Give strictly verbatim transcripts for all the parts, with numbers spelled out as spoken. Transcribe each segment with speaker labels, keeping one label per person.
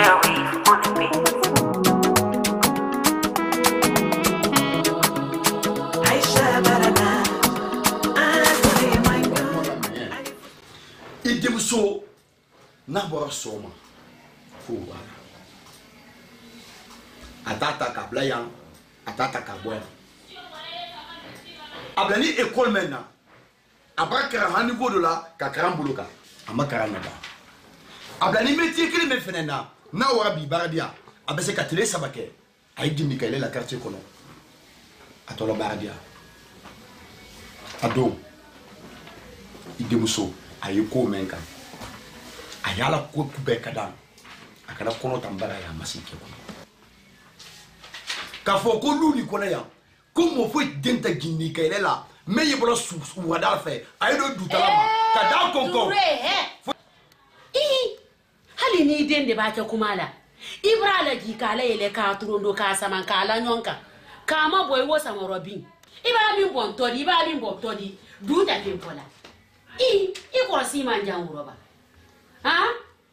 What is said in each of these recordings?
Speaker 1: So, Nabora Soma, who Atata Kablayan, Atata Kabwen. Ablani école maintenant. Après un niveau de là, Kakarambuluka, Amakaranaba. Ablani métier qui me fait na, Nawabi Baradia, Abese Katele Sabake, Aïdi Mikael la quartier colon. Atola Baradia. Ado, Idemuso, Ayuko Menka. Ayala ko kube kadan akana kono tambara ya masike ko ka fo ko luli ko ya ko mo fo denta ginni ka ilela me yebolo su wada fe ayo du talama ka da konko
Speaker 2: i hali ni dende ba ke kumala ibrala gi kala ile ka turondo ka saman kala nyonka ka ma boy wo samorobi iba mi bon todi iba mi bon todi du ta pimpola i i ko si manja uroba. Ha?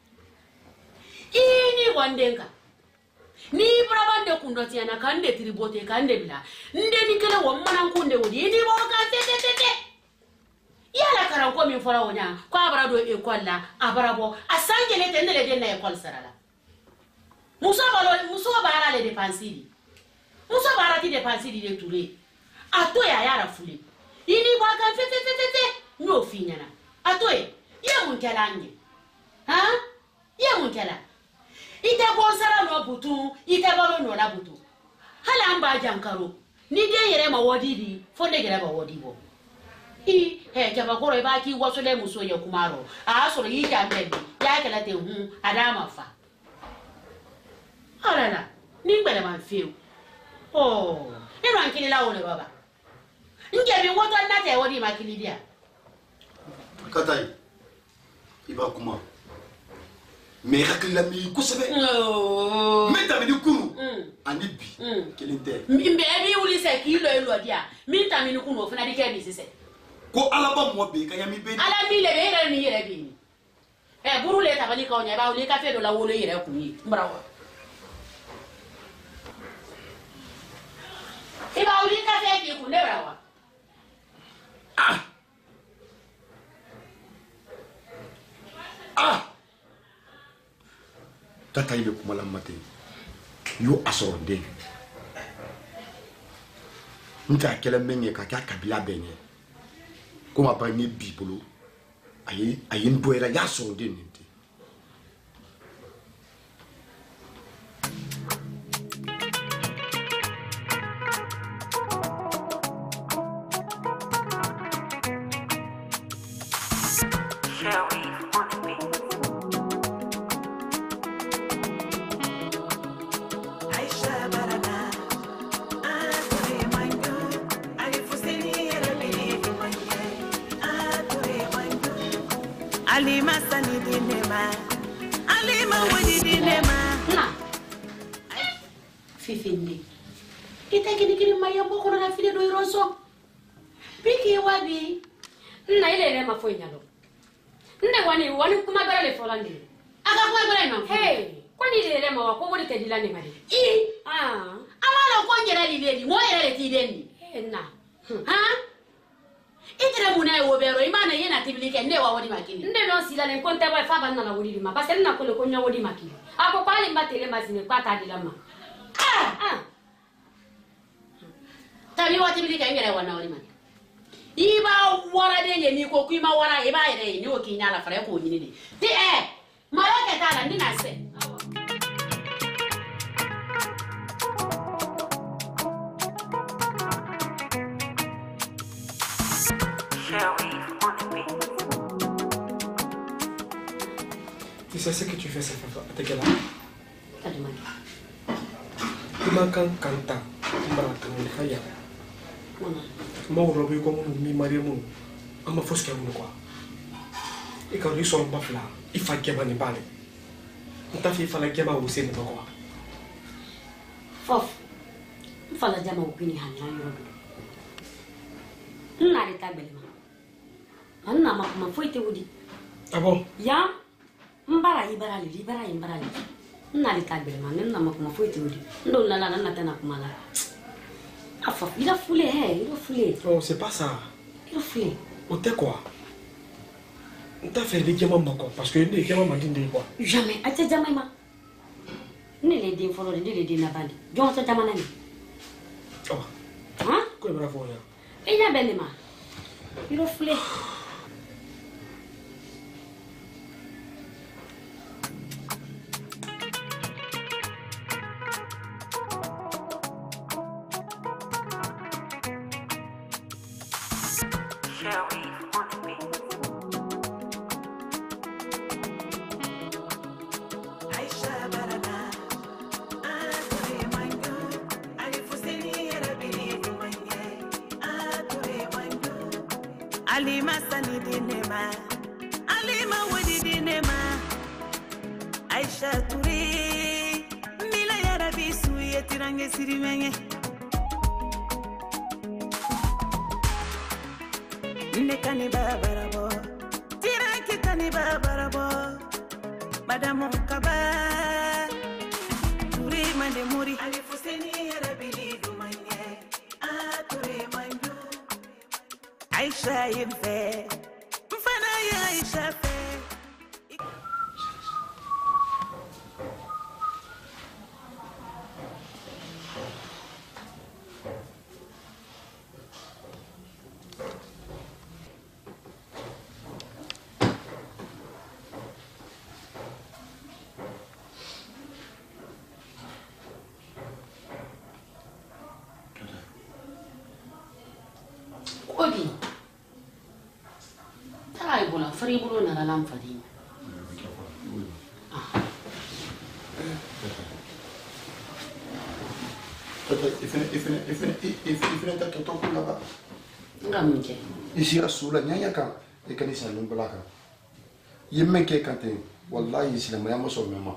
Speaker 2: Ini wandenga. Ni brabande kundoti ana kande tribote kande bila. Nde nikele wamana kunde wodi. Ini boka tete tete. Yala karanko mi fora wonya. Kwa abrado ekola abrabo asangele tendele denna ekol sarala. Musa balo muso bara le depansiri. Musa bara ti depansiri de touré. Ato ya yara fuli. Ini boka tete tete tete. No finyana. Ato ye. Ye mun kelange. Ha? Ye mun kela. Ite bonsara no butu, ite balo no la butu. Hala amba jankaro. Ni de yere ma wodi di, fonde gere ba wodi bo. I he ke ba koro ba ki waso le muso ye kumaro. A so yi ja mbebe. Ya kala te hu adama fa. Hala la. Ni gbele man fiu. Oh, e ran kini la wole baba. Nge bi woto na te wodi makili dia.
Speaker 1: Katai. Iba kuma. Mais la mi kusebe mais tamini kunu ani bi kelente
Speaker 2: mbe bi wuli se ki lo elo dia mi tamini kunu ofuna di ke bi sese
Speaker 1: ko alaba mo be kanya mi be
Speaker 2: ala mi le be re ni yere bi e buru le tabani ka onya ba wuli ka fe do la wolo yere kunu mbrawo e ba wuli ka fe ki kunu brawo
Speaker 1: ah ah Tata ile kumala mate yo asorde nta kele menye ka ka kabila benye ko ma pa ni bibolo ayi ayi ndo era ya asorde nti
Speaker 3: Alima sani dinema, Alima wadi dinema.
Speaker 2: Na, fifindi. Kita kini kini maya boko na file do iroso. Piki wabi. Na ile ile mafoi nyalo. Nne wani wani kuma bara le folandi. Aka kwa bara ina. Hey, kwani ile ile mawa ko wodi tedilani mali. I, ah, amala ko nyera lileli, mo yera le tideni. Eh na. Ha? Itire muna yo bero imana yena tibilike ne wa wodi makini nde no sila le konte wa fa banna na wodi ma parce na ko le konya wodi makini ako pale mbatele mazine kwa tadila ma ah ah tabi wa tibilike ngere wana wodi makini iba wara de ye ni ko kuima wara iba yere ni o kinya la fare ko nyini ni ti eh malaka tala ni na se
Speaker 4: Tu sais ce que tu fais, c'est pas à quel âge? Tu m'as quand canta, tu m'as quand kaya. Moi, on a comme mi marié mon, on m'a faussé comme quoi. Et quand ils sont pas là, il faut qu'il m'en parle. On t'a fait il fallait qu'il m'en aussi ne pas quoi.
Speaker 2: Fof, il fallait dire mon opinion à nous. On a les tables. On a ma ma foi te wudi.
Speaker 4: Ah bon?
Speaker 2: Ya, mbara ibara li, ibara imbara li. n'ali ta belle man nem na makuma foi tudi ndo la la na tena kumala afa il a foulé hey il a foulé
Speaker 4: oh c'est pas ça
Speaker 2: il a foulé
Speaker 4: on t'es quoi on t'a fait des gamins quoi parce que des gamins m'a dit quoi
Speaker 2: jamais ate jamais ma ne les din folo ne les din na bandi jon sa jamana ni
Speaker 4: oh
Speaker 2: hein
Speaker 4: quoi bravo ya
Speaker 2: il a belle ma il a foulé
Speaker 3: Alima sani dinema, Alima wadi dinema, Aisha Touré, Mila yara bisu yetirange sirimenge. Nekani babarabo, tiranki kani babarabo, Madame Kaba, Touré mande muri, Alifuseni yara bili dumanye, Ah Touré mandu. Aisha yemfe mfana ya Aisha fe
Speaker 2: Odi Ay bola fari bulu na la lam fadi
Speaker 1: Tata ifene ifene ifene ifene ta toto kula ba
Speaker 2: ngamunje
Speaker 1: isi rasula nyanya ka e kanisa lumbalaka yemme ke kante wallahi islam ya maso mema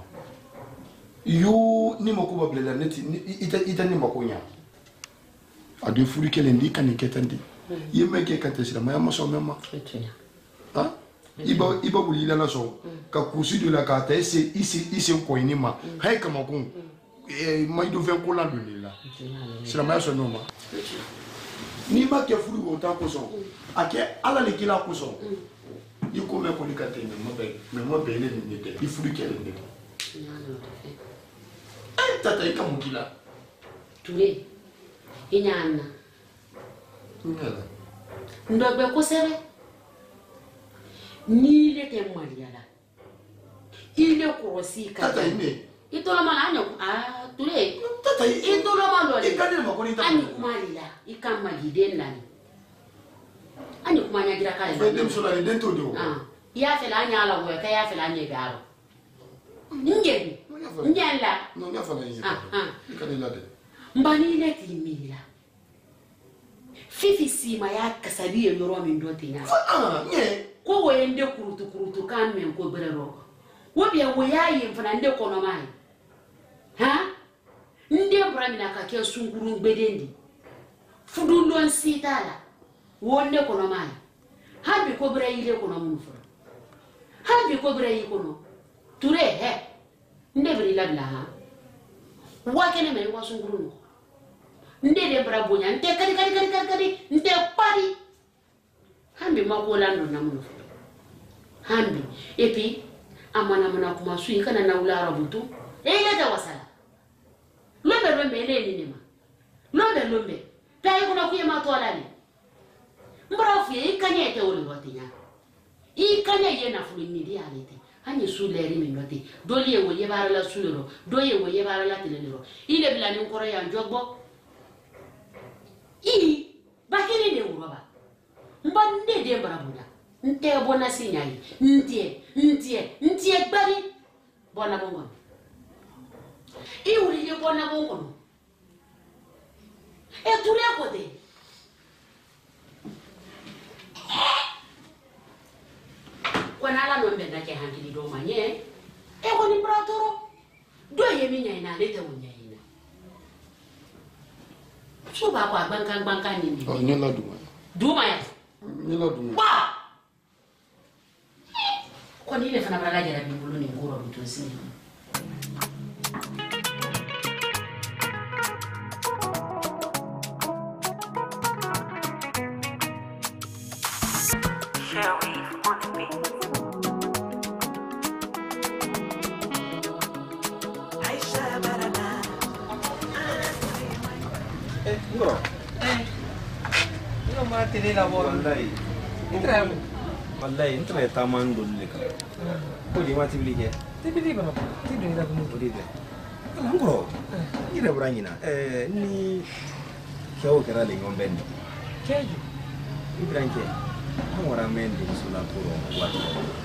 Speaker 1: yu ni makuba blela neti ita ita ni makonya adu furi kele ndi kan ketandi yemme ke kante islam ya maso mema ah iba iba bulila la so ka kusi de la ka ta ese isi isi ko inima hay kama kun e mai do ven ko la lula islam ya so mema ni ma ke furi ko ta ko so ake ala le kila ko so il come con i cateni, ma bene, ma bene niente, i furi che rende. Eh, tata i camukila.
Speaker 2: Tule. Inyana.
Speaker 1: Nela.
Speaker 2: Ndobe ko sere. Ni le te mariala. Ile ko si ka.
Speaker 1: Tata ine.
Speaker 2: Itola malanya ah tule.
Speaker 1: Tata
Speaker 2: itola malo.
Speaker 1: E kade ma konita.
Speaker 2: Ani kumalila, ikamali na ani kumanya gira kale
Speaker 1: na dem so la dentro do
Speaker 2: ah ya fela anya ala wo ka ya fela anya garo ngebi nyalla
Speaker 1: no nya fala yin
Speaker 2: ah ah
Speaker 1: kade la de
Speaker 2: mbani le timila fifi sima ya kasabi e yoro min do tinya
Speaker 1: ah nye
Speaker 2: ko wo ende kurutu kurutu kan men ko berero wo biya wo yayi mfana nde kono mai ha nde bramina ka ke sunguru gbedendi fudulon sitala wonne kono mai habi ko bra ile kono munfo habi ko bra yi kono ture he ndebri labla ha wakene me wasu nguru ndede bra bonya nte kadi kadi kadi kadi kadi nte pari hambi makola ndo na munfo hambi epi amana mana kuma sui kana na ulara butu ele da wasala lombe lombe ele ni nema lombe lombe tayi kuna kuye matola ni mbrafu ye ikanye te wole watinya ikanye ye na fulu ni dia lete hani suleri min wati doli ye woye bara la sulero doye woye bara la telero ile bila ni nkoro ya njogbo i bakini de uroba mbande de barabuda nte bona sinyai ntie ntie ntie gbari bona bongo i uri ye bona bongo e turi akode kwana la no mbenda ke hangili do manye e ko ni pratoro do ye minya ina lete wonya ina so ba kwa bankan bankan ni
Speaker 1: oh nyela duma
Speaker 2: duma ya
Speaker 1: nyela duma
Speaker 2: ba ko ni le fana braga jara bibulu ni ngoro bitu sini
Speaker 5: Ngoro. Eh. Io ma te ne lavoro. Wallahi. Entra. Wallahi, entra e taman dolle ka. Ko di mati bili ke. Ti bili ba? Ti do ila ko di de. Ala ngoro. Ire branyina. Eh ni kyo kera le ngombendo. Keju. Ibranke. Ngora mendi sula puro wato.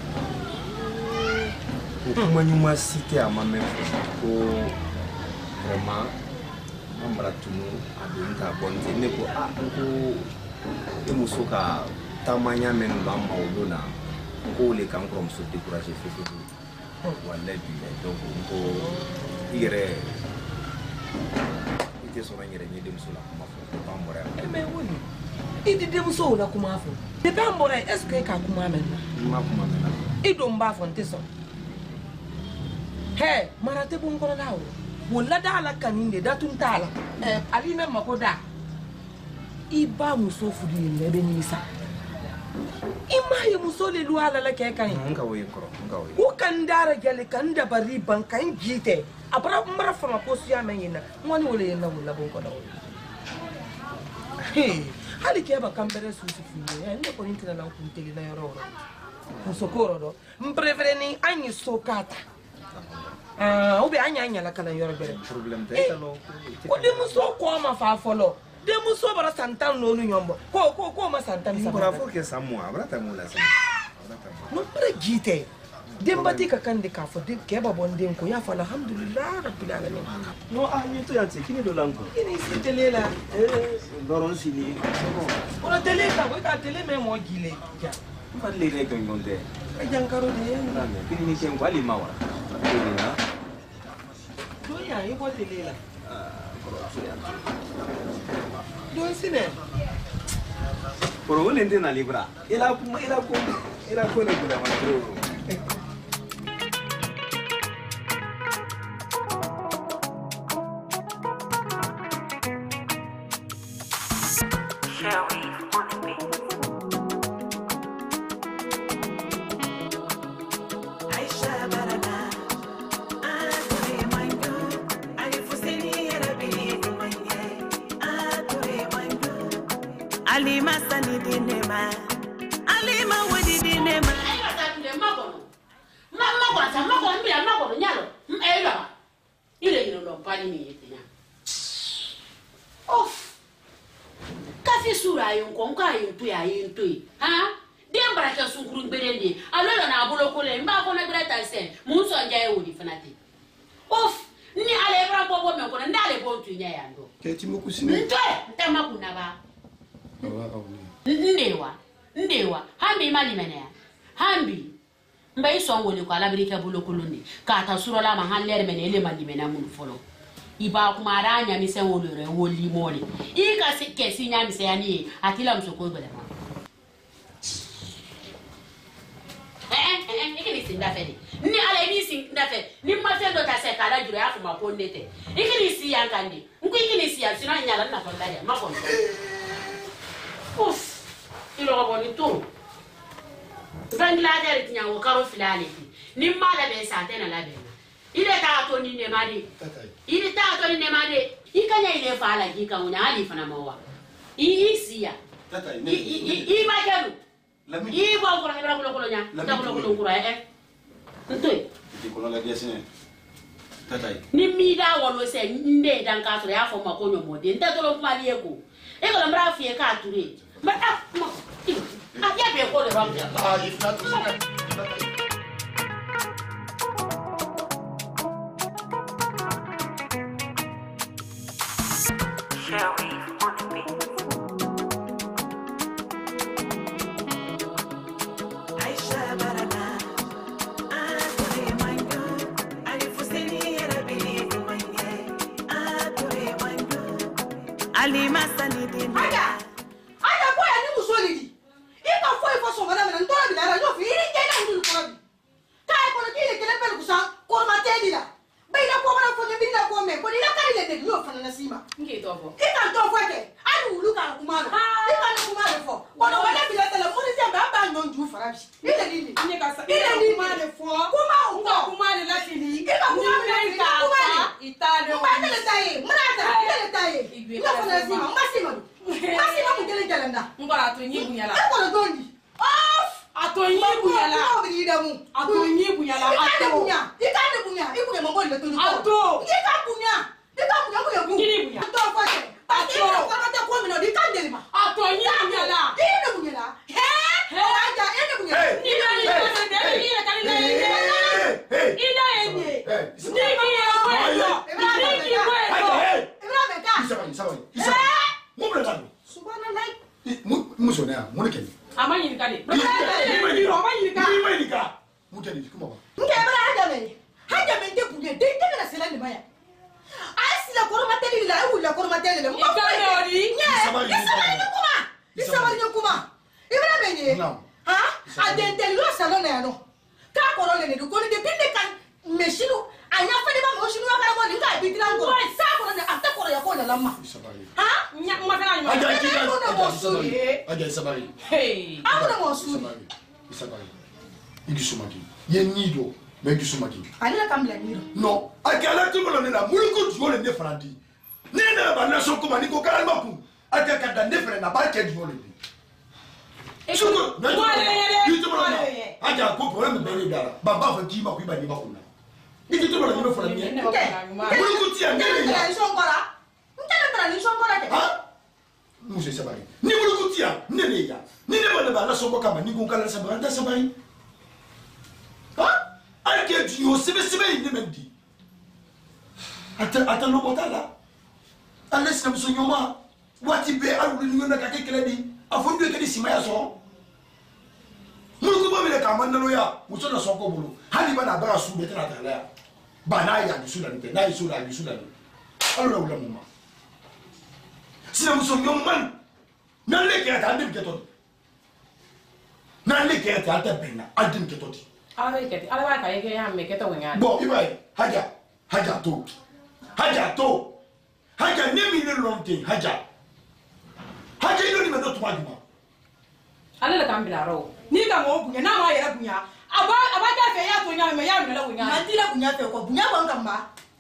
Speaker 5: Kuma nyuma cité a ma même ko vraiment ambra tunu adunta bonte ne ko a ko emusoka tamanya men ba mauluna ko le kan krom so décourager fefe wallahi bi donc ko ire ite so na nyere nyedem so la kuma fo ba mbora e me woni idi dem so la kuma fo de ba mbora est-ce que ka kuma men ma kuma men ido mba fo nteso he marate bon ko dawo wala dala kaninde datun tala eh ali me makoda iba muso fudi lebe nimisa ima ye muso le luala la ke kan nga woy koro nga woy ko kan dara gele kan da bari ban kan jite abra mara fama ko siya men yina ngoni wole yina wala bon ko dawo he hali ke ba kambere su su fudi eh ne ko intina na ku tele na yoro muso koro do mprefere ni anyi sokata ah ube anya anya la kana yoro bere problem te talo ko de muso ko ma fa folo de muso bara santan no nu nyombo ko ko ko ma santan sa bara fo ke samu abra ta mula sa no pre gite dem bati ka kan de ka fo de ke ba bon dem ko ya fa alhamdulillah rabbil alamin no ah ni to ya te kini do lango kini si tele la eh doron sini ko tele ta ko ka tele me mo gile ja fa le re ko ngonde e jankaro de na me kini ni sem ko ali mawara do ya yi bote lela ah koro ya do sine koro wole ndena libra ila kuma ila ko ila ko ne kula matro
Speaker 3: Alima sani dinema Alima wadi dinema
Speaker 2: Ayo tatule makono ma makono sa makono mi la makono nyalo e la ile ino lo pani ni yetinya of kafi sura yo nkonka yo tu ya yin tu ha dem baraka sunkuru berende alolo na abulo kole mba ko na greta sen mu so njaye wodi fanati of ni ale bra bobo me ko ndale bo tu nya yando
Speaker 1: keti mokusine
Speaker 2: ntwe ntama kunaba ndewa ndewa hambi mali menea hambi mbai songo ni kwa labirika bulo kuluni ka ta suro la ma han ler mene ele mali mena mun folo iba kuma ranya mi sen wolore woli moli i ka se ke sinya mi se yani atila msoko bele eh eh eh ikini sinda fedi ni ala ni sinda fedi ni ma fendo ta se kala juro ya fuma ko ndete ikini si yankandi nku ikini si ya sino nyala na fonda ya makono Ouf, il aura bon tout. Vangladesh tient au carreau filale. Ni mal avait sa tête à la benne. Il est à ton inémadi. Il est à ton inémadi. Il connaît les fois là qui quand on a dit Fanamawa. Il ici. Il m'a dit. Il va encore la colonia. La colonia. Eh. Toi.
Speaker 1: Tu connais la diaspora. Tatai.
Speaker 2: Ni mida walo se nde dan ka so ya fo makonyo mode. Nta to lo kuma lieko. E ko lambra fie ka ture. Ma ah, ma. Ah, ya be ko le ram ya.
Speaker 1: Ah, if not to
Speaker 3: Alima sani dinema
Speaker 6: Aya, aya ko ya ni musolidi. Ika fo ifo so ngana mena ntola bi dara yo fi iri jena ndu ko bi. Kai ko ti le kele pel kusa ko ma te dira. Be ila ko mana fo masima masima masima mutele jalanda
Speaker 5: ngora atonyi bunyala
Speaker 6: akolo dondi of
Speaker 5: atonyi bunyala
Speaker 6: obidamu
Speaker 5: atonyi bunyala
Speaker 6: ato bunya ikande bunya ibuge mongoli betonyi
Speaker 5: ato
Speaker 6: ika bunya ika bunya bunya bu
Speaker 5: kini bunya
Speaker 6: ato fate ato ko mata ko mino dikande ma
Speaker 5: atonyi bunyala
Speaker 6: ine bunyala he he aja ine bunya
Speaker 5: ni ni ko se de ni la kali na ni ina yenye ni ki ya kwelo ni ki kwelo
Speaker 6: ibrahim ka
Speaker 1: Isabari, Isabari, Isabari. Mo bla tanu.
Speaker 6: subhanallah
Speaker 1: Mo mo so na, mo ne keni.
Speaker 5: amanyi kali
Speaker 1: Ni
Speaker 5: ni amanyi ka
Speaker 1: Ni mai ni ka. Mo keni, kuma ba.
Speaker 6: nke bra haja me haja me de bunya de de na sela ni baya asila koro mateli la u la koro mateli le mo
Speaker 5: ikane odi
Speaker 6: Isabari ni kuma Isabari ni kuma ibrahim ni
Speaker 1: Naam.
Speaker 6: ha adenteli lo salon na no ka koro le ne do ko ni de binde kan meshinu anya fa de ba mo shinu ka mo ni ka bi tiran ko sa ko na afta ko ya ko na lamma
Speaker 1: Isabari.
Speaker 6: ha
Speaker 5: nya makana ni
Speaker 1: Aja
Speaker 6: Aja,
Speaker 1: kita.
Speaker 6: aja,
Speaker 1: Aja
Speaker 6: aja,
Speaker 1: Isabari.
Speaker 6: aja.
Speaker 1: Aja Isabari.
Speaker 5: hey
Speaker 6: amuna mo suri
Speaker 1: Isabari. Isabari. Igisumaki. Ye nido, me igisumaki.
Speaker 6: alila kambla niro
Speaker 1: Non, akala tumolo ne la muluko jole ne frandi. Ne na ba na so ko mani ko kala maku. Aka ka da ne frenda na ba ke jole ni. Suko, na tumolo na. Aja ko problème be ni dara. Baba fa ki ma ku ba ni ba ku na. Ni tumolo ni me frandi. Muluko ti an ne
Speaker 6: Ntele
Speaker 1: ya.
Speaker 6: ni sonkora ntele tra ni sonkora ke
Speaker 1: Ha? Muse sabari. Ni muluko ti an ne ne ya. Ni ne ba na ba na so ko kama ni ko kala sabari da sabari. Ha? Alke di yo sebe sebe ni mendi. Ata ata no botala. Ales na so nyoma. Wati be alu ni ngona ka kekele di. Afondu ke di simaya so. Muluko ba mele ka manna no ya. Muso na so ko bulu. Hali ba na ba su be tana tala ya. Ba na ya di su na ni na yi su na di su na ni. Alu na wula mumma. Sina muso nyoma. Na le ke ta ndim ke to. Na le ke ta ta benna. Adim ke to di.
Speaker 5: ala kete ala ba ka yeke ya me kete wenya
Speaker 1: Bon, Ibrahim, Haja, Haja to. Haja to. Haja ne mi ne lonte, Haja. Haja ilo ni me do tuma duma.
Speaker 5: ala la kambila ro ni ka mo bunya na ma yera bunya aba aba ta fe ya to nya me ya me la wenya
Speaker 6: mantila bunya fe ko bunya ko ngamba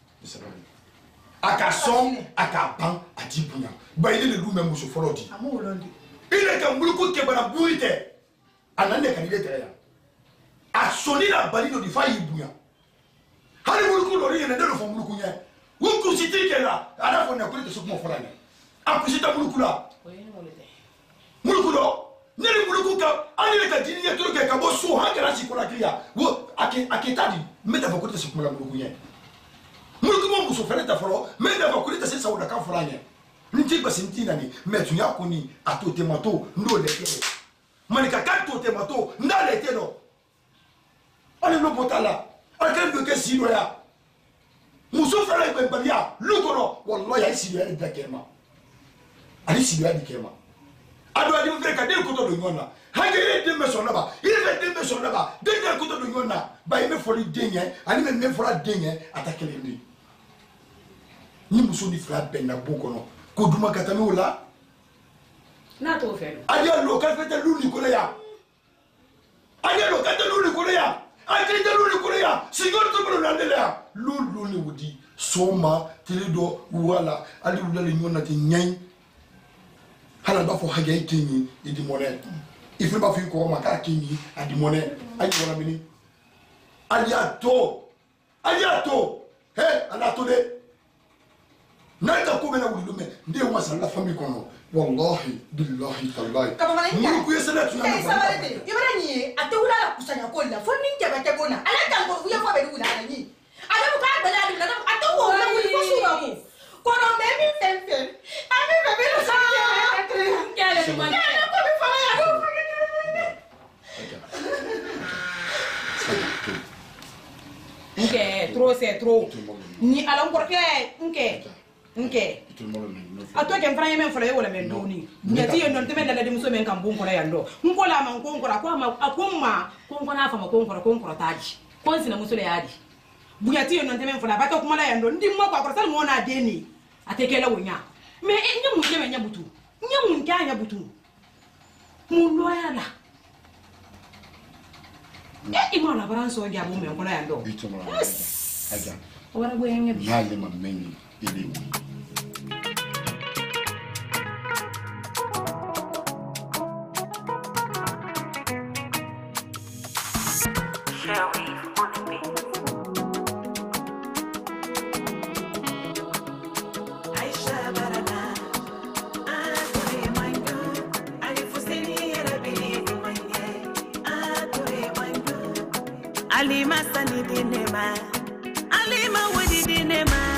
Speaker 1: Aka son, aka ban, ati bunya. Ba ile le lume muso folo di.
Speaker 6: amu wolondi
Speaker 1: Ile ka mbuluko ke bana buite. Anande kan ile tere ya. A soni la balino di fa ibunya. Hali mbuluko lo ri ne do fo mbuluko nya. Wo ku siti ke la, ala fo na ko te so mo fola ne. A ku sita mbuluko la. Mbuluko do. Ne le mbuluko ka, ani le ka dini ya to ke ka bo so ha kala si ko la kriya. Wo ake ake tadi, me da ko te so mo la mbuluko nya. Mbuluko mo muso fele ta folo, me da ko te se sa wo da ka fola nya. Nti basinti na ni, me tu ya ko ni ato te mato ndo le ke. Manika ka to te mato nda le te do. Ale no botala. Ale kan do ke sino ya. Muso fele be balia, lu ko no, wallahi ya sino ya de kema. Ali sino ya de kema. Ado adi mfere ka de ko to do nyona. Ha ge le de me so na ba. Ile be de me so na ba. De de ko to do nyona. Ba me foli denye, ani me me fola denye atakele ndi. Ni muso ni fra ben na boko no. Ko duma katame wala.
Speaker 5: na to fe
Speaker 1: Ali lo ka fete lu ni ko ya. Ali lo ka te lu ni ko ya. Ati te lu ni ko ya. Sigor to bro na ndele ya. Lu lu ni wudi. Soma teledo wala. Ali wala le nyona te nyai. Hala ba fo haga ikini idi mone. Ife ba fi ko ma ka kini adi mone. Ayi wala mini. Ali ato. Ali ato. He, ala to de. Nanda ko bena wuli lume. Nde wa sa la famille kono. Wallahi billahi tallahi. Mulu ku yesela tu
Speaker 6: ya sabare te ibara ni ate wula la kusanya ko la fo ninja ba te bona ala ta ko wuya ko be wula ala ni ala bu ka gbala ni na ate wo wula ko ko su ba ko ko no me mi fem fem ami be be so ya
Speaker 5: kele ni man
Speaker 6: ya ko be fala ya ko
Speaker 5: nke trop c'est trop ni ala ngorke nke nke ato ke mfanya men fala wala men doni nyati yo non temen dala dimuso men kan bon kola yando nkola man kon kora kwa ma akumma kon kona fa ma kon kora kon kora taji kon sina muso le yadi bunyati yo non temen fala bata kuma la yando ndi mo kwa kora sal mo na deni atekela wonya me nyamu nyame nyabutu nyamu nka nyabutu mu loyala e imana baranso ya bo men kola yando
Speaker 1: Aja.
Speaker 5: ora gwenye bi
Speaker 1: Nale mameni ile.
Speaker 3: Sani Dinema, Alima Wadi Dinema.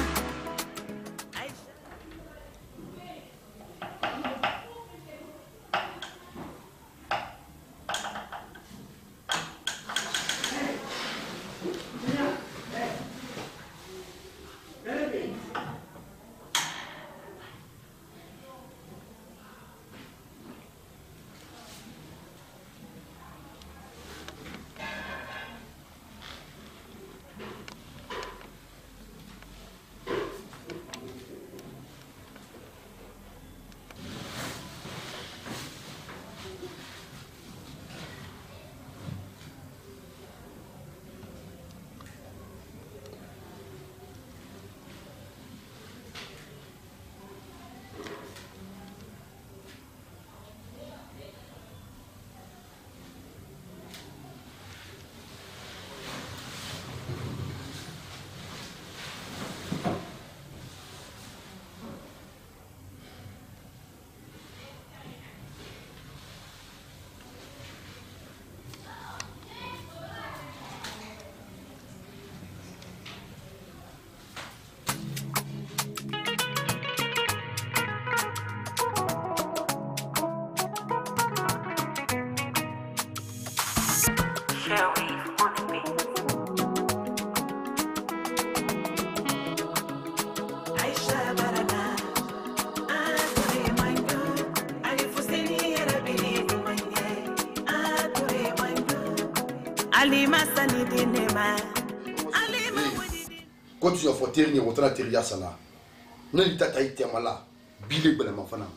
Speaker 1: Quand tu as fait terminer votre atelier ça là, non il t'a été malade, bilé ben ma fana.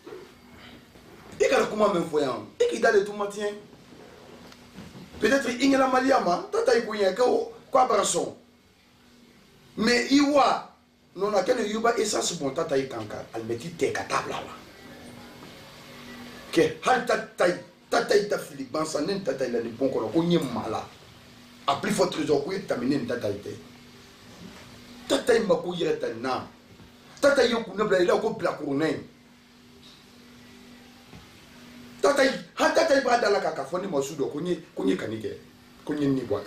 Speaker 1: Et quand comment même voyant, et qui d'aller tout matin. Peut-être il y a la maliama, tata il bouillait quoi quoi barson. Mais il voit non a qu'un yuba et ça c'est bon tata il kanka, elle met tes table là. Que hal tata tata il t'a filé, ben ça n'est tata il a des bons colons, on y est malade. A plus fort trésor pour terminer une tata été. Tata il m'a couillé ta na. Tata il a couné il a couplé la couronne. Tata il ha tata il va dans la cacophonie moi sous do konye konye kanike konye ni boaka.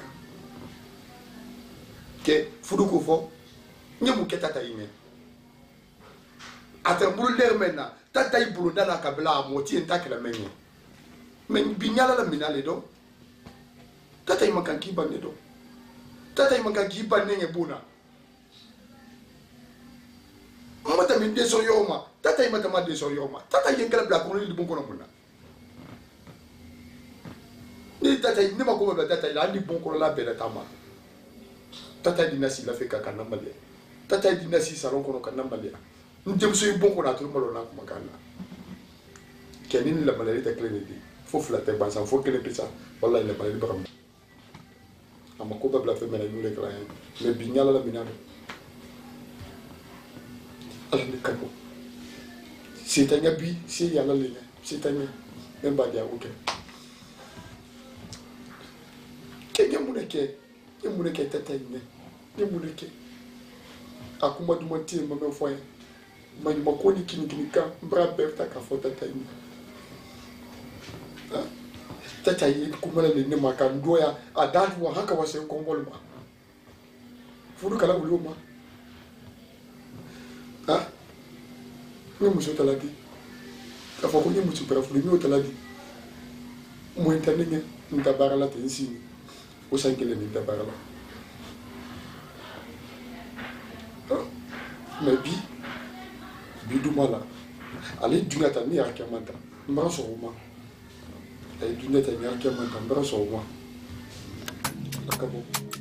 Speaker 1: Que fudu ko fo nyemu ke tata il me. Ata bulu der mena tata il bulu dans la kabla moti entake la menye. Men binyala la minale do. Tata il manque qui banne do. Tata il manque qui banne nge buna. Mata min deso yoma. Tata il mata ma deso yoma. Tata il ngala bla kono li bon kono buna. Ni tata il ne ma ko ba tata il andi bon kono la bela tama. Tata il nasi la fe ka kanambale. Tata il nasi salon kono kanambale. Ndem so bon kono atru malo na ko makana. Kenini la maladie ta clénidi. Faut flatter bansa, faut que les pisa. Wallahi la maladie ba ama ko babla fe mena nule kala me binyala la minado ala ni kabo sitanya bi si yala le sitanya memba dia oke ke gemuneke gemuneke tatanye gemuneke akuma du monti ma me foye mani makoni kini kini ka mbra berta ka fota tatanye ah tata yi kumala le ne maka ndoya adatu wa haka wase kongolma fudu kala buluma ah ni muso taladi ka fa ko ni muso para fudu ni taladi mo intane ni tabara la tensi o sankele ni tabara la mais bi bi du mala ale dunata ni arkamanta mba so ma ay dunata ni arkamanta mba so ma akabo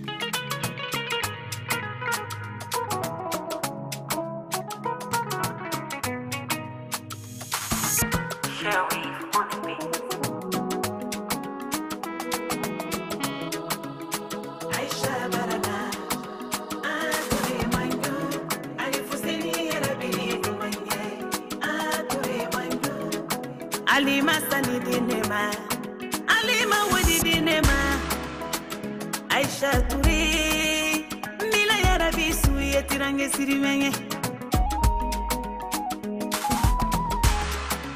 Speaker 3: Alima Sani Dinema, Alima Wadi Dinema, Aisha Turi, Mila Yarabi Suye Tirange Sirimenge,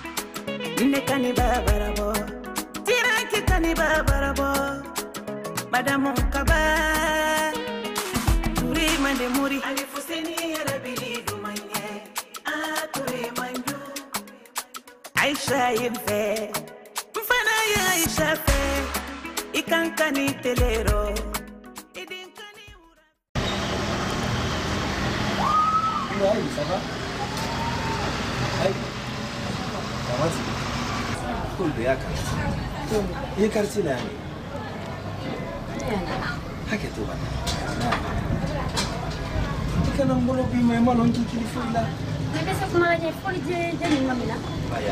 Speaker 3: Nekani Babarabo, Tiranki Tani Babarabo, badamu kaba turi mande muri alifuseni rabili dumanye aturi manju Aisha yimfe mfana ya Aisha fe ikankani telero idinkani ura
Speaker 7: Ouais, ça va. Hey. Comment tu vas? Cool, bien, quand il est quartier là. Hake tu vas. Tu kan ambolo bi mais moi non qui qui fait là.
Speaker 8: Mais qu'est-ce que moi j'ai folie de de mamina.
Speaker 7: Baya.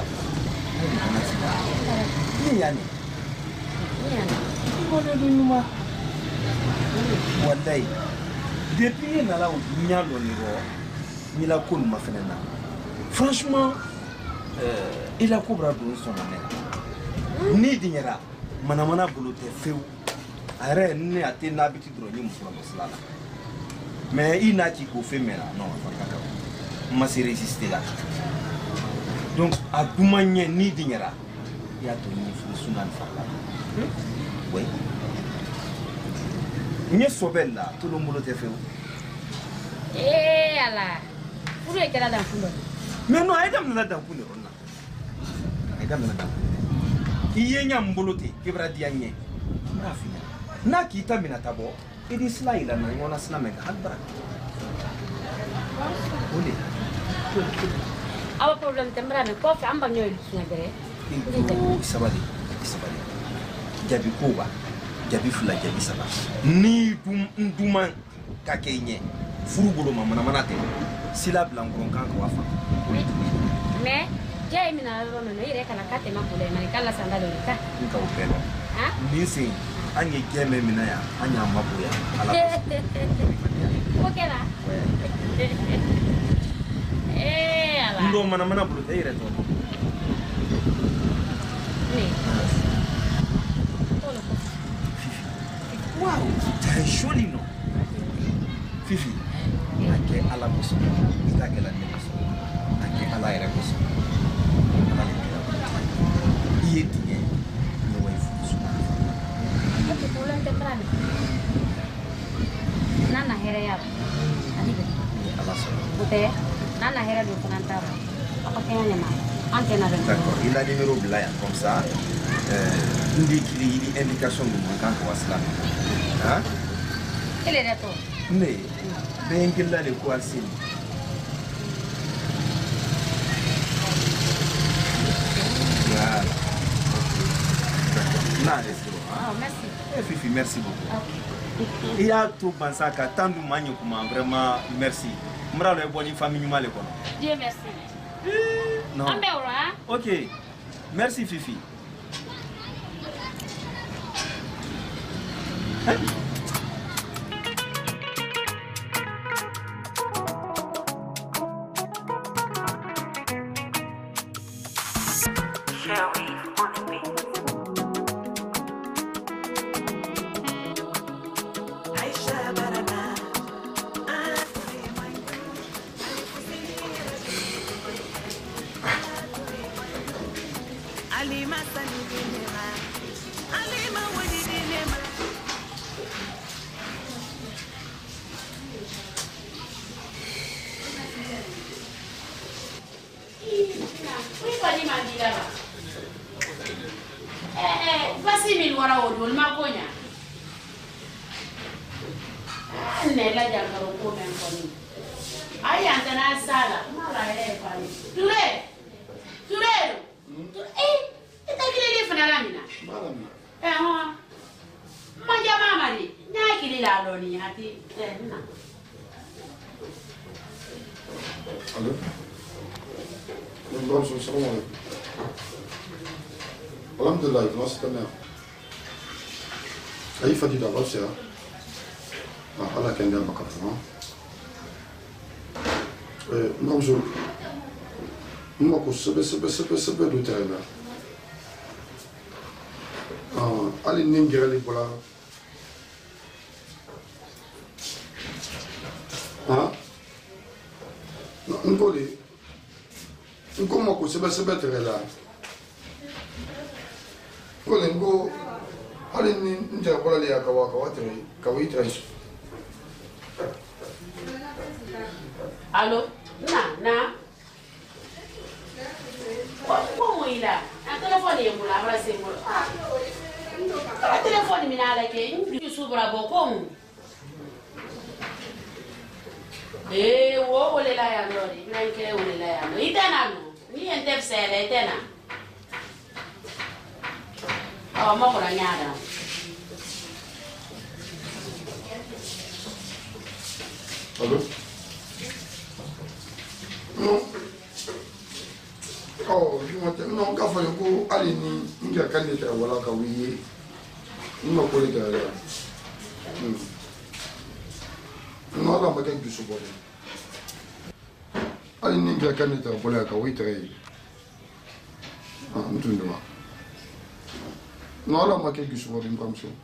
Speaker 7: Ni yani.
Speaker 8: Ni yani.
Speaker 7: Ko de du numa. Wallahi. Depuis na la nyalo ni ro. Ni la ko ma fenena. Franchement, euh il a cobra do son nana. Ni dinyara. Mana mana bolo te feu. Are ni ate na biti dro ni mfura maslala. Mais il n'a qui ko fait mais non, pas ma se résister là. Donc à Doumanye ni dinyara. Il y a ton ni sunan fala. Oui. Ni sobel là, tout le monde te fait.
Speaker 8: Eh ala. Pour que la dans fundo.
Speaker 7: Mais non, aidam na dans fundo ronna. Aidam na dans. Iyenya mbolote kebra dianye. Rafina. Na kita minatabo. Idi slaila na ngona sname hadbara. Oli.
Speaker 8: Awa problem tembra me ko fa amba nyoy sunya gere.
Speaker 7: Itu sabali. Sabali. Jabi kuba. Jabi fula jabi saba. Ni dum nduma kakenye. Furugolo mama mana te. Sila blangon kan ko wafa.
Speaker 8: Mais jay mina ro no ire kana kate makule mani kala sandalo ka.
Speaker 7: Nka upelo.
Speaker 8: Ha?
Speaker 7: Nisi anye geme mina ya anya mabuya ala.
Speaker 8: Okela. Eh ala.
Speaker 7: Ndo mana mana bulu ire to.
Speaker 8: Ni.
Speaker 7: Wow, c'est joli non. Fifi. Ake ala boso. Ita ke la boso. Ake ala ere boso. Ala le kila. Iye tiye. Ni wa ifu.
Speaker 8: Ake problem tembra me. Nana here ya. Ani be.
Speaker 7: Ala so.
Speaker 8: Ute nana here do kananta. Apa kenya ma. Ante na be.
Speaker 7: D'accord, il a numéro blaya comme ça. Euh, ndi kili ili indication de mon camp wasla. Hein?
Speaker 8: Ele de to.
Speaker 7: Ne. Ben kila le ko asili. Voilà. Non,
Speaker 8: Oh, merci.
Speaker 7: Eh, Fifi, merci beaucoup.
Speaker 8: Ok.
Speaker 7: Il y a tout pensé qu'à tant de manières comme vraiment merci. Je me suis bonne famille mal quoi.
Speaker 8: Dieu merci.
Speaker 7: Non.
Speaker 8: Ambe ora.
Speaker 7: OK. Merci Fifi. Hein?
Speaker 3: Alima salibinema Alima wadidinema
Speaker 2: Kuipa ni mandila ba. Eh eh, basi mimi wara odol makonya. Ne la jangaro ko men ko ni. Ai anta na sala, mala ele pa ni. Ture. Ture. Eh, ita kile le fana la mina.
Speaker 1: Madame.
Speaker 2: Eh ho. Manja mama ni. Nya kile la lo ni ati. Eh na.
Speaker 1: Allô? Bonjour, salam alaikum. Alhamdulillah, comment c'est ta mère? Aïe, Fadi d'abord, c'est là. Ah, Allah qui a un gars, euh, non, je. Moi, je sais, c'est c'est c'est c'est de terrain là. Ah, allez, n'ingérez les voilà. Hein? Non, on peut les. Comment que c'est c'est très là. Ko le ngo ali ni nja bola le akawa akawa tre kawi tre
Speaker 2: Allo na na como ila a telefone yangu la abra semo a telefone mina la ke ni subra bo como eh wo wole la ya ndori nan ke wole la ya no itana no ni ente sele itana awa mo ko la nyada
Speaker 1: Allo no oh no no ka fa ko ali ni nja kan ni tra wala ka wi ni ma ko le ga ya no la ma ke du so bo ali ni nja kan ni tra wala ka wi tra ah ntu nduma no la ma ke du so bo ni kam so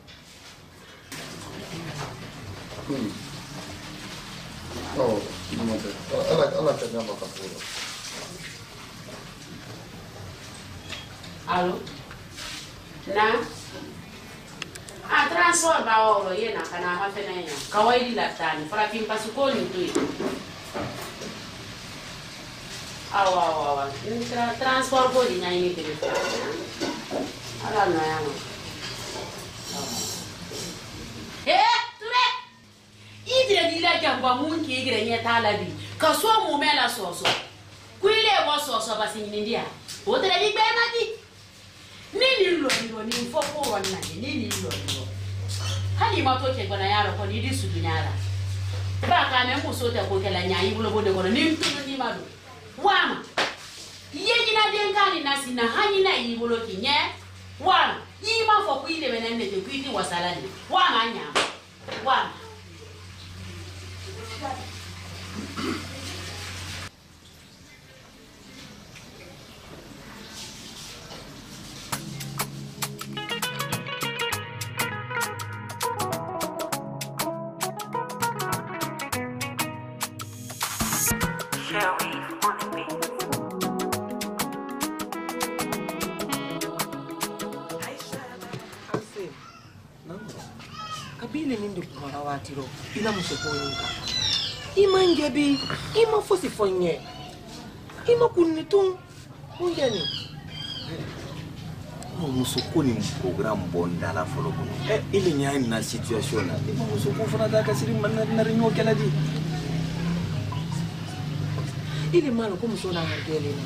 Speaker 1: oh no te ala ala ka nyama ka puro
Speaker 2: Allo na a transfer ba oro yena kana ma fenenya kawaidi la tani para kimpa sukoni tu awa awa awa intra transfer ko di nyai ni telefon ala na yana eh ture idire di la jamba mun ki igire nyeta la bi ka so mu mela soso kuile wo soso basi ndia o tere di be na di nini lo lo ni fofo wana nini lo lo hali mato ke gona yaro ko ni disu dunyara ba ka me muso te ko kala nyayi bulo bode ko ni mtu ni madu wama yeji na denkani na sina hani na yi bulo kinye wama yi ma fo ku ile benenne te ku iti wasalani wama nya wama
Speaker 5: Kabili nindi kumara watiro ina musopoyinka ima ngebi ima fosi fonye ima kunitun unjani
Speaker 7: no musoko ni program bondala folo ko eh ile nyaani na situation na ima musoko fana da kasiri man na rinyo kala di
Speaker 5: ile malo ko musona hargele ni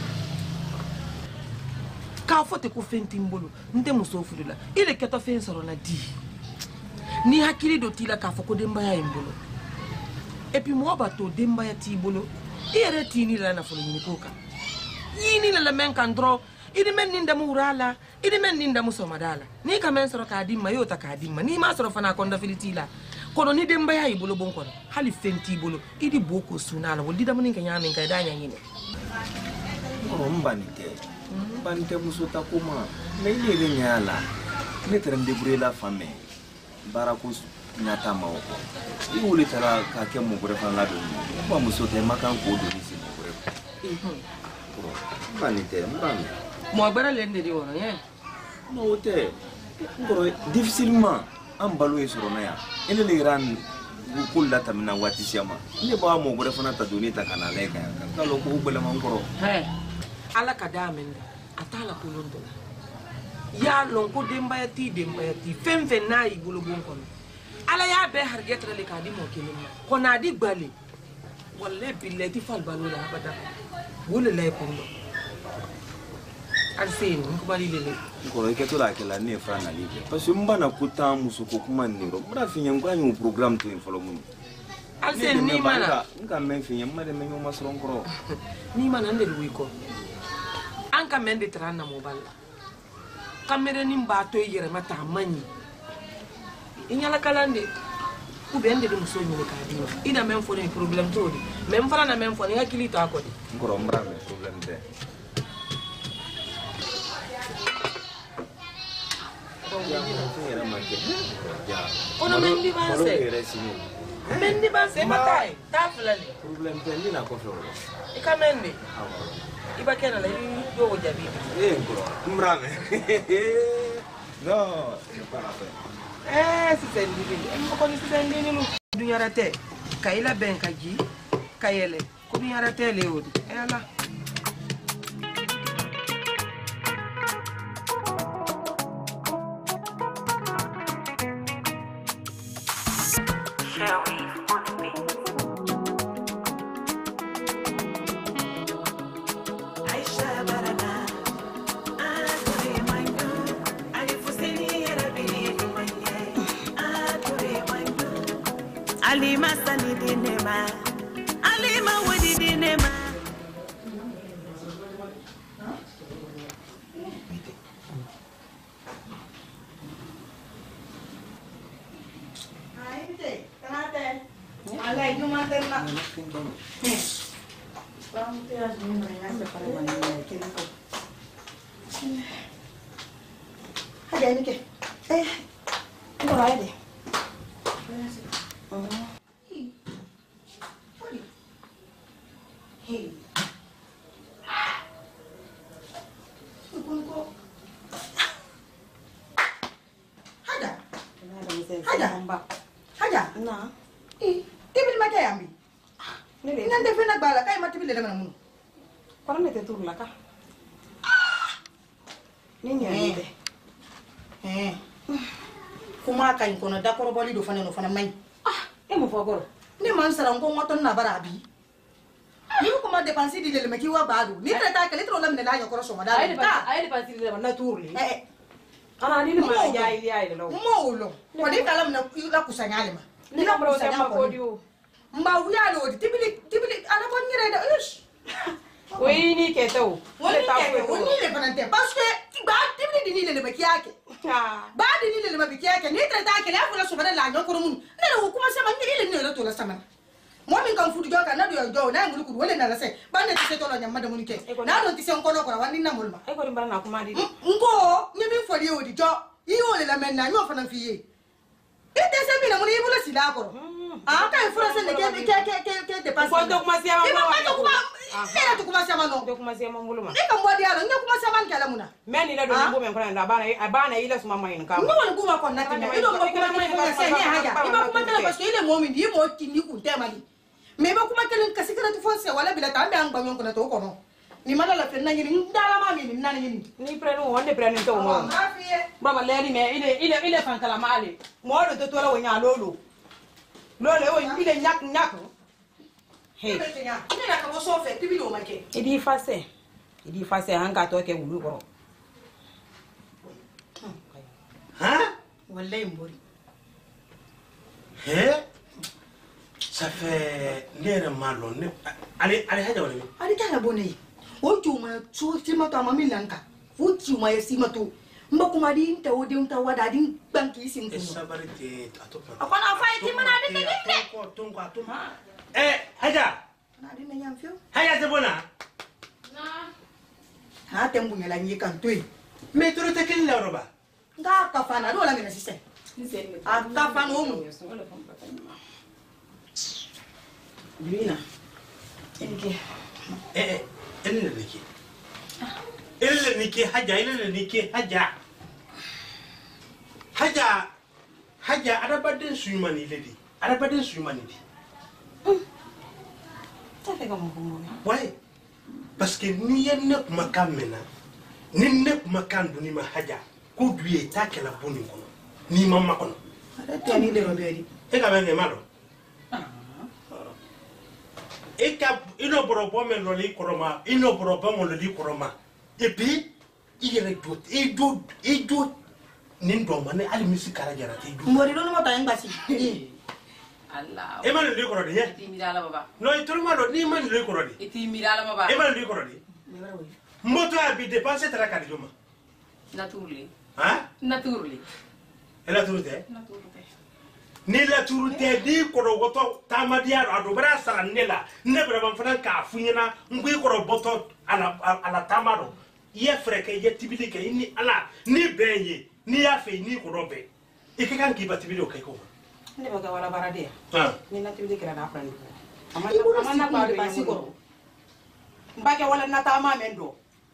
Speaker 5: ka fote ko fenti mbolo nte musofulula ile keto fen soro na di ni hakili do tila ka foko demba ya imbolo et puis moi bato demba ya ti bolo ere tini la na folo ni koka yini la men kandro idi men ninda murala idi men ninda musomadala ni ka men soro ka dimma yo ta ka dimma ni ma soro fana konda filitila kono ni demba ya ibolo bon kono hali fenti bolo idi boko sunala wol dida munin ka nyamen ka danya yine
Speaker 7: ko mbanite mbanite musota kuma me ile nyala ne trende brela fame barakus nyata mawoko i wuli tara ka ke mo gure fanga do ba musote makan ko do ni sin gure mhm ko mbanite mbani
Speaker 5: mo bara lende di wona ye
Speaker 7: no te ngoro difficilement am balo esoro na ya ele le ran ku kulla tamna wati shama ne ba mo gure fana ta doni ta kana le ka ka lo ko ubele man ngoro
Speaker 5: he ala kadamenda atala kulondo ya lonko demba ya ti demba ya ti femfe na ibulu bon kono ala ya be hargetra le kadi mo kelema kona di gbale walle billati fal balola abada wole lay kondo alsin ko bali lele
Speaker 7: ko ke to la ke la ne frana libe parce que mbana kuta musuko kuma niro mra finya ngwanyu program to infolo mun
Speaker 5: alsin ni mana
Speaker 7: nka men finya made men yo masron kro
Speaker 5: ni mana ndel wi ko anka men de trana mo balla kamere ni mbato yere mata manyi inyala kalande ku bende dum so nyele ka diwa ida men fo ni problem to di men fara na men fo ni hakili to akodi
Speaker 7: ngoro mbra me problem de ya mo to yere make ya
Speaker 5: ono men di banse men di banse matai ta fulani
Speaker 7: problem de ni na ko fo
Speaker 5: e kamende iba kena la do jabi
Speaker 7: eh ngoro mbra me Non, c'est pas la peine.
Speaker 5: Eh, c'est un livre. Je connais c'est un livre. Du yarate. Kaila ben kaji. Kayele. Ko du yarate le odi. Eh là.
Speaker 3: Alima sani dinema, Alima wadi dinema.
Speaker 6: Aite, kanate. Alai cuma ternak. Kamu tu harus menanya kepada mana kena kau. Ada ini ke? Eh, ini orang ada. Oh. Hey. Hey. Ada. Ada. Ada. Nah. Eh, tibil macam yang bi. Nanti fina bala kay mati bile dama mun.
Speaker 5: Kono mete tur la ka. Ni nya de.
Speaker 6: Eh. Kuma kay kono da ko boli do fana no fana may.
Speaker 5: E mo fogoro.
Speaker 6: Ni man sara ngo ngoton na barabi. Ni ko ma dépenser di le meki wa badu. Ni trata kale tro la min la yokoro so madala.
Speaker 5: Ay dépenser ay dépenser di na turli.
Speaker 6: Eh.
Speaker 5: Ana ni ma ya ili ay lo.
Speaker 6: Mo lo. Ko di kala min la kusanya ma.
Speaker 5: Ni ka bro se ma ko dio.
Speaker 6: Mba wuya lo tibili tibili ana bon nyere da ish.
Speaker 5: Oui ni keto.
Speaker 6: Woni ke woni le banante parce que ba tibili di ni le meki yake. Ba di ni le meki yake ni trata kale afula so madala yokoro mun. Na lo kuma se ma ni ile ni lo to la sama. Mo min kan fudu joka na do jo na ngulu ku wole na la se ba ne tise to lo nyamma da mun ke na do tise nkono ko wani na mulma
Speaker 5: e ko ri mbara na kuma di
Speaker 6: ngo ni min fodi odi jo yi wole la men na nyo fa na fiye e te se mi na mun yi bula sila ko ah ka fura se ne ke ke ke ke ke de passe
Speaker 5: ko do kuma se ma
Speaker 6: ma ko kuma ina to kuma se ma no
Speaker 5: do kuma se ma muluma
Speaker 6: e kan bodi ala nya kuma se ma kala muna
Speaker 5: men ni la do ngo men ko na bana bana ila suma mai nka
Speaker 6: ngo won kuma ko na ti me do ko kuma ko se ne haja iba kuma kala parce que ile mo min di mo ti ni ku te mali mais ba kuma kelen kasi kana tu fonse wala bila tambe ang banyon ko na to kono ni mala la fenna ni ndala ma mi ni nani ni
Speaker 5: ni prenu wonde prenu to mo baba leri me ile ile ile fankala male mo do to to la wonya lolo lolo wo ile nyak nyak he
Speaker 6: ni na ka bo so fe tibi lo make
Speaker 5: idi fase idi fase hanga to ke wulu ko
Speaker 1: ha
Speaker 6: wallahi mbori
Speaker 1: he ça fait l'air malon allez allez haja wala
Speaker 6: ali kana bonai o juma so sima to mami lanka o juma ya sima to mba kuma din ta odi unta wada din banki sim ko
Speaker 1: sabarite atopa
Speaker 6: akona fa ti mana de de de
Speaker 1: ko ton ko atuma eh haja
Speaker 6: na de nyam fio
Speaker 1: haja zebona
Speaker 2: na
Speaker 6: ha tembu nyala nyi kan toy
Speaker 1: mais tu te kin la roba
Speaker 6: nga ka fa na do la mina sise a ka fa no mu Divina.
Speaker 1: Enke. Eh, ele le niki. Ele le niki haja, ele le niki haja. Haja. Haja ada baden suimani ledi. Ada baden suimani di.
Speaker 5: ça fait comme bon
Speaker 1: Ouais. Parce que ni yenne kuma kamena. Ni ne kuma kandu ni ma haja. Ko duye ta kala boni kono. Ni mamma kono.
Speaker 6: Ada tani le robedi.
Speaker 1: E ka benge malo. Eka ino borobo men loli koroma ino borobo mon loli koroma et puis il y a d'autres et d'autres et d'autres nindo mane ali misi kara jara te du
Speaker 6: Mbori lo mo ta yang basi.
Speaker 2: Allah
Speaker 1: e man loli korodi ye
Speaker 2: ti mirala baba
Speaker 1: no e tolma do ni man loli korodi
Speaker 2: e ti mirala baba
Speaker 1: e man loli korodi moto abi dépenser tra kadi joma
Speaker 2: naturally
Speaker 1: hein
Speaker 2: naturally
Speaker 1: e la turute
Speaker 2: naturally
Speaker 1: ni la turute di koro goto tamadia ado bra sara nela ne bra ban fana ka funyina ngui koro boto ala ala tamaro ye freke ye tibili ke ni ala ni benye ni ya fe ni koro be e ke kan ki batibili o kai ko
Speaker 5: ne baga wala barade
Speaker 1: ah
Speaker 5: ni na tibili kira na afran ama
Speaker 6: Ibu
Speaker 5: ama na ba
Speaker 6: de
Speaker 5: de
Speaker 6: basi
Speaker 5: ko
Speaker 6: ko.
Speaker 5: mbake wala na ta ma mendo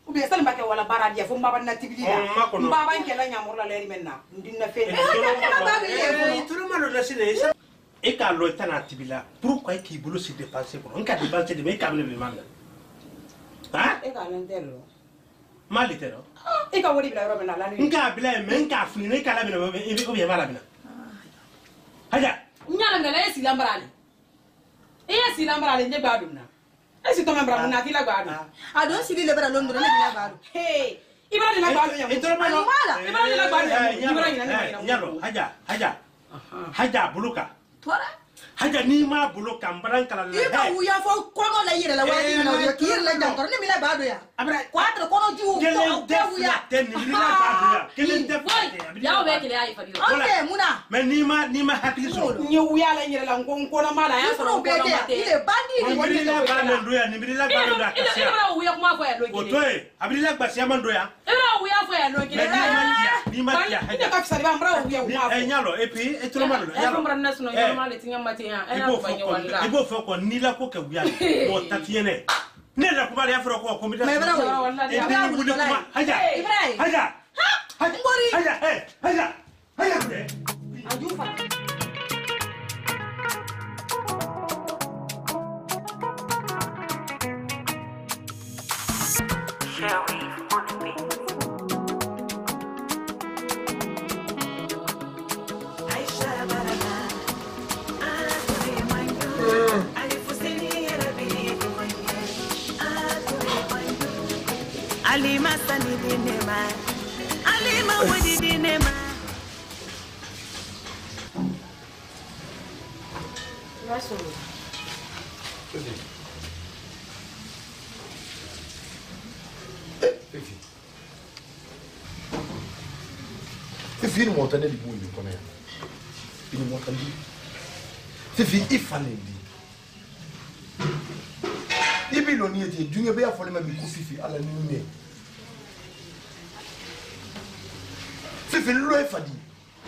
Speaker 6: ou bien ça ne va que wala baradia fo mbaba na tibili ya mbaba nkela nyamor la leri menna ndina fe
Speaker 9: tout le monde le sait et quand le temps a tibila pourquoi qui boulot se dépenser pour on ka dépenser de mais quand le demande hein
Speaker 6: e ka lentelo
Speaker 9: malitero
Speaker 6: e ka wori bila robe na la ni
Speaker 9: nka bila men ka funi ne kala bina e bi ko be mala bina haja
Speaker 6: nyala ngala e silambrale e silambrale nje badum na e si to membra na ti la gbadu a don sili le bra londro le la gbadu hey ibra ni la gbadu ya
Speaker 9: e to ma
Speaker 6: ibra ni la gbadu ya ibra ni na
Speaker 9: nyalo haja haja haja buluka
Speaker 6: tora
Speaker 9: haja ni ma buluka mbran kala le
Speaker 6: iba uya fo kono la yire la wadi na yo kir la jankor ni mi la gbadu ya abra quatro kono ju
Speaker 9: ko uya ten ni la gbadu ya kelen def
Speaker 2: ya o be kele ay fadi
Speaker 6: okay muna
Speaker 9: mais ni ma ni ma hakili so
Speaker 6: ni uya la yire la ngon kono mala ya so ko la mate ile bandi ni
Speaker 9: woni la ba na ndoya ni bi la ba na kasia
Speaker 2: ibra uya kuma fo ya lo kele
Speaker 9: otoe abri la gba sia mandoya
Speaker 2: ibra uya fo ya lo kele
Speaker 9: ni ma dia ni ma dia
Speaker 6: haja ka fisa ba mbra uya kuma
Speaker 9: e nyalo et puis et tout le monde
Speaker 6: ya mbra na suno ya mala tinga mate ya e na fanya wala
Speaker 9: ibo fo ko ni la ko ke buya mo tatiene ne la ko ba ya fro ko ko mi da
Speaker 6: me bra wala
Speaker 9: e bi ni kuma haja haja haja
Speaker 6: ngori
Speaker 9: haja eh haja haja de
Speaker 6: ajufa
Speaker 3: Alima sani dinema, Alima wadi dinema.
Speaker 2: Rasul.
Speaker 1: Fifi. Fifi ni mwotane di buni kona ya. Ni mwotane di. Fifi ifane di. Ibi lo ni eti dunye be afole ma bi ku Fifi ala ni me. Fifi lo e fadi.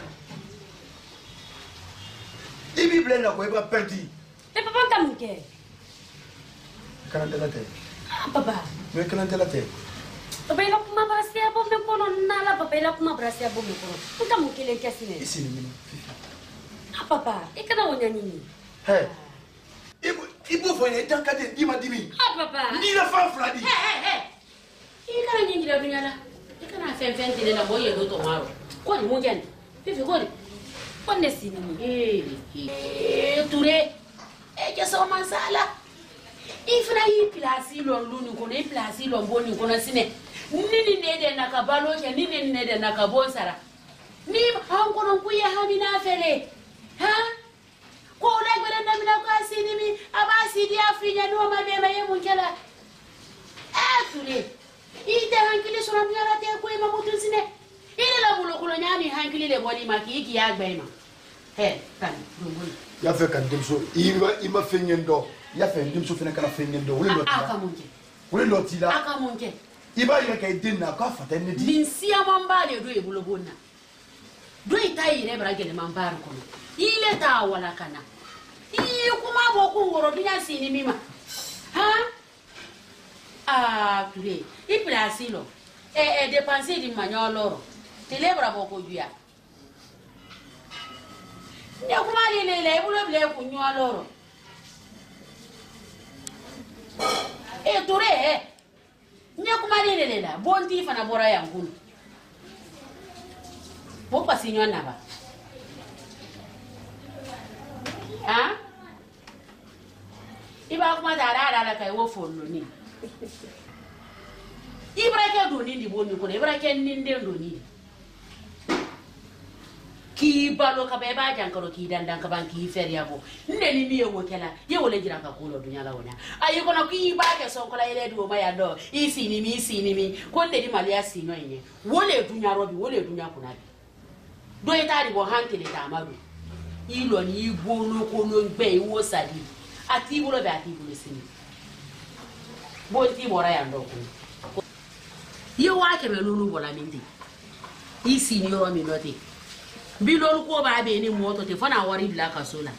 Speaker 1: Ibi blenda ko e ba perdi.
Speaker 8: E papa nta muke.
Speaker 1: Kana de te.
Speaker 8: Ah papa.
Speaker 1: Me kana de te.
Speaker 8: Papa ila kuma brasia bo me kono nala papa ila kuma brasia bo me kono. Nta muke le kesine.
Speaker 1: Isi ni mini Fifi.
Speaker 8: Ah papa, e kana wonya nini?
Speaker 1: Hey. Ibu ibu fo ne tanka de di ma dimi.
Speaker 8: Ah papa.
Speaker 1: Ni la fa fladi.
Speaker 2: Hey hey hey. I kana nyingi la dunyala. I kana fen fen tele na boye do to maro. Ko ni mo jen. Fifi ko ni.
Speaker 8: Ko ne sini.
Speaker 2: Eh eh ture. E ke so mansala. Ifra yi plasi lo luni ko ne plasi lo boni ko na sine. Nini ne de na kabalo ke nini ne de na kabonsara. Ni han ko non kuya hamina fele. Ha? Ko la gbere na mina ko asini mi abasi di afinya no ma be ma yemu kala. Eh ture. Ite hankili so na ngara te ko ma mutu sine. Ile la bulo ko nyani hankili le boli ma ki ki ya gbe ma. He, kan dungul.
Speaker 1: Ya fe kan demso iba ima fenyendo. Ya fe demso fena kana fenyendo. Wole loti la.
Speaker 2: Aka munke.
Speaker 1: Wole loti la.
Speaker 2: Aka munke.
Speaker 1: Iba ira kai dinna ka fata ne di.
Speaker 2: Linsia mambale do e bulo bonna. Do itai ne bragele mambar kono. Ile ta wala kana. Iyo kuma bo ku ngoro binya sini mima. Ha? Ah, ture. I plasilo. E e dépenser di magnolo. Tele bravo ko juya. Ne kuma le le le bulo ble ku nyo aloro. E ture e. Ne kuma le le la bondi fana bora ya ngulu. Bo pasinyo na ba. Ha? Iba kuma dara dara kai wo follo ni. Ibra ke do ni ndi boni ko ibra ke ninde do ni. Ki balo ka be ba jankaro ki dandan ka ban ki fer yabo. Nde ni mi yewo kala yewo le jira ka ko lo dunya la wona. Ayi ko na ki ba ke son ko la ile do ma ya do. Isi ni mi isi ni mi ko nde di mali asi no yin. Wole dunya robi wole dunya kunabi. Do itari bo hankele ta madu. Ilo ni igbo loko no gbe iwo sadi ati iwo lo be ati iwo sini bo ti bora ya ndo ko yo wa ke be lulu bola mindi isi ni yo mi note bi lolu ko ba be ni moto te fana wari bila ka sola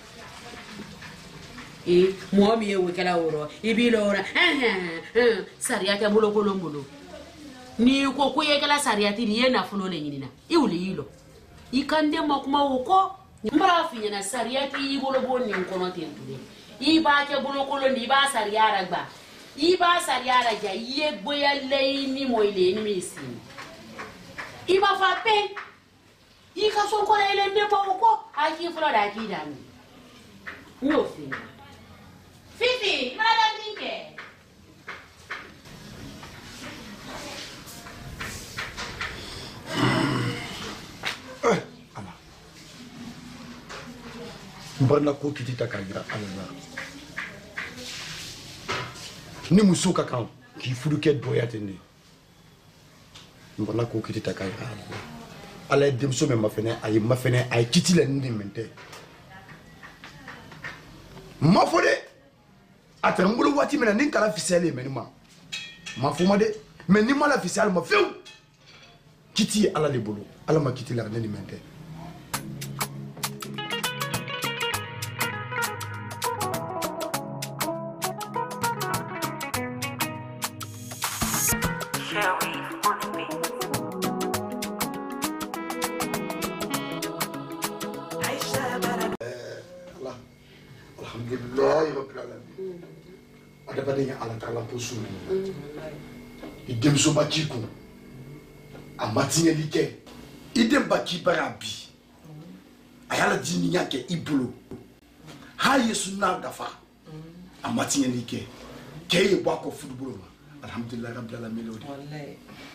Speaker 2: e mo mi e wo kala woro e bi lo ora eh eh sari ata bulo ko lo mbulo ni ko ko ye kala sariati ni ye na fulo le nyina i wuli yilo i kande makuma woko mbara fi na sariati i bolo bonni kono tentude i ba ke bolo kolo ni ba sariara gba i ba sariara ja ye boya le ni moile ni misi i ba fa pe i ka so ko le ne ba woko a ki fulo da ki da ni no fi Fifi mala dinke
Speaker 1: Mbana ko kiti takayira alala ni muso ka kan ki furu ke doyate ni mbana ko kiti takayira alala ala demso me mafene ay mafene ay kiti la ni mente mafode atambulu wati mena nin kala fisele menima mafuma de men ni mala fisale ma few kiti ala le bolo ala ma kiti la ni mente alhamdulillah rabbil alamin ada badanya ala taala posu idem so bakiku amatinya like idem baki barabi ayala dini yake ibulu ha yesu na dafa amatinya like keye bako football alhamdulillah rabbil alamin wallahi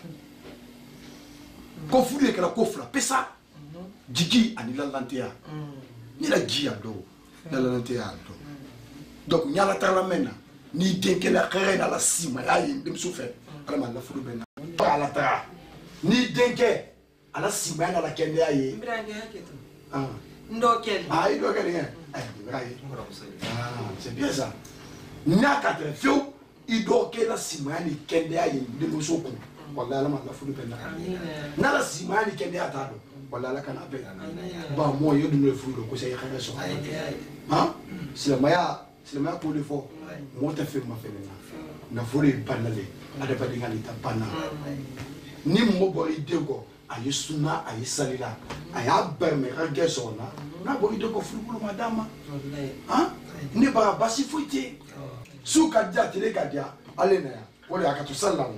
Speaker 1: ko fude kala ko fla pesa jigi anila lantia ni la gia do la lantia do donc nyala tala mena ni denkela khere na la sima ya yindim souffert ala ma la fudu bena ala ta ni denke ala sima na la kende aye
Speaker 5: Mbrange yake tu
Speaker 1: ah
Speaker 5: ndokel
Speaker 1: ah ido kele hein eh braille ah c'est bien ça na quatre fio ido kela sima ni kende aye yindim soko wallahi ala ma la fudu bena na la sima ni kende atado wallahi ala kana be ba mo yodu no fudu ko sey khare so hein c'est maya c'est le meilleur pour le fort moi t'as fait ma fait na volé panale ada pas dingali ta pana ni mo bori dego ayi suna ayi salila aya berme rage sona na bori dego fululu madama hein ni ba basi fuite suka dia tele gadia alena ya wala akatu sallallahu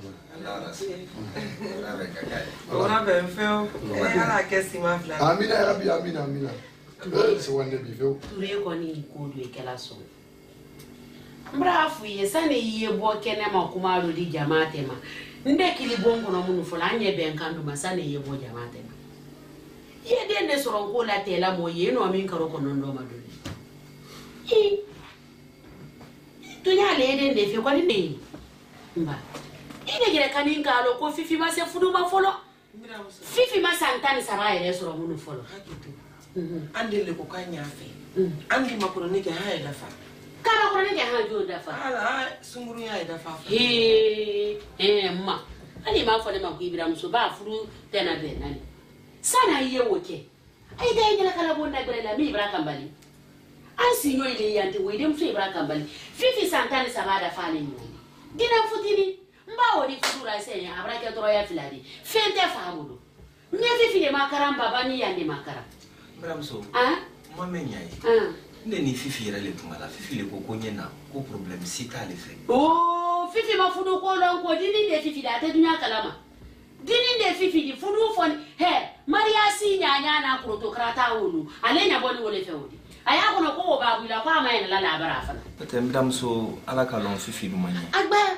Speaker 5: ona ben feo ala kesi ma fla
Speaker 1: amina ya rabbi amina amina c'est wande bi feo
Speaker 2: touré ko ni ko do kala so mbrafu ye sane ye bo kene ma kuma ro di jamaate ma nde kili bongo no munu fola anye ben kandu ma sane ye bo jamaate ma ye de ne soro ko la tela mo ye no min karo ko non do ma do i to nya le de ne fe ko ni mba ine gere kanin kalo ko fifi ma se fudu ma folo fifi ma santani sara ye soro munu folo
Speaker 5: ande le ko kanya fe andi makoro ne ke ha da fa
Speaker 2: kala ko ne ke ha jo da fa
Speaker 5: ala sunguru ya da fa
Speaker 2: he eh ma ali ma fo le ma ku ibira muso ba furu tena be nani sana ye woke ai da ngela kala bonda gre la mi ibra kambali an sinyo ile yandi we dem so ibra kambali fifi santani sabada fa le nyo dina futini mba wori fudura senya abra ke toro ya filadi fente fa mudo mi fifi le makara baba ni yandi makara
Speaker 7: Bramso
Speaker 2: ah
Speaker 7: mamenyai
Speaker 2: ah
Speaker 7: nde ni fifi era le tungala fifi le kokonye na ko problem sita le fe
Speaker 2: oh fifi ma fudu ko lon ko dini de fifi da ta dunya kalama dini de fifi di fudu fon he maria si nyanya na protokrata wulu alenya boni wole fe wudi aya kono ko ba bila kwa mai na la bara fana
Speaker 7: pete Bramso ala ka lon fifi du manya
Speaker 2: agba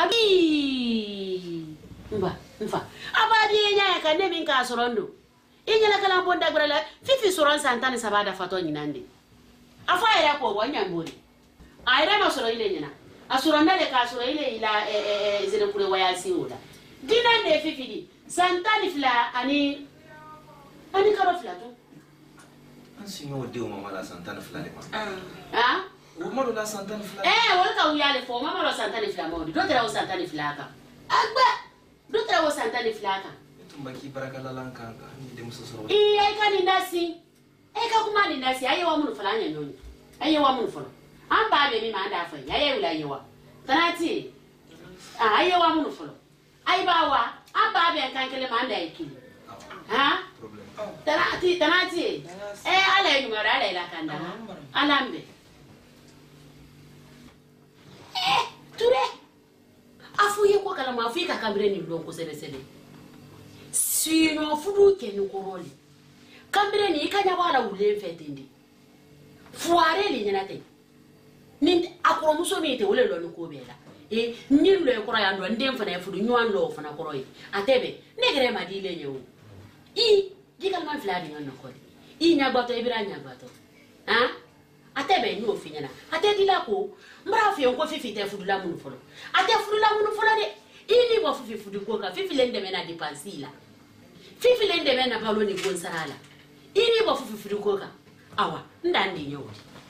Speaker 2: abi mba mfa abadi nya ka ne min ka sorondo inyala kala bonda grala fifi soron santane sabada fato nyinande afa era ko wanya mbori aira no soro ile nyina asuranda le ka soro ile ila e e zere kure waya si oda dina ne fifi di santani fla ani ani karo fla to
Speaker 7: ansinyo de o mama la santana fla le ma
Speaker 2: ah
Speaker 7: o mama la santana fla
Speaker 2: eh wala ka uyale fo mama la santani fla mo do tra o santani fla ka agba do tra o santani fla ka
Speaker 7: tumbaki baraka la lankanga ni de muso soro
Speaker 2: i ai kan ndasi eka kuma ni ndasi aye wa mun fulanya nyoni aye wa mun fula an ba be mi ma anda fa aye wula aye wa tanati ah aye wa mun fula ai ba wa amba be kan kele ma anda iki ha tanati tanati eh ala ni mara ala ila kanda alambe eh ture afuye ko kala ma afika kambre ni blonko sele sele sino fudu ke ni koroli kambre ni kanya wala ule fetindi fuare li nyanate ni akoro muso ni te wole lo ni ko bela e ni lo e koro ya ndo ndem fana fudu nywan lo fana koro yi atebe negere ma di le nyewu i dikal man fladi ngon ko i nya gbato ibira nya gbato ha atebe ni ofinyana ate dila ko mbra fi on ko fifi te fudu la munu folo ate fudu la munu folo de ini bo fifi fudu ko ka fifi lende mena dipensila fifi lende mena balo ni gonsarala ini bo fifi fudu ko ka awa ndandi nyewu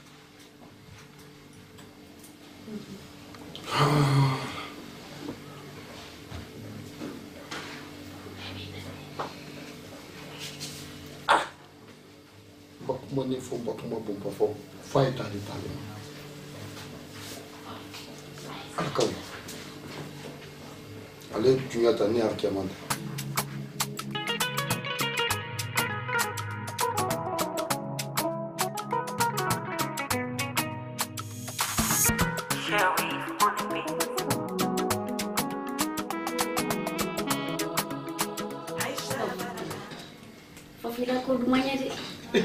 Speaker 1: ah bakuma ni fo bakuma bomba fo fighter de tale alkaw ale tuya tani arkemanda
Speaker 8: Ko dumanya de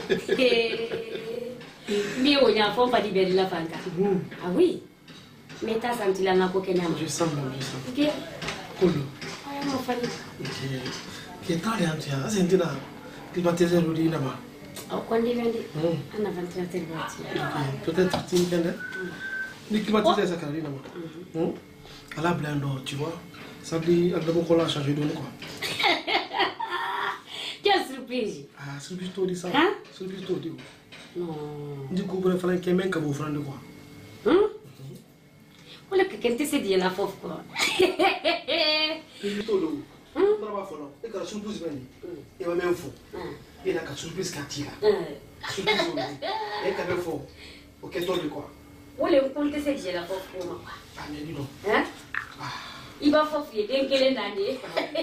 Speaker 8: mi o nya fo pa di beli la fanka ah oui mais ta senti la na ko kenya
Speaker 4: je sens bien je sens
Speaker 8: ok
Speaker 4: cool
Speaker 8: ah mo fa ni
Speaker 4: che tale anzi a sentina ti battese lo di na ma
Speaker 8: au quando vendi ana ventilateur bati
Speaker 4: peut-être tu m'entends ni qui battese ça carina ma à la blendo tu vois ça dit à d'abord qu'on l'a changé de quoi.
Speaker 8: Quelle surprise!
Speaker 4: Ah, surprise toi dit ça.
Speaker 8: Hein?
Speaker 4: Surprise toi dit.
Speaker 8: Non.
Speaker 4: Du coup, il fallait qu'il y ait un cabo franc de quoi.
Speaker 8: Hum? Olha que quem te se dit la fof quoi.
Speaker 4: Surprise toi dit. Hum? Não vai falar. É que a surprise vem. E vai mesmo fo. E na surprise que atira. Surprise toi dit. É que vai fo. O que toi dit quoi?
Speaker 8: Olha o como te se dit la fof quoi.
Speaker 4: Ah, mais dis donc.
Speaker 8: Hein? Il va fof il est quel année?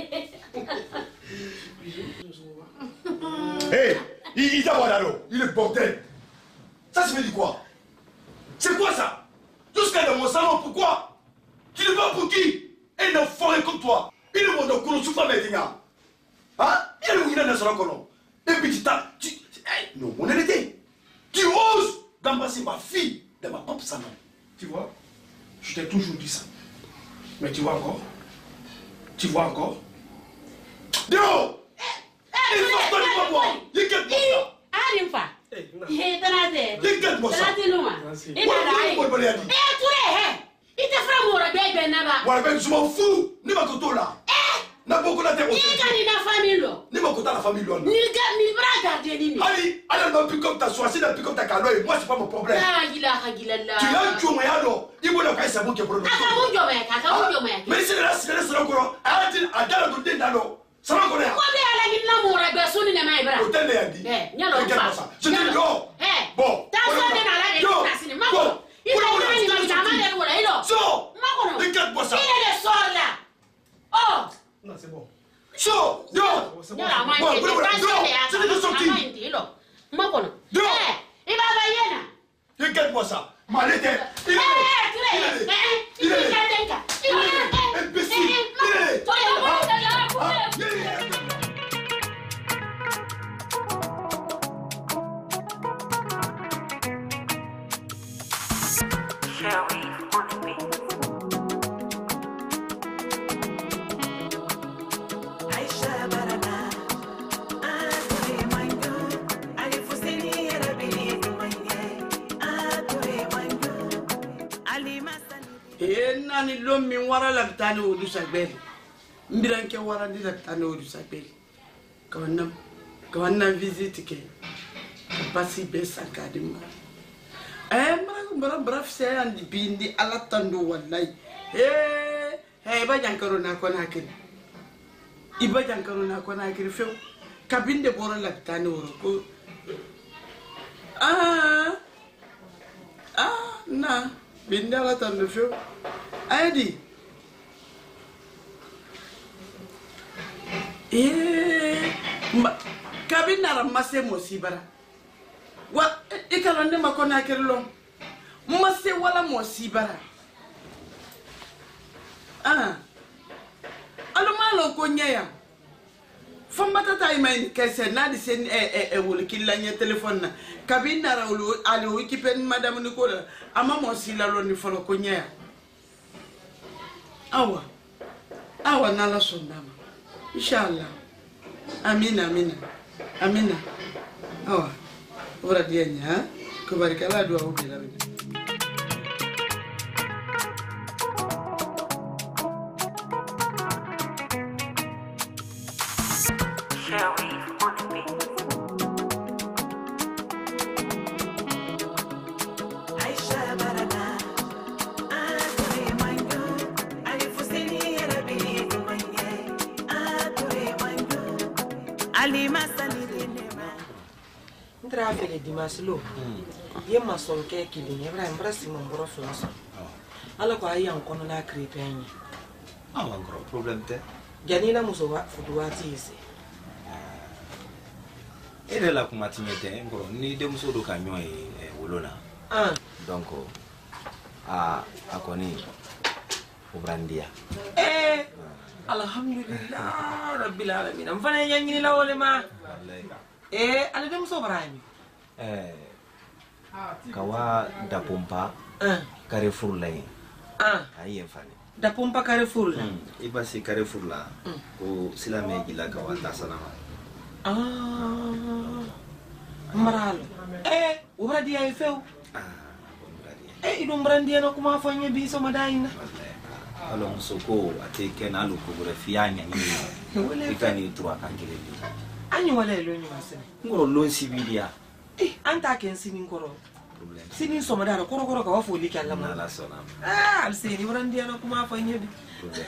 Speaker 1: Hé, il il t'a alors, il est bordel. Ça se fait du quoi? C'est quoi ça? Jusqu'à dans mon salon, pourquoi? Tu ne vas pour qui? Un enfoiré comme toi. Il est mon nom, souffre maintenant. Hein? Il est le dans le salon. Et puis tu t'as. Tu... Hey, non, mon hérité. Tu oses d'embrasser ma fille dans ma propre salon.
Speaker 4: Tu vois? Je t'ai toujours dit ça. Mais tu vois encore? Tu vois encore?
Speaker 1: Dio! Il faut que tu moi. Il est quel ça?
Speaker 2: Arimfa. Eh, tanate.
Speaker 1: Il est quel ça?
Speaker 2: Tanate luma.
Speaker 1: Il est
Speaker 2: Eh, tu es. Il te fera mourir bébé naba.
Speaker 1: Voilà, ben je m'en fous. Ni ma koto là.
Speaker 2: Eh.
Speaker 1: Na beaucoup la terre.
Speaker 2: Ni gani na famille lo.
Speaker 1: Ni ma koto la famille lo.
Speaker 2: Ni ga ni bra garder ni.
Speaker 1: Ali, allez non plus comme ta soie, c'est plus comme ta calorie. Moi c'est pas mon problème.
Speaker 2: La ilaha illallah.
Speaker 1: Tu as tu m'as alors. Il faut le faire c'est bon qui est problème.
Speaker 2: Aka mo jo me, aka mo jo me.
Speaker 1: Mais c'est là, c'est là, c'est là encore. Arrête, adala do den dalo. Ça va connaître.
Speaker 2: Ko be ala ni na mo ra be so ni na mai bra.
Speaker 1: Hôtel le andi.
Speaker 2: Eh, nyalo fa.
Speaker 1: Je dis non.
Speaker 2: Eh.
Speaker 1: Bon.
Speaker 2: Ta so ni na la ni na sini ma ko. Il faut ni ma jama de wala ilo.
Speaker 1: So.
Speaker 2: Ma ko no.
Speaker 1: Regarde-moi ça.
Speaker 2: Il est le sort là. Oh.
Speaker 4: Non, c'est bon.
Speaker 1: So. Yo.
Speaker 2: Nyala ma ni.
Speaker 1: C'est de sortie.
Speaker 2: Ma ko no. Eh. Il va ba yena.
Speaker 1: Regarde-moi ça. Malette. Il est. Il est. Il est. Imbécile. Il est.
Speaker 10: nani lom min wara la tani odu sagbel mbiran ke wara di la tani odu sagbel kawanna kawanna visite ke pasi be sankadim eh mara mara braf se andi bindi ala tando wallahi eh eh ba jankaro na ko na kiri iba jankaro na ko na kiri few kabinde boro la tani woro ko ah ah na bindi ala tando few Adi. Eh, ma kabinara mase mosibara. Wa ikalonde makona kerlo. Mase wala mosibara. Ah. Alo malo konya. Famba tata imani kese na di sen e e e wol kilanya telephone na. Kabinara ulu ali wikipen madame Nicola. Ama mosila lo ni folo konya. Awa. Awa nala sondama. Inshallah. Amina, amina. Amina. Awa. Ora dianya, ha? Kubarikala dua ubila bina.
Speaker 5: Trafele di maslo. Ye mason ke kili, ebra embrasi mon bro flaso. Ala ko ayan kono la crepe anyi.
Speaker 7: Ah, un gros problème te.
Speaker 5: Janina muso wa fuduati ise.
Speaker 7: Ere la kuma timete ngoro ni de muso do ka nyo e wolona.
Speaker 5: Ah,
Speaker 7: donc a akoni obrandia.
Speaker 5: Eh, alhamdulillah rabbil alamin. Am fana yanyi la wole ma. Eh, ala dem so barani.
Speaker 7: Eh. Kawa da pompa.
Speaker 5: Ah.
Speaker 7: Carrefour lay.
Speaker 5: Ah.
Speaker 7: Ayi enfani.
Speaker 5: Da pompa Carrefour la.
Speaker 7: Iba si Carrefour la. Ko sila me gila kawa tasana.
Speaker 5: Ah. Maralo. Eh, ubradi ay feu.
Speaker 7: Ah,
Speaker 5: Eh, idum brandia no kuma fanya biso madaina.
Speaker 7: Alo musoko ate kenalu ko fianya ni. Ikani tuwa kankile.
Speaker 5: Anyi wala elo nyi wasene.
Speaker 7: Ngoro lon sibidia.
Speaker 5: Eh, anta ken sini ngoro. Sini soma dara koro koro ka wafo liki Allah ma.
Speaker 7: Nala sona.
Speaker 5: Ah, alsini brandia no kuma fanya bi.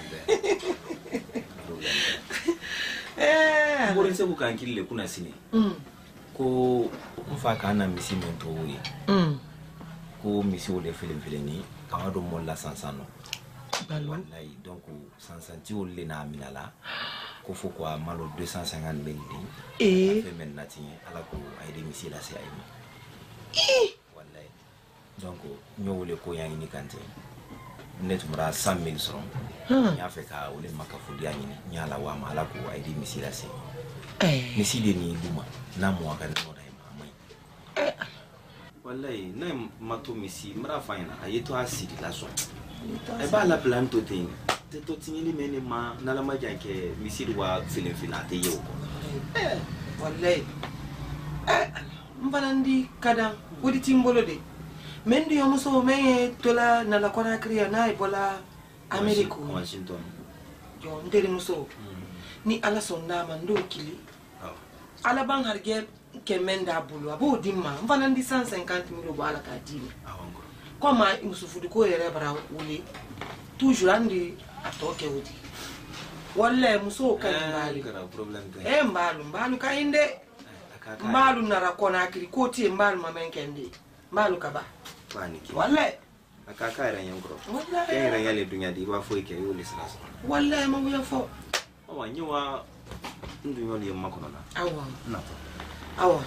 Speaker 5: Eh,
Speaker 7: ngoro se bukankile kuna sini.
Speaker 5: Mm.
Speaker 7: Ko mfaka na misi mento wi.
Speaker 5: Mm.
Speaker 7: Ko misi o de film fileni kawa do molla sansano.
Speaker 5: Balo.
Speaker 7: Wallahi donc sansanti o le na minala. Ko fo quoi malo deux cent cinquante mille di.
Speaker 5: Eh.
Speaker 7: Fait men natinye ala ko ay de misi la se ay mi.
Speaker 5: Eh.
Speaker 7: Wallahi. Donc nyowole ko yangi ni kante. Net mura cent mille son. Nya fe ka ole makafudi yangi nyala wa ma ala ko ay de misi la se.
Speaker 5: Eh.
Speaker 7: Misi de ni duma na mo aka no dai mamai. Eh. Wallahi na mato misi mura faina ayeto asidi la so. E ba la plan to tin. Te to tingeli mene ma na la majanke misi wa film filate yo ko.
Speaker 5: Eh. Wallahi. Eh. Mbalandi kada wodi timbolo de. Mendi yomuso me tola na la kona kriya na ebola America.
Speaker 7: Washington.
Speaker 5: Yo ndere muso. Ni ala sonda mando kili. Ala bang harge kemenda bulu abo dimma mbalandi cent cinquante mille bo ala ka dimi. Comme musufudu ko yere bara wuli toujours andi atoke wudi. Wallahi muso kan mbali. Eh mbalu mbalu ka inde. Mbalu nara kona kiri ko ti mbalu mamenkende. Mbalu kaba.
Speaker 7: Paniki.
Speaker 5: Wallahi
Speaker 7: akaka era nyongro.
Speaker 5: Wallahi.
Speaker 7: Era yale dunya di wa foi ke yuli sasa.
Speaker 5: Wallahi ma wuya fo.
Speaker 7: Awa nyowa ndu yoli makono na.
Speaker 5: Awa.
Speaker 7: Na.
Speaker 5: Awa.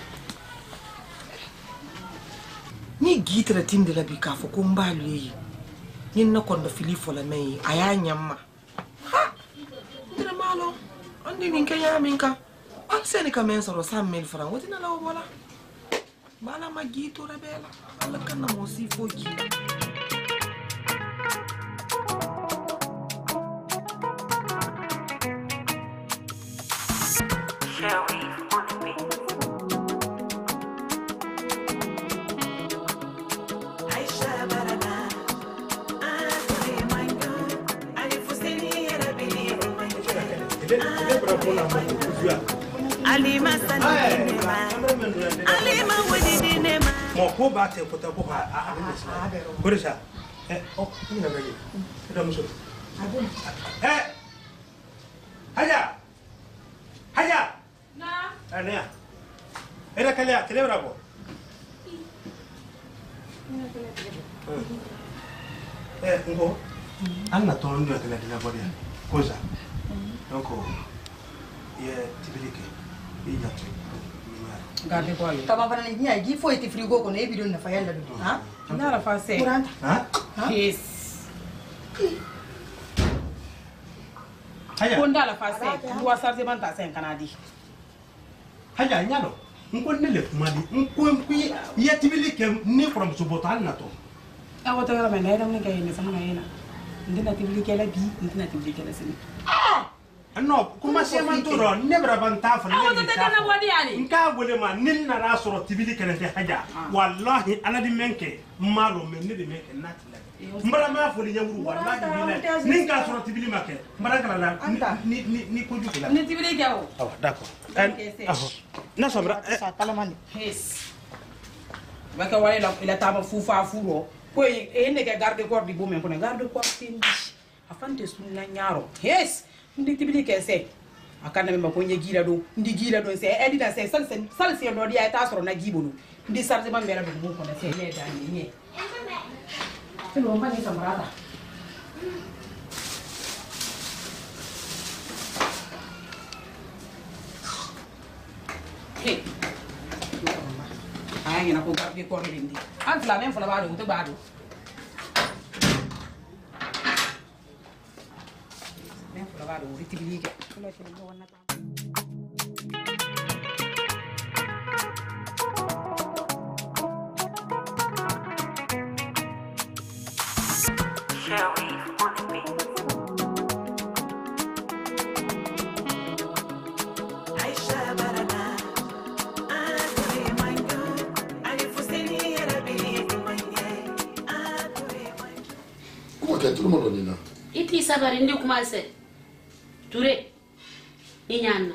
Speaker 5: Ni gitra tinde la bika fo ko mbalu yi. Ni na kondo fili fo la mai aya nyamma. Ha. Ndira malo. Andi ninka ya minka. Al seni ka men soro cent mille francs. Woti na la wala. Bala ma gito rebela. Alla kana mo si fo gi.
Speaker 3: Alima sanima Alima wadi nema
Speaker 9: mo ko ba te ko ta ko ha ko risa eh oh ni na bagi da muso eh haja haja
Speaker 2: na
Speaker 9: ana era kale tele bravo eh ngo anna to ndo tele tele bodi cosa donc ye tibilike i nyatu
Speaker 5: garde quoi yo
Speaker 6: kama bana ni ya gi fo eti frigo ko ne bidon na fa yalla do ha
Speaker 5: na la fa se
Speaker 9: ha
Speaker 5: yes
Speaker 9: haya
Speaker 5: ko ndala fa se duwa sarze ban ta sen kanadi
Speaker 9: haya nyalo nko nele kumadi nko nko ye tibilike ni from subotan na to
Speaker 5: awo to yara men na ne kay ni sama na ndina tibilike la bi ndina tibilike la sini
Speaker 9: ah no kuma se man to ro nebra ban ta fa
Speaker 5: awo to tana wadi ali
Speaker 9: nka gole ma nil na ra soro tibilike ne haja wallahi ana di menke malo men ne di menke natila mbara ma fo li nyawru wallahi billahi nin ka soro tibili make mbara kala la ni ni ni ko jukila
Speaker 5: ni tibilike awo
Speaker 9: ah d'accord ah na somra
Speaker 6: sa talamani
Speaker 5: yes baka wale la ila tama fufa furo ko e ne ke garde corps di bomen ko ne garde corps tindi afante sunna nyaro yes ndi tibilike se akana memba ko nyegira do ndi gira do se edina se sal se sal se do dia ta soro na gibonu ndi sarze man mera do mo ko ne se ne da ni ni se lo mani samarata hey ay na ko garde corps dindi ant la même fala ba do to ba do même fala ba do ritibilike ko la ci do wonna ta
Speaker 1: Tout le monde est là.
Speaker 2: Iti sabari ndi kumase. Ture. Inyana.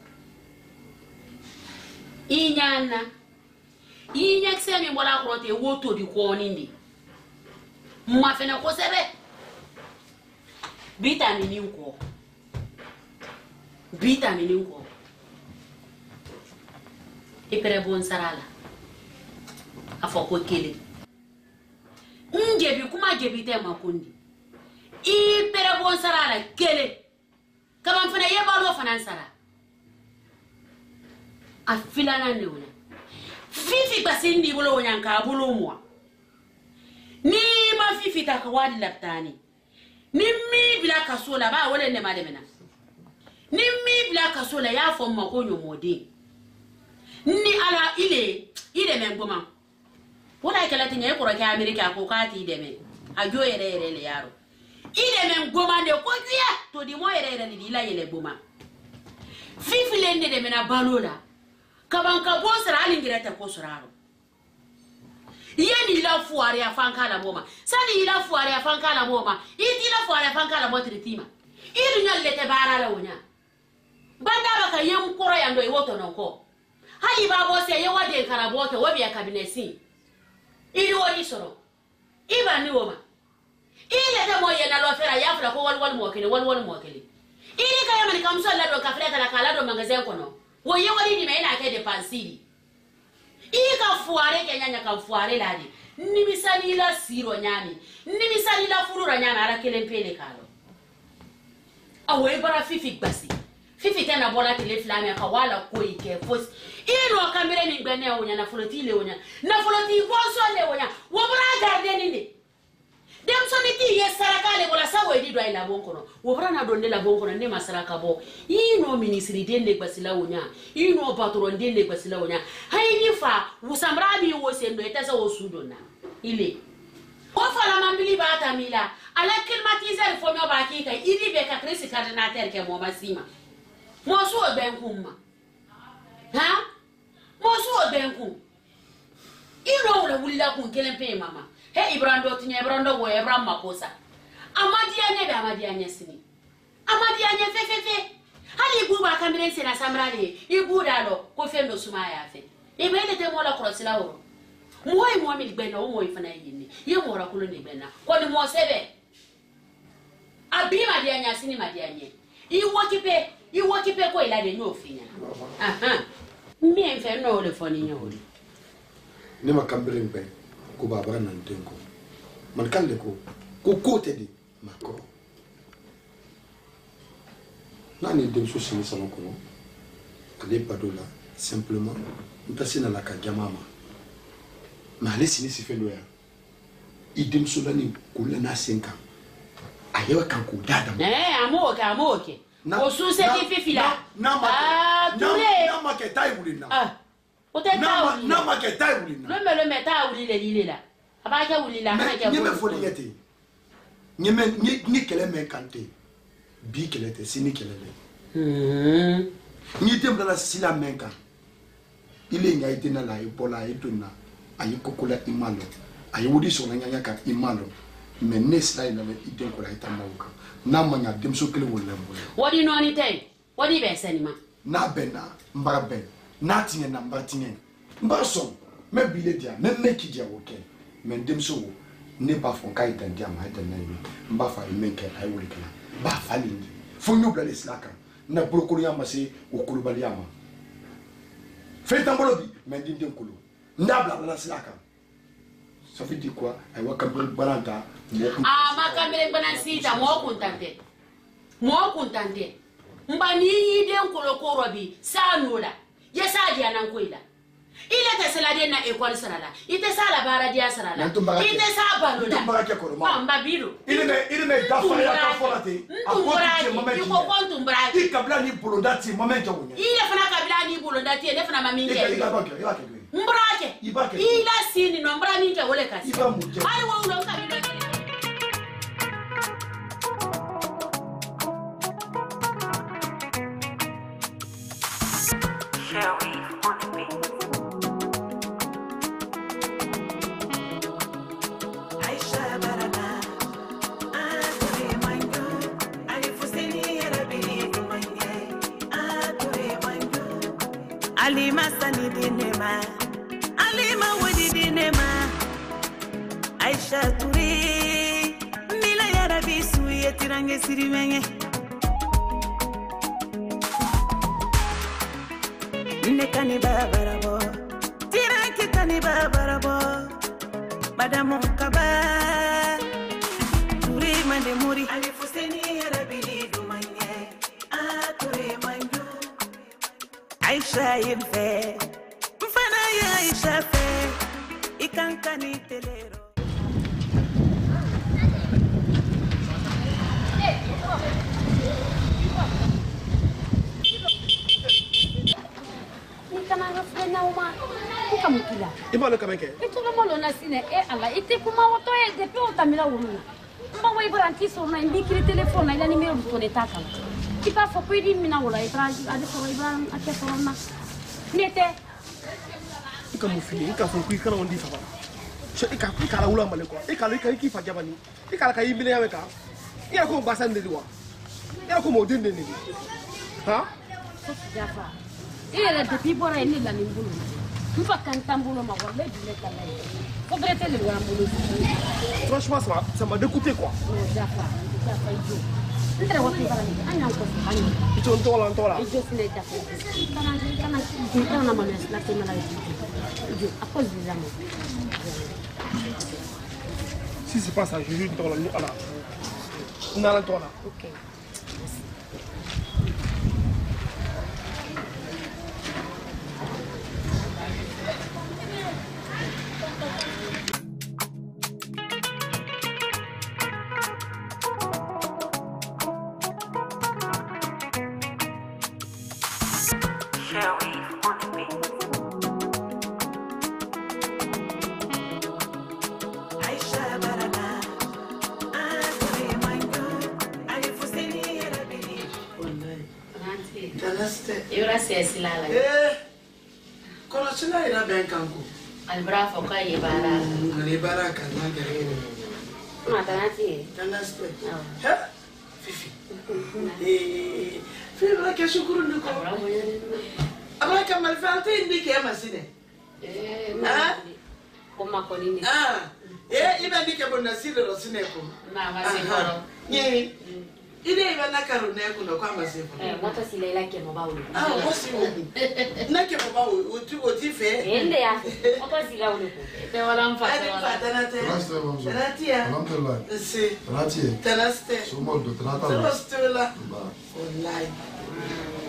Speaker 2: Inyana. Inya ksemi mbola krote woto di ko nindi. Mafena ko sebe. Vitamini ko. Vitamini ko. Ipere bon sarala. Afoko kele. Njebi kuma jebi te makundi. I pere bon sara la kele kama mfana yeba lo fana sara a filana ne wona fifi basindi bolo wonya ka bolo mo ni ma fifi ta ka wadi laptani ni mi bila kasola ba wala ne mademena ni mi bila kasola ya fo ma ko nyomode ni ala ile ile mengoma wala kala tinya ko ra ka amerika ko ka ti deme ajo yere yere le yaro ile men goma de ko juya to di mo yere yere ni la yele goma fifi lende de mena balola kaban ka bo sara alingira ta ko suraro yeni la fuare afanka la boma sani ila fuare afanka la boma iti la fuare afanka la botritima iru nyalle te bara la wonya banda baka yem koro yando iwoto noko hali ba bo se yewa de karaboto wobi ya kabinesi iri woni soro iba ni woma ile de moye na lo fera ya fura ko wal wal mo kele wal wal mo kele ile ka yamani kamso la do kafreta la kala do magasin kono wo ye wali ni me na ke de pansiri ile ka fuare ke nyanya ka fuare la di ni misali la siro nyami ni misali la furura nyana ala kele mpele kalo awe bara fifi gbasi fifi tena bola tele flame ka wala ko ike fos ino kamera ni gbene onya na floti le onya na floti ko so le onya wo bra garde ni ni dem so ni ti ye saraka le bola sawo edi do ila bonkono wo bra na donde la bonkono ne masaraka bo ino ministry dende gbasi la onya ino patron dende gbasi la onya hayni fa wusamra mi wo sendo etasa wo sudona ile ko fala mambili ba ta mila ala climatiser fo mi ba ki kai ili be ka krisi coordinateur ke mo masima mo so benkumma ha mo so benkum ino wala wulila kun kelempe mama he ibrando tinya ibrando wo ibram makosa amadia ne be amadia nya sini amadia nya fe fe fe hali buba kamire sina samrani ibuda lo ko fendo suma ya fe ibele te mo la krosila wo moy mo mi gbena wo moy fana yini ye mo ra kulo ne gbena ko ni mo sebe abi madia nya sini madia nya iwo kipe iwo kipe ko ila de no finya aha mi en fe no le foni nyori
Speaker 1: ne ma kambere mpe ko baba na ntenko man kande ko ko kote di mako nani dem so sini salon ko ale bado la simplement ntasi na la ka jamama ma ale sini si fendo ya idem solani kula na cinq ans ayewa kan ko dada
Speaker 2: eh amoke amoke o suse ki fifila
Speaker 1: na ma
Speaker 2: ah tule
Speaker 1: na ma ke tai wulina
Speaker 2: ah o te ta wulina
Speaker 1: na ma ke tai wulina
Speaker 2: le me le me ta wulile lile la aba ke wulila ha ke
Speaker 1: ni me foli yete ni me ni kele me kante bi kele te sini kele le
Speaker 2: hmm
Speaker 1: ni dem la sila menka ile nya ite na la ibola ituna ayi kokola imalo ayi wudi so na nya ka imalo me nesla ina me ide ko la ita mawuka na manya dem so kele wolle mbo
Speaker 2: wodi no ni tay wodi be senima
Speaker 1: na bena mbara ben na tinye na mbara tinye mbara so me bile dia me make dia woke me dem so ne ba fon kai dan dia ma ita na yi mba fa menke ayi wuli kana ba fa ni fo nyobla le slaka na brokoli ya mase okulu bali ama fait tambolo bi me din dem kulu ndabla na slaka ça veut dire quoi ay wakabul balanta
Speaker 2: ah makambere bana sita mo kuntante mo kuntante mbani yiden kolokoro bi sanola yesa dia nan koila ile te selade na école sarala ite sala bara dia sarala ite sa balola ma mbabiro
Speaker 1: ile ne ile ne dafa ya ka forate akoti moment
Speaker 2: iko kontu mbraki
Speaker 1: ikabla ni bolondati moment wonya
Speaker 2: ile fana kabla ni bolondati ne fana maminje
Speaker 1: ila bakyo ila kegwe
Speaker 2: mbrake ila sini no mbrani nje wole kasi ai wo ulo kabila
Speaker 3: Alima sani dinema, Alima wadi dinema, Aisha Turi, Mila yara bisu yetirange sirimenye. Nekani babarabo, tiranki tani babarabo, Madamo kaba, Turi mande muri, Alifuseni yara bili dumanye, Ah Turi manju. Aisha yemfe mfana ya Aisha fe ikankani telero
Speaker 8: nikana ngafanya uma nikamukila
Speaker 4: ibalo kameke
Speaker 8: ituna molo na sine e ala ite kuma woto e de pe utamila uru mba wa ibranti so na mbikiri telefone ila nimero mtone taka Ipa fo pedi mina wala itra ade so ibran ake so na nete
Speaker 4: ika mufi ika fo ku ikana ondi faba che ika ku kala wula male ko ika le ka ki fa jabani ika ka yimile yawe ka ira ko basan de diwa ira ko mo dende ni ha
Speaker 8: so jafa ira de pibora ni la nimbulu mfa kantambulo ma wala dile kala ko brete le wala mbulu
Speaker 4: franchement ça ça m'a dégoûté quoi
Speaker 8: no jafa jafa ijo Entra waktu barang ini, anya angkut ani.
Speaker 4: Itu untuk orang tua lah.
Speaker 8: Ijo sini jago. Karena karena kita namanya laki laki. Ijo, apa sih jamu?
Speaker 4: Si c'est pas ça, je juste dans la nuit là. On a la toi là.
Speaker 8: Ok.
Speaker 2: Silala.
Speaker 10: Eh, kono sila ira ben kanku.
Speaker 2: Albra fo ka yebara.
Speaker 10: Ali bara kan na gere.
Speaker 2: Ma tanati.
Speaker 10: Tanaste. Ha? Fifi. Eh, fifi la ke shukuru ndiko. Abra kamal fante indi ke masine.
Speaker 2: Eh, ma. Koma ko nini?
Speaker 10: Ah. Eh, iba ndike bonna sile ro sine ko.
Speaker 2: Na ma se koro.
Speaker 10: Ye. Ide iba na karo na ku no kwa masifo.
Speaker 2: Eh, wata sile ila ke mo bawo.
Speaker 10: Ah, wasi wo. Na ke mo bawo, o ti o ti fe.
Speaker 2: Ende ya. Wata sila wo ko. Te wala mfa te wala.
Speaker 10: Tanate. Tanatia.
Speaker 1: Alhamdulillah.
Speaker 10: Si.
Speaker 1: Tanatie.
Speaker 10: Tanaste.
Speaker 1: Sumo do tanata.
Speaker 10: Tanaste la. Wallahi.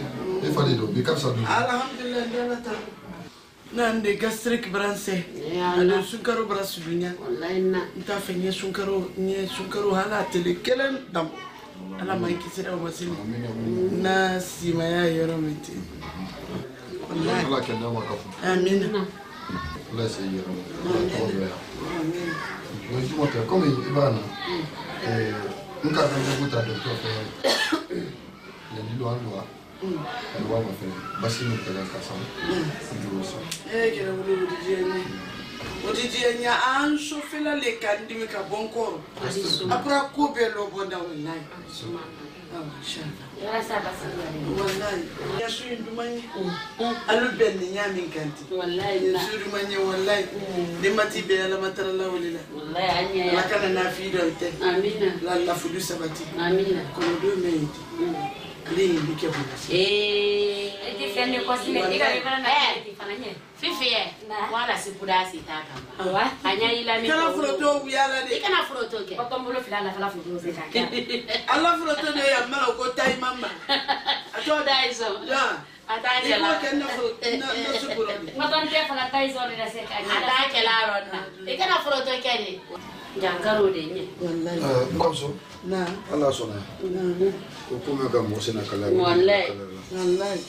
Speaker 1: fallait donc mais comme ça
Speaker 10: alhamdulillah ndala ta nande gastrique branché ado sunkaro brasu dunya
Speaker 2: wallahi na
Speaker 10: nta fe nye sunkaro nye sunkaro hala tele kelen dam ala mai kisira wasini na sima ya yoro meti wallahi
Speaker 1: Allah kenda wakafu
Speaker 10: amin
Speaker 1: Allah c'est yoro amin mais tu montes comme ibana eh nunca tengo puta doctor le dilo algo elle va me faire basi nous te la cassam
Speaker 10: eh kera wulu dijeni odijeni an sofela le kandi me ka bonkoro apra ko be lo bonda wallahi ah inshallah
Speaker 2: ya sa basi
Speaker 10: wallahi ya su indumani alu ben ni nyami kanti
Speaker 2: wallahi na
Speaker 10: su indumani wallahi de mati be ala matara la walila
Speaker 2: wallahi anya
Speaker 10: la kana na fi do te
Speaker 2: amina
Speaker 10: la la fudu sabati
Speaker 2: amina
Speaker 10: ko do meiti ali ndike bona
Speaker 2: eh eti fenne cosmetica libera na eti fananye fifi eh wala sipuda sitaka anya ila mi
Speaker 10: kana foto yala de
Speaker 2: ikana foto ke otombolo filala fala foto se kaka
Speaker 10: alla foto de ya mala ko tai mama ato
Speaker 2: daiso
Speaker 10: ya
Speaker 2: ataje la
Speaker 10: kenna foto na na suburo
Speaker 2: matonte fala daiso le se kaka ataje la ronna ikana foto ke ni jangaro de nye
Speaker 10: wallahi
Speaker 1: euh comme
Speaker 10: na
Speaker 1: Allah sona
Speaker 10: na
Speaker 1: ko kuma ga mo sina kala
Speaker 2: wallahi
Speaker 10: wallahi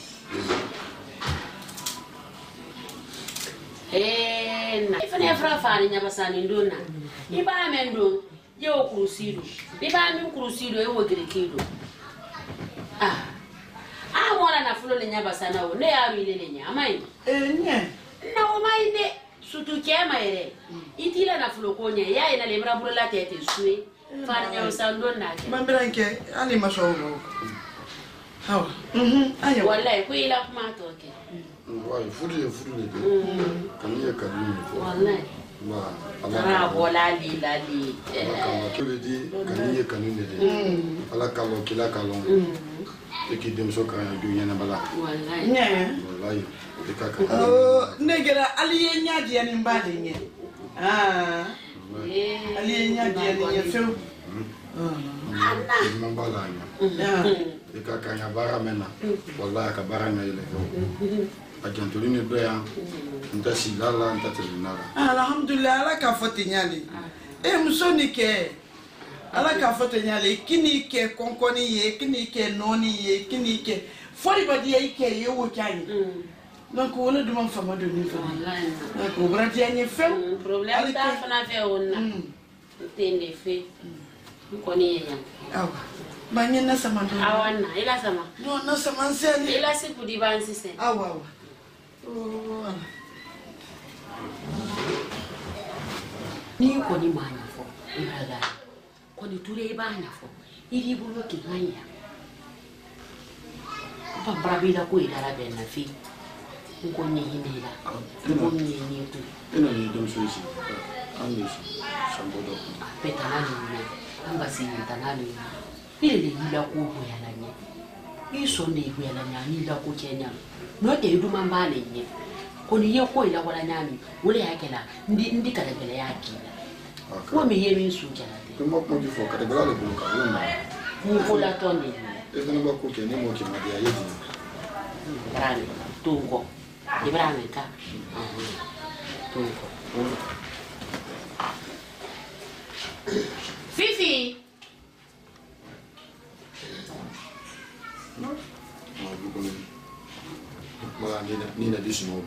Speaker 2: eh na ifane fra fani nya basani ndona iba mendo ye okurusido iba mi kurusido e wogere kido ah ah mwana na fulo le nya basana wo ne ya mi le nya amai
Speaker 10: eh nye
Speaker 2: na o mai ne sutu kema ere itila na fulo ko nya ya ina le bra bro la tete suwe fani nya usandona ke
Speaker 10: mambiranke ali mashawo hawa mhm ayo
Speaker 2: wallahi ku ila kuma to ke
Speaker 1: ouais fudu le fudu le kan ye kan ni
Speaker 2: wallahi
Speaker 1: wa
Speaker 2: ara bola li la li
Speaker 1: Allah kan le di kan ye kan ni de ala kalo kila kalo e ki dem so kan du yana bala
Speaker 2: wallahi
Speaker 10: nye
Speaker 1: wallahi e ka ka
Speaker 10: oh negera ali ye nyaji ani mbade nye ah
Speaker 2: eh
Speaker 10: ali ye nyaji ani nye feu
Speaker 1: ah mambala nya
Speaker 10: ah
Speaker 1: e ka ka nya bara mena wallahi ka bara nya ile ajantuli ni do ya nta silala nta telinala
Speaker 10: alhamdulillah ala ka fote nyali e musoni ke ala ka fote nyali kini ke konkoni ye kini ke noni ye kini ke fori badi ye ke ye wo kani donc wala duma fama do ni fama
Speaker 2: wallahi
Speaker 10: donc brati anye fe
Speaker 2: problème ta fana fe wonna tende fe ko ni nya
Speaker 10: awa banye na sama do
Speaker 2: awanna ila sama
Speaker 10: no na sama nseni
Speaker 2: ila siku di bansi se
Speaker 10: awa awa oh
Speaker 2: ni ko ni manya fo ibaga ko ni ture ibanya fo iri bulo ki nganya pa brabida ko ida la bena fi ko ni hinila ko ni ni ko
Speaker 1: ina ni dem so isi andi sambodo
Speaker 2: petana ni amba si petana ni ile ila ko ko ya nanye iso ndi ko ya nanye ila ko kenya no te du mambale nye ko ni ye ko ila wala nyami wole yakela ndi ndi kala bele yakila ko mi ye min su jala de
Speaker 1: ko mo ko di fo ka de bala le bulu ka wona
Speaker 2: mu ko la toni
Speaker 1: e kana ba ko ke ni mo ki ma dia yedi
Speaker 2: brani tungo ibrahim ka tungo Fifi
Speaker 1: Mala nina nina disu no.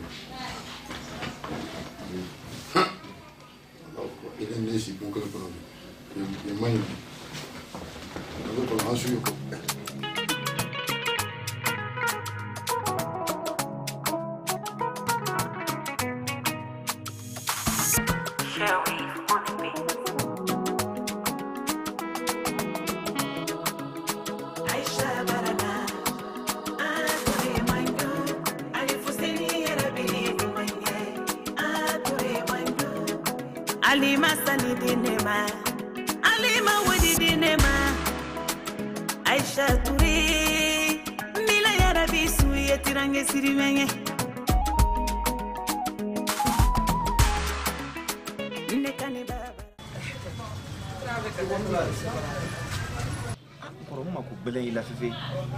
Speaker 1: Ile nesi bon que le problème. Le mani. Le problème ensuite ko.
Speaker 3: Alima sani dinema, Alima wadi dinema, Aisha Turi, Mila yarabi suye tirange sirimenye.
Speaker 7: kɔrɔ ma ko bɛlɛ i la fefe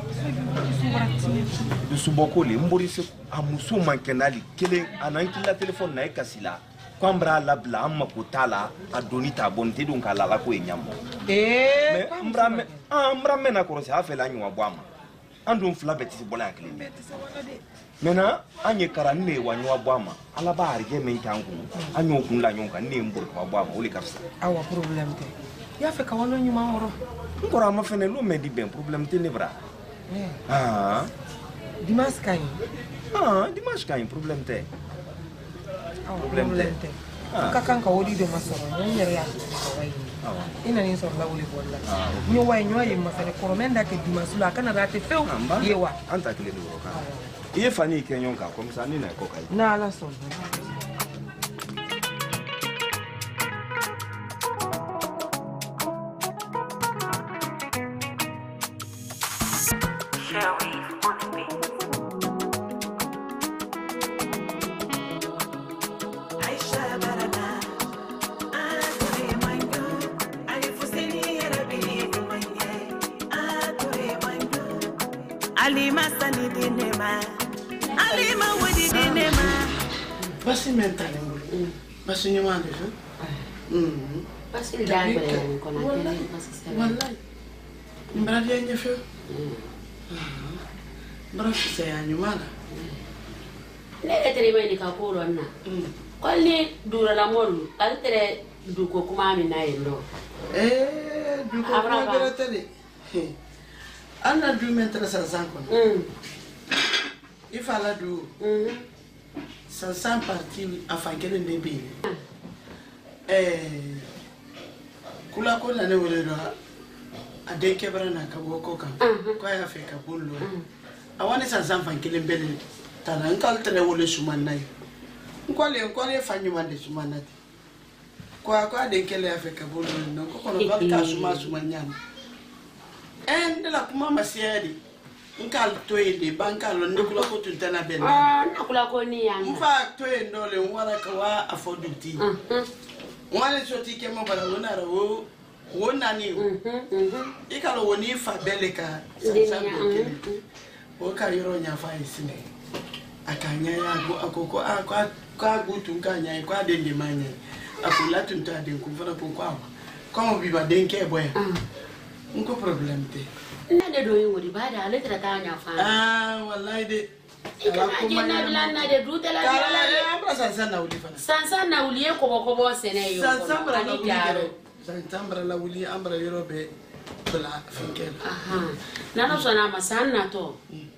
Speaker 7: dusubɔko le n bori se a muso man kɛ n'ali kelen a n'an kilila telefɔni na e kasi la ko an bɛr'a labila an mako t'a la a doni t'a bɔ n tɛ don k'a la ala ko ye ɲamɔ mais n bɛra mɛn n bɛra mɛnna kɔrɔsi a fɛla ɲuman bɔ a ma an dun fila bɛɛ tɛ se bɔla yan kelen maintenant an ye kara ne ye wa ɲɔgɔn bɔ a ma ala b'a arigɛ min k'an kun an y'o kun la ɲɔgɔn kan ne ye n boli ka bɔ a ma o de ka fisa
Speaker 5: awa problème tɛ i y'a fɛ ka walo ɲuman wɔrɔ
Speaker 7: n kɔrɔ a ma fɛnɛ n'o mɛ di bɛn problème tɛ ne bara ah
Speaker 5: dimanche ka ɲi
Speaker 7: ah dimanche ka ɲi problème tɛ
Speaker 5: problème tɛ n ka kan ka woli de ma sɔrɔ n yɛrɛ y'a sɔrɔ ye i nana sɔrɔ la woli bɔli la n ye wa ye ɲɔgɔn ye ma fɛnɛ kɔrɔmɛ da kɛ dimanche la a kana da tɛ fewu ye wa
Speaker 7: an ta kelen de wɔrɔ kan i ye fani kɛ ɲɔgɔn kan comme ça ne na kɔ ka ye
Speaker 5: n'ala sɔnna
Speaker 3: Alima sani dinema, Alima wadi dinema.
Speaker 10: Basi mentale ngulu, basi nyuma ndefu. Hmm.
Speaker 2: Basi ndani kwa kona tele basi sema.
Speaker 10: Wallahi. Mbradi ya nyefu. Hmm. Mbradi saya nyuma la.
Speaker 2: Ne tere mai ka koro na. Kwali dura la molu, al tere duko kuma mi na yendo.
Speaker 10: Eh, duko kuma tere tere. Anna du mentre sansan kono. Mm. Il fallait du. Mm. Sansan parti afin qu'elle ne bine. Eh. Kula ko na ne wele do a de kebra na ka boko kan. Ko ya fe ka bullo. A wani sansan fan kelen bele tana nkal tere wole suman nai. Nkwale nkwale fanyu mande suman nati. Kwa kwa de kele ya fe ka bullo no ko kono ba ka suma suman nyam. En de la kuma masiadi nkal toyende bankalo ndukula ko tuntana ben
Speaker 2: ah nakula ko ni yanga
Speaker 10: mfa toyendo le wala ka wa afoduti mhm wala soti ke mo bala wona rawo wona ni mhm ikalo woni fa beleka sansa bekele o ka yoro nya fa isine akanya ya go akoko akwa ka gutu nkanya kwa dende manya akula tunta de kumfana ko kwa kwa biba denke boya Nko problem te.
Speaker 2: Na de do yori ba da letra ta nya fa.
Speaker 10: Ah wallahi de.
Speaker 2: Ala ko ma na bila na de du de la
Speaker 10: la. Kala ya sansa na uli fana.
Speaker 2: Sansa na uli ko ko bo sene yo.
Speaker 10: Sansa bra la uli. Sansa bra la uli ambra yoro be bla finkel.
Speaker 2: Aha. Na no so na masanna to.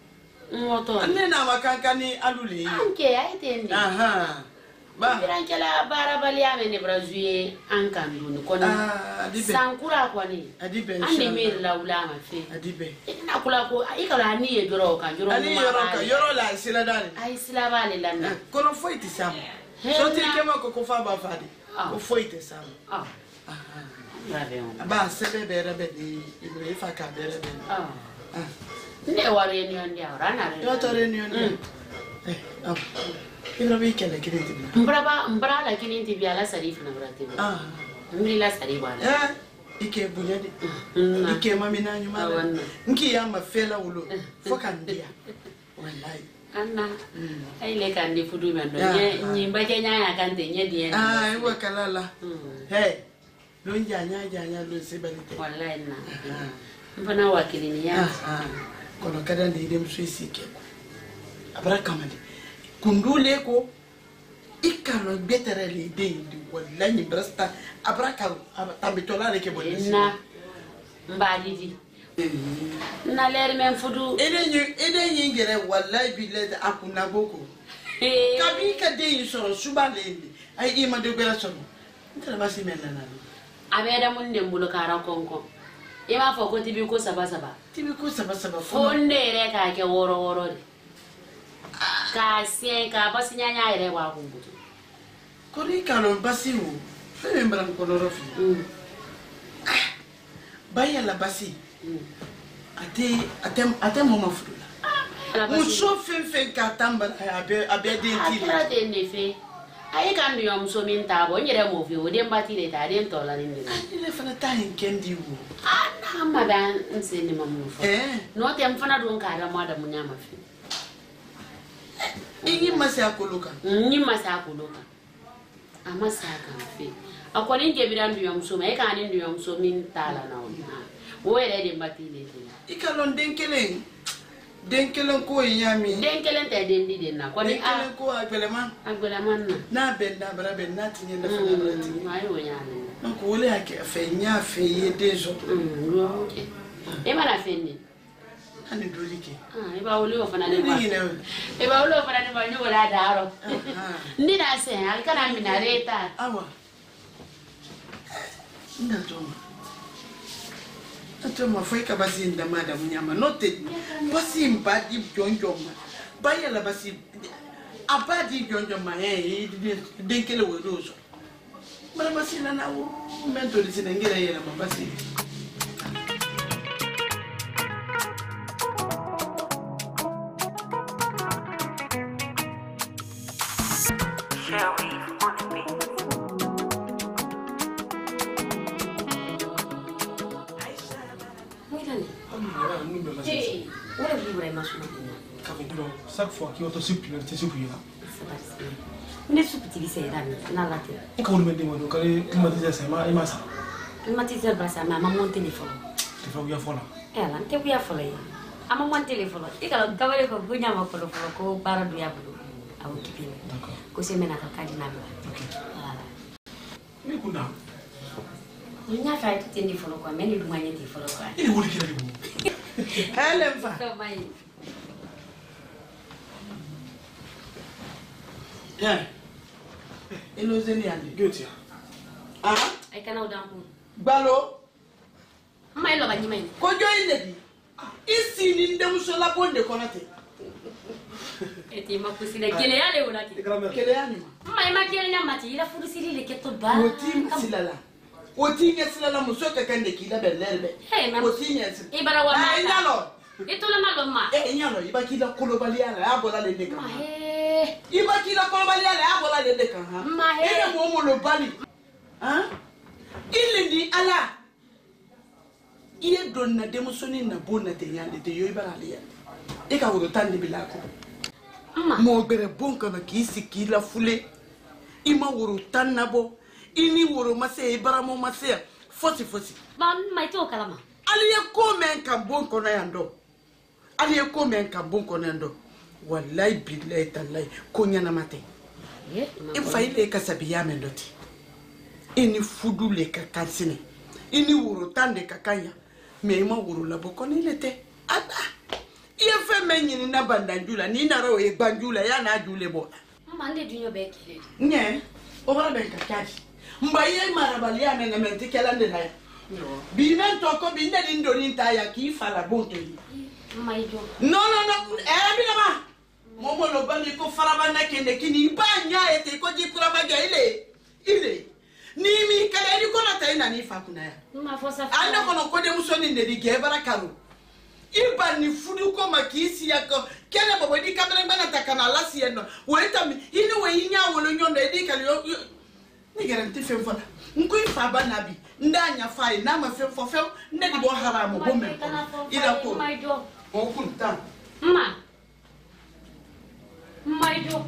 Speaker 2: Moto.
Speaker 10: Anne na makanka ni aluli.
Speaker 2: Anke ai tende.
Speaker 10: Aha. Ba.
Speaker 2: Birankela bara bali amene brazuye ankandu ni koni.
Speaker 10: Ah, adibe.
Speaker 2: Sankura koni.
Speaker 10: Adibe.
Speaker 2: Ande mir la ulama fe.
Speaker 10: Adibe.
Speaker 2: Ina kula ko ikala ni e joro kan joro ma.
Speaker 10: Ani yoro kan yoro la sila dali.
Speaker 2: Ai sila bale lanna.
Speaker 10: Kono foi ti sam. So ti kema ko ko fa ba fadi. Ko foi ti sam.
Speaker 2: Ah.
Speaker 10: Ah.
Speaker 2: Bravo.
Speaker 10: Ba sebe bere be di ibre fa ka bere be.
Speaker 2: Ah. Ah. Ne ware ni on dia rana.
Speaker 10: Yo to re ni on. Eh. Ah. Ibra be kele kiniti bi.
Speaker 2: Mbraba mbra la kiniti bi ala sarif na brate. Ah. Mbri la sarif wala.
Speaker 10: Eh. Ike bunyadi. Ike mami na nyuma. Nki ya mafela ulo. Foka ndia. Wallahi.
Speaker 2: Anna. Ai le kan di fudu mendo. Nye nyimba kenya ya kan te nye die.
Speaker 10: Ah, iwa kalala. Hey. Lo njanya njanya lo sebalite.
Speaker 2: Wallahi na. Mbona wakili ni ya.
Speaker 10: Ah. Kono kada ndide mswisi ke. Abra kamande. Kundule ko ikalo betere le de wallahi brasta abraka tambitola ke bonisi
Speaker 2: na mbadidi na ler men fudu
Speaker 10: ede nyi ede nyi ngere wallahi bilade akuna boko kabi ka de so subale ay ima de bela so ntala basi men na
Speaker 2: abeda mun ne mbulo kara konko ima fo ko tibi ko saba saba
Speaker 10: tibi ko saba saba
Speaker 2: fo ndere ka ke woro woro ka sien ka basi nyanya ire wa kumbutu
Speaker 10: kori kalo basi wo feme mbran ko loro fi mm. ah baya la basi mm. ate ate ate mo mafudula
Speaker 2: ah
Speaker 10: mo so fem fem ka tamba abe abe de ti
Speaker 2: ate de ne fe Ai kan du yom so min ta bo nyere mo fi o dem batile ta dem to la ni ni.
Speaker 10: Ile fana ta hin kendi wo.
Speaker 2: Ah na ma ban nse ni mamu fo.
Speaker 10: Eh.
Speaker 2: No tem fana don ka da ma da munya ma fi.
Speaker 10: Inyi masi akoloka.
Speaker 2: Nyi masi akoloka. Amasa kan fi. Akwani je bi dan du yom so me kan ni du yom so min ta la na o. Wo ere dem batile te.
Speaker 10: Ikalon denkelen. Denkelen ko yami.
Speaker 2: Denkelen te dendi den na. Kwani a
Speaker 10: denkelen ko agbeleman.
Speaker 2: Agbeleman na.
Speaker 10: Na ben na bra ben na tinye na fana bra tinye.
Speaker 2: Ayo nyane.
Speaker 10: Donc wole ake fe nya fe ye dejo.
Speaker 2: Mm, lo okay. E mala fenni.
Speaker 10: Ani dolike.
Speaker 2: Ah, e ba wole o fana ne ba.
Speaker 10: Ni ne.
Speaker 2: E ba wole o fana ne ba nyo la daro. Ndi na se, al kana minareta.
Speaker 10: Awa. Nda toma. Atoma foi ka basi nda madam nyama note. Basi mbadi jonjoma. Baya la basi abadi jonjoma eh denkele wedoso. Mara basi na na wo mento lisinengera yela mabasi.
Speaker 2: Hey, what have you read, Mashu?
Speaker 4: Chaque fois qu'il y a autre soupe, tu soupe là.
Speaker 8: Ne soupe tu sais là, na la tête.
Speaker 4: Et quand on me demande quand il m'a dit ça, il m'a ça.
Speaker 8: Il m'a dit ça, ça m'a mon téléphone.
Speaker 4: Tu fais bien folle.
Speaker 8: Eh là, tu bien folle. Ama mon téléphone. Et quand gawale ko bunya ma folle folle ko para du yabu. Awu kipi.
Speaker 4: D'accord.
Speaker 8: Ko se mena ka kadi na.
Speaker 4: OK.
Speaker 8: Voilà.
Speaker 4: Mais kuna.
Speaker 8: Nya fa tu tendi folle ko, mais ni du manya ti folle ko.
Speaker 4: Il est où qu'il est?
Speaker 10: Helen fa. Yeah. Elo zeni ande.
Speaker 4: Gotia.
Speaker 10: Ah?
Speaker 8: Ai kana udan ku.
Speaker 10: Balo.
Speaker 8: Mai lo banyi mai.
Speaker 10: Ko joinde di. Isi ni ndem so la bonde konate.
Speaker 8: Eti makusile kile yale unati.
Speaker 10: Kele yani ma.
Speaker 8: Mai makile nyamati ila fudu siri le keto ba.
Speaker 10: Oti silala. Oti ngesilala musoka kande kila bellerbe.
Speaker 8: Hey ma.
Speaker 10: Oti ngesi.
Speaker 8: Ibara wa
Speaker 10: ma. Ah nyalo.
Speaker 8: Itola malo ma.
Speaker 10: Eh nyalo ibakila kolobali ala abola le ndeka.
Speaker 8: Ma he.
Speaker 10: Ibakila kolobali ala abola le ndeka ha.
Speaker 8: Ma he.
Speaker 10: Ile mo mo lo bali. Hein? Ile di ala. Iye donna demusoni na bona te yande te yo ibara le yande. E ka woro tande bilako.
Speaker 8: Ma.
Speaker 10: Mo bere bonka na ki sikila fule. Ima woro tanabo. Ini woro mase ibara mo mase. Fosi fosi.
Speaker 8: Ba mai to kalama.
Speaker 10: Aliye ko men kan bon kono yando. Aliye ko men kan bon kono yando. Wallahi billahi tallahi ko nyana mate.
Speaker 8: Eh.
Speaker 10: In fa ile ka sabiya men doti. Ini fudu le ka kansine. Ini woro tande ka kanya. Me ima woro la boko ni lete. Ada. Iye fe menyini na bandanjula ni na ro e banjula ya na jule bo.
Speaker 8: Mama ande dunyo be kile.
Speaker 10: Nye. O bara ben ka kaji. Mbaye marabali ya men men tikela ndela ya. Binan toko binda lindo ninta ya ki fala bonto yi.
Speaker 8: Mai jo.
Speaker 10: No no no, eh bi ma. Momo lo bani ko faraba na kende kini ba nya ete ko ji kuraba ga ile. Ile. Ni mi kala ni ko na tai na ni fa kuna ya.
Speaker 8: Ma fosa.
Speaker 10: Anda kono ko de musoni ne di ge barakaro. Iba ni fudu ko makisi yako. Kene bobo di kamera bana takana lasi eno. Weta mi ini we inya wolo nyondo di kali yo. Ni garanti fe fala. Nko ifa ba nabi. Ndanya fai na ma fe fo fe ndedi bo haramu bo me. Ila ko.
Speaker 8: Mai jo.
Speaker 10: O kunta.
Speaker 8: Ma. Mai jo.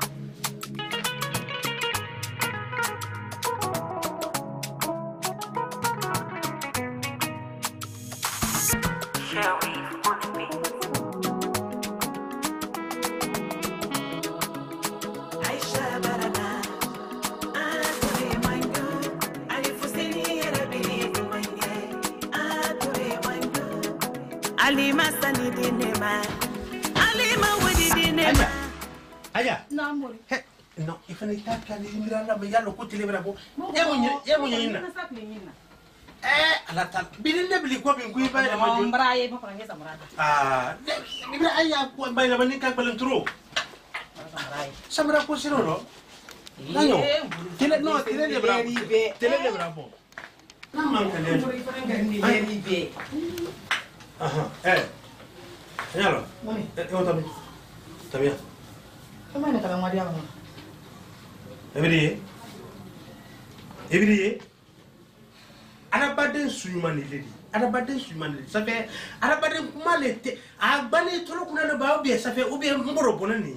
Speaker 3: Alima sani dinema, Alima wadi dinema.
Speaker 9: Aya.
Speaker 6: Na amore.
Speaker 9: No, ifanye taka ni miranda meyalo kutile bravo. Yemo nye, yemo nye ina. Eh, ala ta. Bilinde bili kwa bingu iba ya majo.
Speaker 6: Mbra ye pa ngesa mrada.
Speaker 9: Ah, ni bra aya kwa baina banika balantro. Samra ko siro no. Nanyo. Tele no, tele le bravo. Tele le bravo. Na manka le. Aha, eh. Señalo. Eh, ¿cómo está bien? ¿Está bien?
Speaker 6: ¿Cómo es que la María?
Speaker 9: Ebiri. Ebiri. Arabaden sunyumani ledi. Arabaden sunyumani ledi. Ça fait arabaden kuma le te. Agbani tolo kuna no ba obi ça fait obi mboro bonani.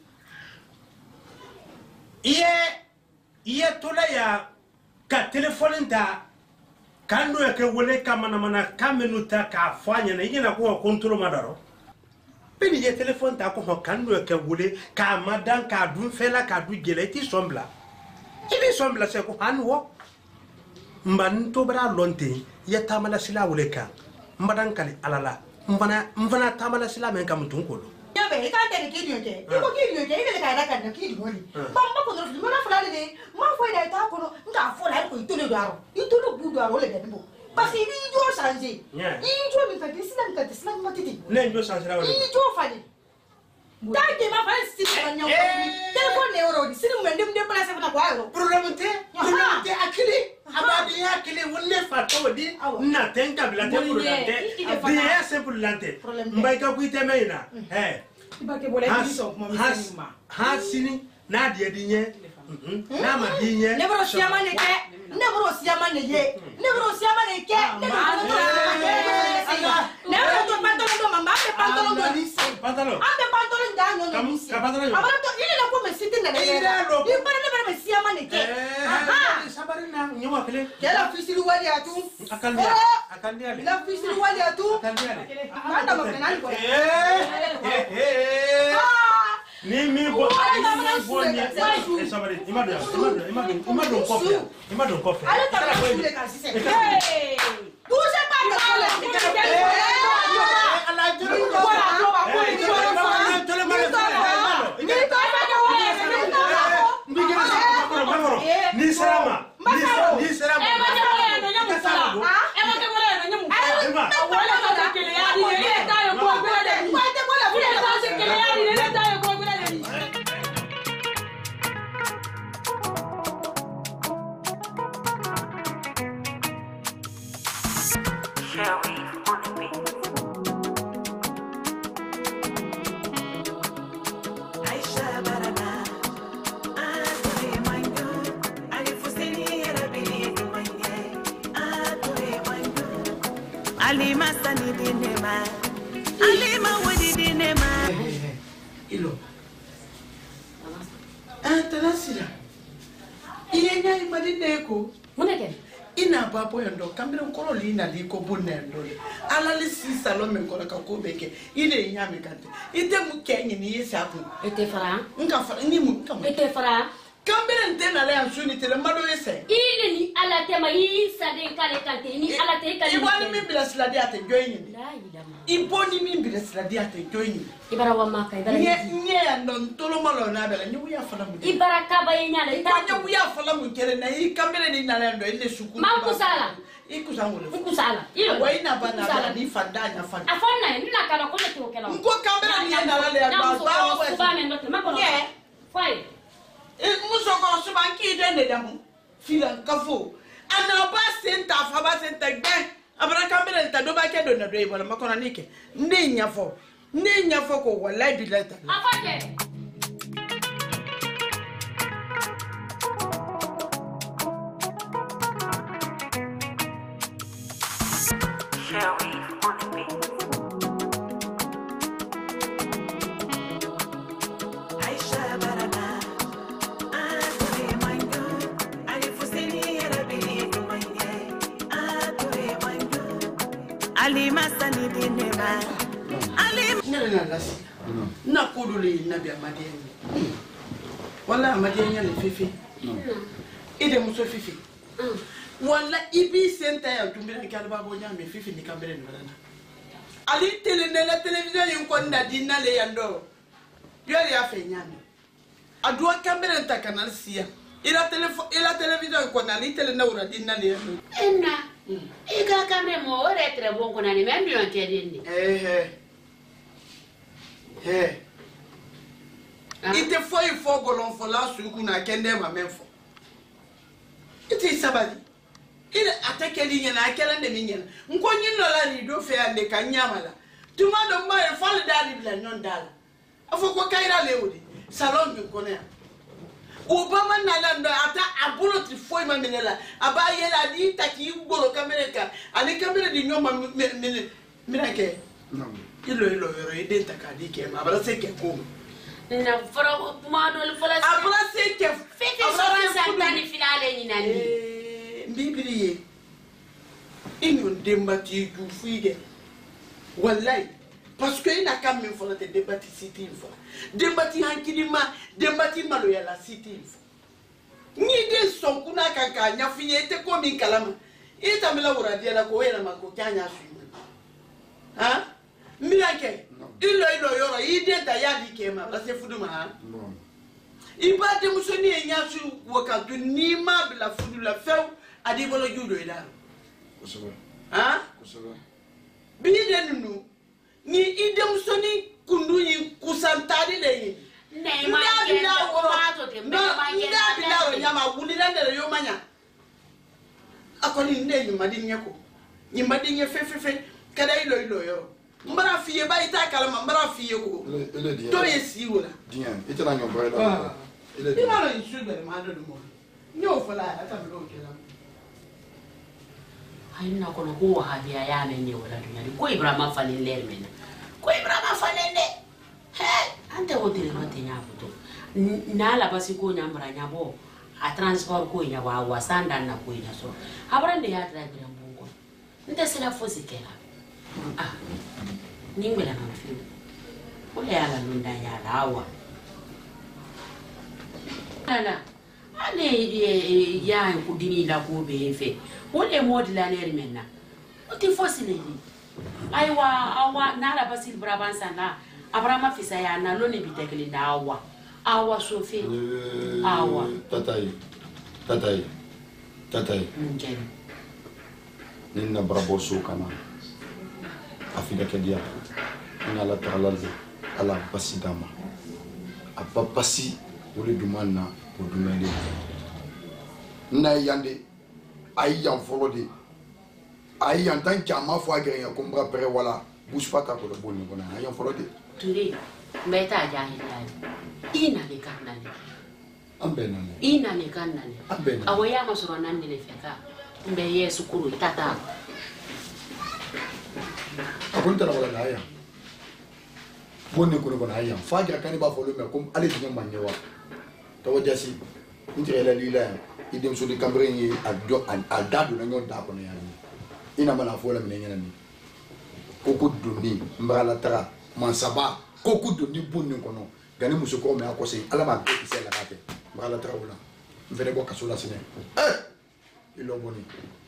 Speaker 9: Iye iye tola ya ka téléphone ta kando ya ke wole kama na mana kamenu ta ka fanya na yina ko control madaro. Peni ye téléphone ta ko kando ya ke wole ka madan ka dun fela ka du gele ti sombla. Ibi sombla se ko hanwo. Mban to bra lonte ya tamala sila wole ka. Mbadan kali alala. Mvana mvana tamala sila men kam tun ko.
Speaker 6: Yabe ka tere ki dioje. Iko ki dioje ile ka da kan ki dioje. Bamba ko do mana fulani de. Ma fo ida ta ko no nga fo la ko itolo do aro. Itolo bu do aro le de bo. Parce que ni jo changer. Ni jo mi fa desina mi fa desina mi titi.
Speaker 9: Ne jo changer la wala.
Speaker 6: Ni jo fa ni. Ta ke ma fa si ba nya ko. Telephone ne oro di sinu mende mende place fa ko aro.
Speaker 9: Problème te. Problème te akili. Abadi akili wolle fa to di. Na tenka bila te problème te. Bien simple lante. Mbai ka kuite meina. Eh.
Speaker 6: Ibake bole ni so mo mi
Speaker 9: ma. Ha sini na dia dinye. Na ma dinye.
Speaker 6: Ne bro siama ne ke. Ne bro siama ne ye. Ne bro siama ne ke. Ne bro Ne bro to pantalon do mama, be pantalon do ni.
Speaker 9: Pantalon.
Speaker 6: Ambe pantalon da nyo ni.
Speaker 9: Ka pantalon.
Speaker 6: Abara to ile na ko me siti na ne. Ni para ne bara me siama ne ke.
Speaker 9: Aha. Sabari na nyoma kele.
Speaker 6: Kela fisiri wali atu.
Speaker 9: Akandia. Akandia.
Speaker 6: La fisiri wali atu.
Speaker 9: Akandia.
Speaker 6: Manda mafenani ko.
Speaker 9: Eh. Eh. Ni mi bo ni bo ni e sabari imado imado imado imado coffee imado coffee
Speaker 6: ale ta ko ile ka sise eh tu se pa ta ale ala juru ko ala ko ba ko ni ko ala tole male ni to ba ko wala ni to
Speaker 9: ni sarama ni sarama
Speaker 2: e ma ko le no nyamu sala e ma ko le no nyamu e ma wala ka kele ya ni le ta yo ko be de ko te ko la fu ta se kele ya ni le ta yo ko be de
Speaker 3: Alima sani dinema, Alima wadi dinema.
Speaker 10: Ilo. Ah, tanasira. Iye nya imadi neko.
Speaker 2: Muneke.
Speaker 10: Ina babo yondo kambira nkolo lina liko bunendo. Ala li si salon men kola ka ko beke. Ide nya me kante. Ite mu kenyi ni yesi apu.
Speaker 2: Ete fara.
Speaker 10: Nka fara ni mu nka mu.
Speaker 2: Ete fara.
Speaker 10: Kambira ntena le ansuni tele mado yese.
Speaker 2: Ile ni ala tema yi sade kale kante ni ala te kale.
Speaker 10: Ibani mi bila siladi ate joini.
Speaker 2: La idama.
Speaker 10: Iboni mi bila siladi ate joini.
Speaker 2: Ibara wa maka ibara.
Speaker 10: Nye nye ndo tolo malo na bela nyu ya fala mu.
Speaker 2: Ibara kaba yenya le ta.
Speaker 10: Nyu ya fala mu kele na i kambira ni na ndo ile shuku.
Speaker 2: Mamku sala.
Speaker 10: Ikusangule.
Speaker 2: Ikusala. Iyo.
Speaker 10: Waina bana bana ni fandanya fanda.
Speaker 2: Afonna ni na kala ko le to kala.
Speaker 10: Nko kambira ni na la le ba ba.
Speaker 2: Ba me ndo ma ko. Yeah. Fai.
Speaker 10: Muso ko so ban ki de ne damu filan kafo ana ba senta fa ba senta gbe abara kambere nta do ba ke do na do e bola makona nike ndi nyafo ndi nyafo ko wallahi bi lata
Speaker 2: afake
Speaker 3: Alima sani dinema. Alima
Speaker 10: nana lasi na kodule nabi amadieni wala amadieni le fifi ide muso fifi wala ibi senta ya tumbira kalba bo nyame fifi ni kambere ni balana ali tele na television yin ko na dinna le yando yori ya fe nyame adwa kambere nta kanal sia ila telefone ila television ko na li tele na ura dinna le yando
Speaker 2: enna ika kamre mo ore tre bongo na ni membi on kedini
Speaker 10: eh eh eh ite foi fogo lon fola suku na kende ma menfo ite sabali ile atakeli nyana akela de minyana nko nyino la ni do fe ande kanyamala tuma do ma e fal dali bla non dala afo ko kaira lewodi salon bi ko ne Obama nalanda ata abolo ti foi ma menela aba yela di taki bolo kamera ka ani kamera di nyoma mene mirake non ilo ilo yoro ide takadi ke ma abala se ke ko
Speaker 2: na fara ma do le fara
Speaker 10: abala se ke
Speaker 2: fete so santani finale ni nani
Speaker 10: eh bibliye inu dembati du fuige wallahi parce que ina kam min fola te debati city info debati hankilima debati malo ya la city info ni de son kuna kanka nya finye te ko min kalama ita mila uradia la ko era mako kanya su ha mirake ilo ilo yoro ide da yadi kema la se fudu ma iba de musoni enya su wakatu ni ma bla fudu la few adi bolo judo ida ha bi de nunu ni idem soni kundu yi kusantari le yi
Speaker 2: ne ma ke na woro te me ma ke
Speaker 10: na bila ro nyama wuli la ndere yo manya akoni ne ni madi nyeko ni madi nye fe fe fe kada ilo ilo yo mbara fiye ba ita kala mbara fiye ko to ye si wala
Speaker 1: dien ita na nyo brela
Speaker 10: ile di ma lo insu be ma do mo nyo fala ata lo ke la
Speaker 2: haina kono huwa habia ya menye wala dunyani ko ibrahima falen ler mena ko ibrahima falen de he ante hotele mate nyabuto nala basi ko nyambara nyabo a transport ko nya wa wasanda na ko nya so habrande ya driver mbungo nte sila fosi kela ah ningwela na mfiu ole ala nunda ya lawa ala ale ya kudini la ko be fe ole modi la ler menna oti fosile ni aiwa awa nala basil braban sana abrama fisa ya na loni bitekele na awa awa sofi awa
Speaker 1: tatai tatai tatai
Speaker 2: ngene
Speaker 1: ninna brabo so kana afika kedia ngala talalze ala basidama apa pasi ole dumana o dumende na yande ay yan folo de ay yan tan chama fo agre ya kombra pere wala bouge pas ta ko le bon ko na ay yan folo de
Speaker 2: tuli mbeta jahi dai ina le kanane
Speaker 1: ambena ne
Speaker 2: ina le kanane
Speaker 1: ambena
Speaker 2: awaya masoro nan ne feka mbe yesu kuru tata
Speaker 1: akunta wala na ya bonni ko ko na ya fagira kan ba folo me ko ale di manyewa to wajasi ndire la lila idem so de cambre ni ado adado na nyoda ko na ya ni ina mana fola me nyana ni koko doni mbala tra mansaba koko doni bonni ko no gani muso ko me akose ala ma ko ise la kate mbala tra wala mfere ko kasola sine eh ilo boni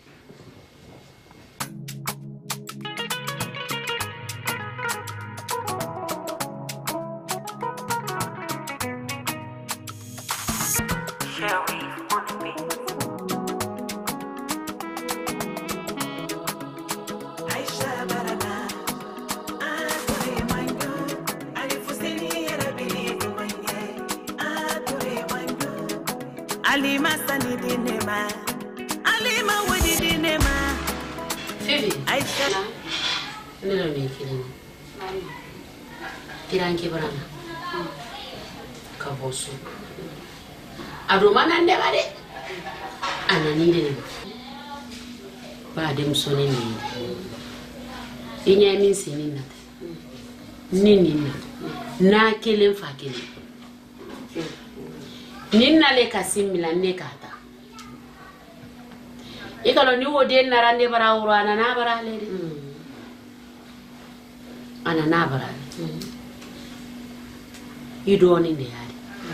Speaker 3: Alima sani dinema, Alima wadi dinema.
Speaker 2: Fifi,
Speaker 3: Aisha,
Speaker 2: nilo ni kilini. Tiranki barana. Kabosu. Adumana ndebade. Ananinde ni. Bade musoni ni. Inya minsi ni nate. Nini na. Na kelen fa kelen. Ninna le kasimila ne kata ikalo ni wode narande bara wuro ana na bara le ana na bara ido ni ne yari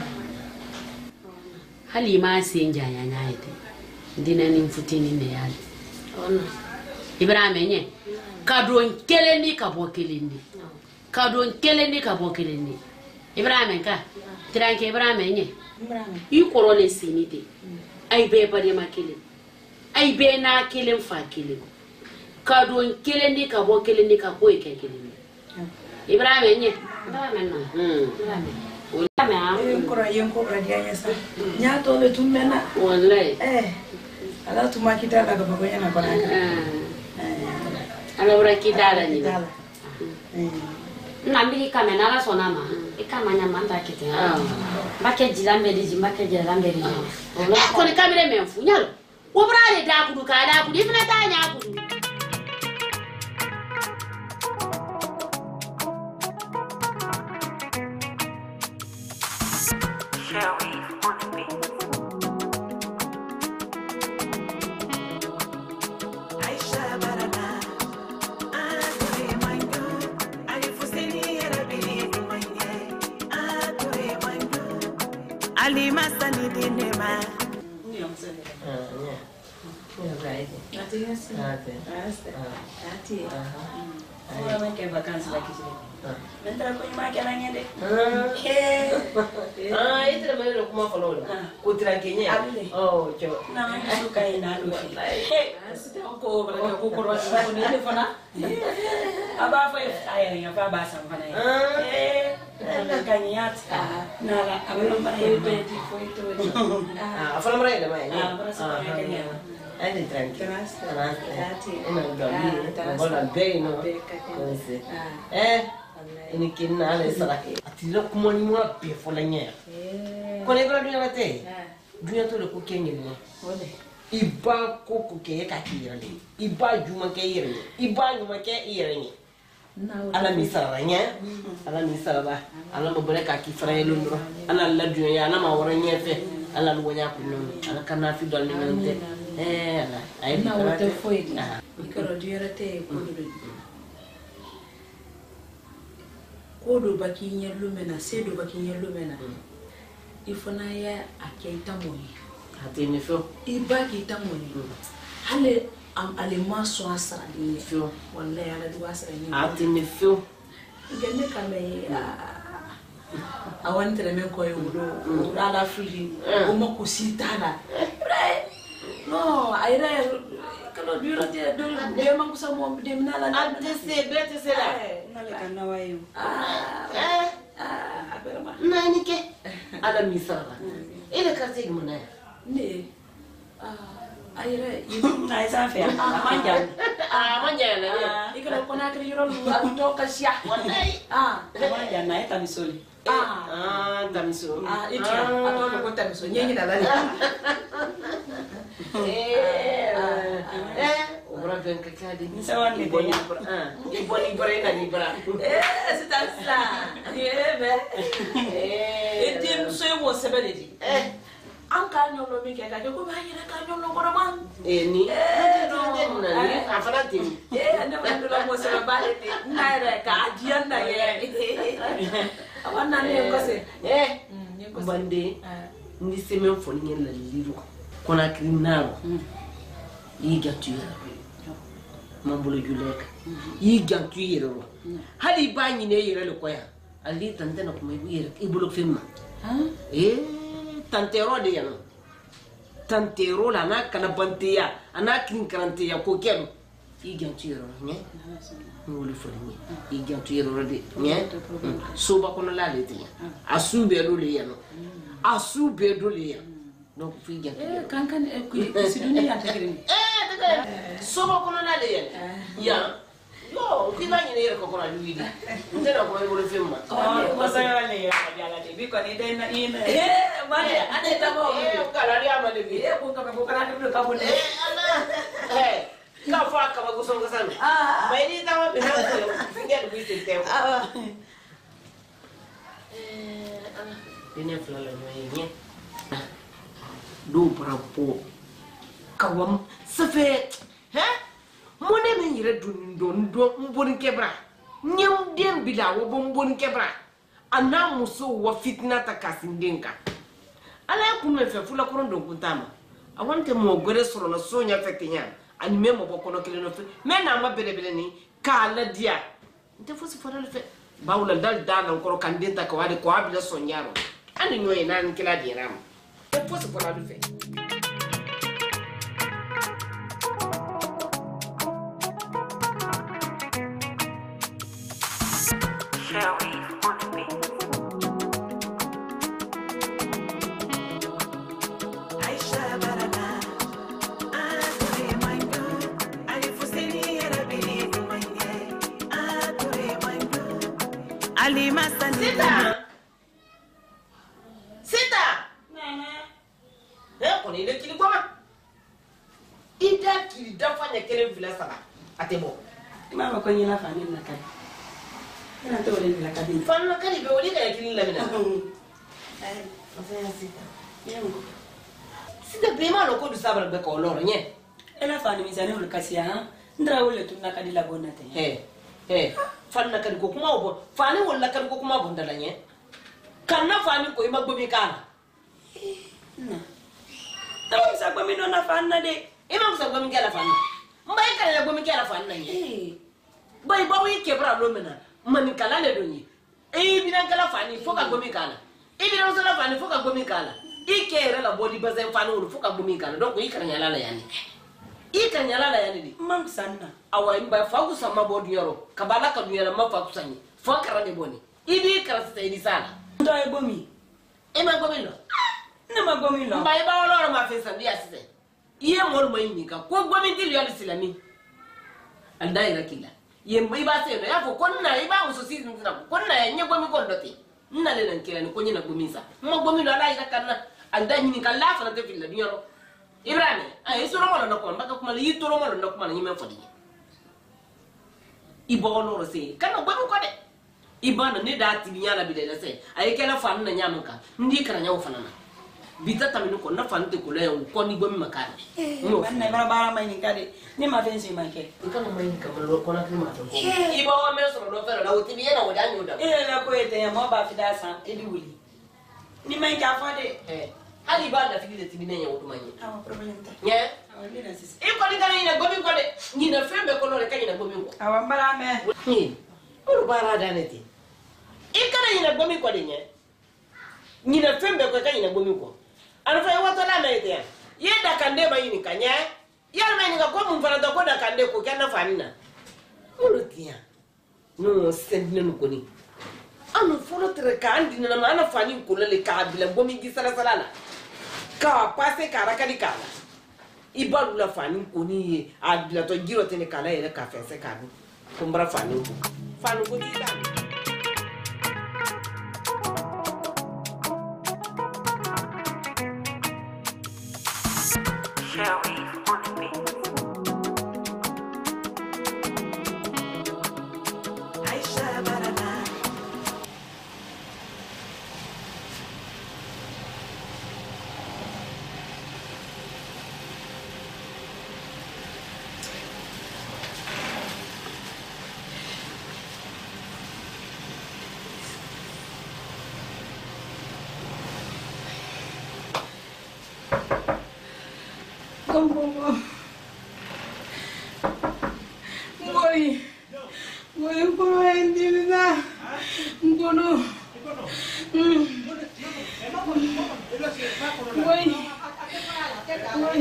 Speaker 2: halima sinja ya nyaite ndina ni mfutini ne yari ona ibrahim enye kadon keleni kabokeleni kadon keleni kabokeleni ibrahim ka tiranke ibrahim enye i korole sinite ay be bari makile ay be na kelen fa kelen ka don kelen ni ka bo kelen ni ka ko e kelen ibrahim nye ibrahim na hmm wala ma
Speaker 6: yen ko yen ko radia yesa nya to le tumena
Speaker 2: wallahi
Speaker 6: eh ala tuma kita la ga bago yana kona
Speaker 2: eh ala ura kidala ni
Speaker 6: eh
Speaker 2: na mbili kamera la sona ma ikama nyama ndakite make jilambe di make jilambe di ko ni kamere men fu nyalo wo brale da kudu ka da kudu ifna ta nya kudu
Speaker 3: Ali masani dinema.
Speaker 5: Ni amsani. Ah, yeah. Yeah, right. Ati yasi. Ati. Ati. Ati. Aha. Ora make vacances la kisi. Mentra ko ma kala ngende. Ah, itra mai lo kuma falo. Ko trankenya. Oh, cho. Na mai suka ina lo. Sita ko bra ko ko ro ko ni le fana. Aba fa ai ya fa ba sam fana. Eh. Kanyat. Nala, abang mana beti foto. Ah, apa nama dia mai? Ah, apa nama dia? Ada tranquilo. Tranquilo. Ina dali, bola bem no. Eh, ini kena ada salah. Atilo kumoni mua pe folanya. Kau ni berapa dunia mati? Dunia tu lekuk kenyi ni. Iba koko kaya kaki ni. Iba juma kaya ni. Iba juma kaya ni. Ala misalnya, ala misalnya, ala beberapa kaki frelun, ala ladunya, ala mawarnya fe, ala luanya pun, ala karena fidal ni nanti, eh, ala, air
Speaker 11: na wata foi, ikaro diara te kodo, kodo baki nyelu mena, sedo baki nyelu mena, ifona ya akaita moni,
Speaker 5: hati ni fo,
Speaker 11: iba kita moni, hale am alima so asara ni fio wallahi ala du asara ni
Speaker 5: ati ni fio
Speaker 11: gende kame awan tere men ko yudo ala frili o mo ko sitana no aira kalo duro te do be man ko samo de minala
Speaker 5: ati se bete se la
Speaker 11: nale kana wayo
Speaker 5: ah ah aberma nani ke ala misala ile karte gumna
Speaker 11: ne ah aira
Speaker 5: ibu na isa fe manja ah manja na
Speaker 11: ikalo kona kri yoro lu akutoka sia
Speaker 5: wallahi
Speaker 11: ah
Speaker 5: manja na eta misoli ah ah tamisoli
Speaker 11: ah itia ato ko tamisoli nyengi na lali
Speaker 5: eh eh ora ben kakadi sawan ni boni ah ni boni bore na ni bra
Speaker 11: eh sitasa eh be eh edim so e wo sebeledi eh an ka nyolo mi ke ka ko ba yira ka nyolo ko man
Speaker 5: eh ni eh no na ni afara tim
Speaker 11: eh ande ma ndo mo se ba le ti na re ka ajian na ye awana ni ko se
Speaker 5: eh bande ni se men fo ni la liru kona krinaro yi gatuira mambolo juleka yi gatuira hali ba ni ne yire le koya ali tante na kuma yire ibulu fimma eh tantero de yana tantero la na kana bantiya ana kin karantiya ko kenu igantiro nye ngoli foni igantiro de nye so ba kono la le tiya asube do le yana asube do le yana donc fi igantiro
Speaker 11: eh kan kan ku siduni ya tegere
Speaker 5: eh tegere so ba kono la le yana ya yo ki ba ni ne ko kono luidi ndena ko ngoli femma
Speaker 11: ko sa ya le ya ya de bi ko ni de na ina eh mane ane tamo
Speaker 5: eh kala ri amale bi
Speaker 11: eh ko ka ko kana de ka bo ne
Speaker 5: eh ala eh ka fa ka ba ko songa sana ah mai ni tamo bi ha ko finga bi te te ah eh ala dine flala no yenye do brapo kawam safe hein mone men yire dun don do mbon kebra nyam dem bila wo mbon kebra ana muso wa fitna ta kasindenka ala ku me fe fula koron don kuntama awante mo gore soro na sonya fekenya ani me mo bokono kele no fe me na ma bele bele ni kala dia nte fosi fora le fe bawla dal dal encore kandenta ko wade ko abila sonyaro ani nyoy nan kila dia ram te fosi fora le fe faga ate bo
Speaker 11: mama ko nyina fa ni nakadi ina to le la kadi
Speaker 5: fa na kadi be woni ka yakini la mina
Speaker 11: ay afanya sita yango
Speaker 5: sita be ma lo ko du sabal be ko loro nye
Speaker 11: ela fa ni misani ul kasia ha ndra wole tu nakadi la bonate
Speaker 5: he he fa na kadi ko kuma bo fa ni wala kadi ko kuma bonda la nye kan na fa ni ko ima gbomi kana
Speaker 11: na tawo sa gbomi no na fa na de
Speaker 5: ima sa gbomi kala fa na mbai kala gbomi kala fa na nye bai bawi kebra lo mena mani kala le donyi e bina kala fani foka gomi kala e bina usala fani foka gomi kala e kere la body bazen fani wulu foka gomi kala donc i kan nyala la yani i kan nyala la yani di
Speaker 11: mang sanna
Speaker 5: awa imba fa ku sama body yoro kabala ka dunya ma fa ku sanyi fo kara de boni i bi kara sa di sala
Speaker 11: ndo e gomi
Speaker 5: e ma gomi lo
Speaker 11: na ma gomi lo
Speaker 5: mbai ba wala ma fe sa dia sise iye mol mai ni ka ko gomi di yo islami andai la kila yembo iba seno yafo konna iba usosi nzina konna yenye gomi kondote nna le nankira ni konye na gomisa mo gomi lo ala ira kana anda nyini kala fa na te filla dioro ibrahim ay suro mo na ko mbaka kuma yi toro mo na kuma ni men fodi ibo lo ro se kana gomi ko de iba na ne da ti nyala bi de se ay kala fa na nyamanka ndi kana nyawo fa na bita taminu ko na fa nte ko le ko ni gomi makare
Speaker 11: no na bara bara mai ni kade ni ma fensi make
Speaker 5: ikana mai ni kamalo ko na klima to ibo wa me so do fero la uti bi na wada nyoda
Speaker 11: ile la ko ete mo ba fi da san edi wuli ni mai ka fa de
Speaker 5: eh ali ba da fi de ti bi na nyawo to manye
Speaker 11: awa problem ta
Speaker 5: nye
Speaker 11: awa ni na sis
Speaker 5: e ko ni kana ina gomi ko de ni na fembe ko lore kany na gomi ko
Speaker 11: awa mbara me
Speaker 5: ni uru bara da ne ti e kana ina gomi ko de nye ni na fembe ko kany na gomi ko alfa e wato la me te ye da kande ba yini kanya yar me ni ga ko mun fara da ko da kande ko kana fanina uru tiya no sendine no koni anu folo tre ka andi na mana fani ko le ka bila gomi gi sala sala la ka pase kara kadi kala ibalu la fani ko ni a bila to giro tene kala ele ka fese ka ni kumbra fani ko fani ko ti da Ngomong, ngoi, ngoi kono endi na, ngono, hmm, ngoi, ngoi,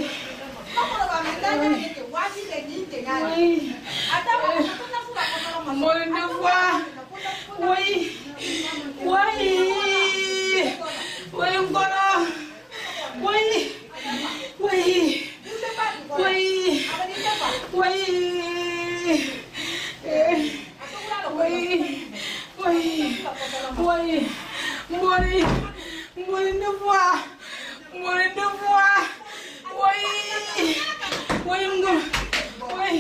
Speaker 5: ngoi nafwa, ngoi, ngoi, ngoi ngono, ngoi, ngoi. Woi, woi, eh, woi, woi, woi, mori, mori nafwa, mori nafwa, woi, woi ngo, woi,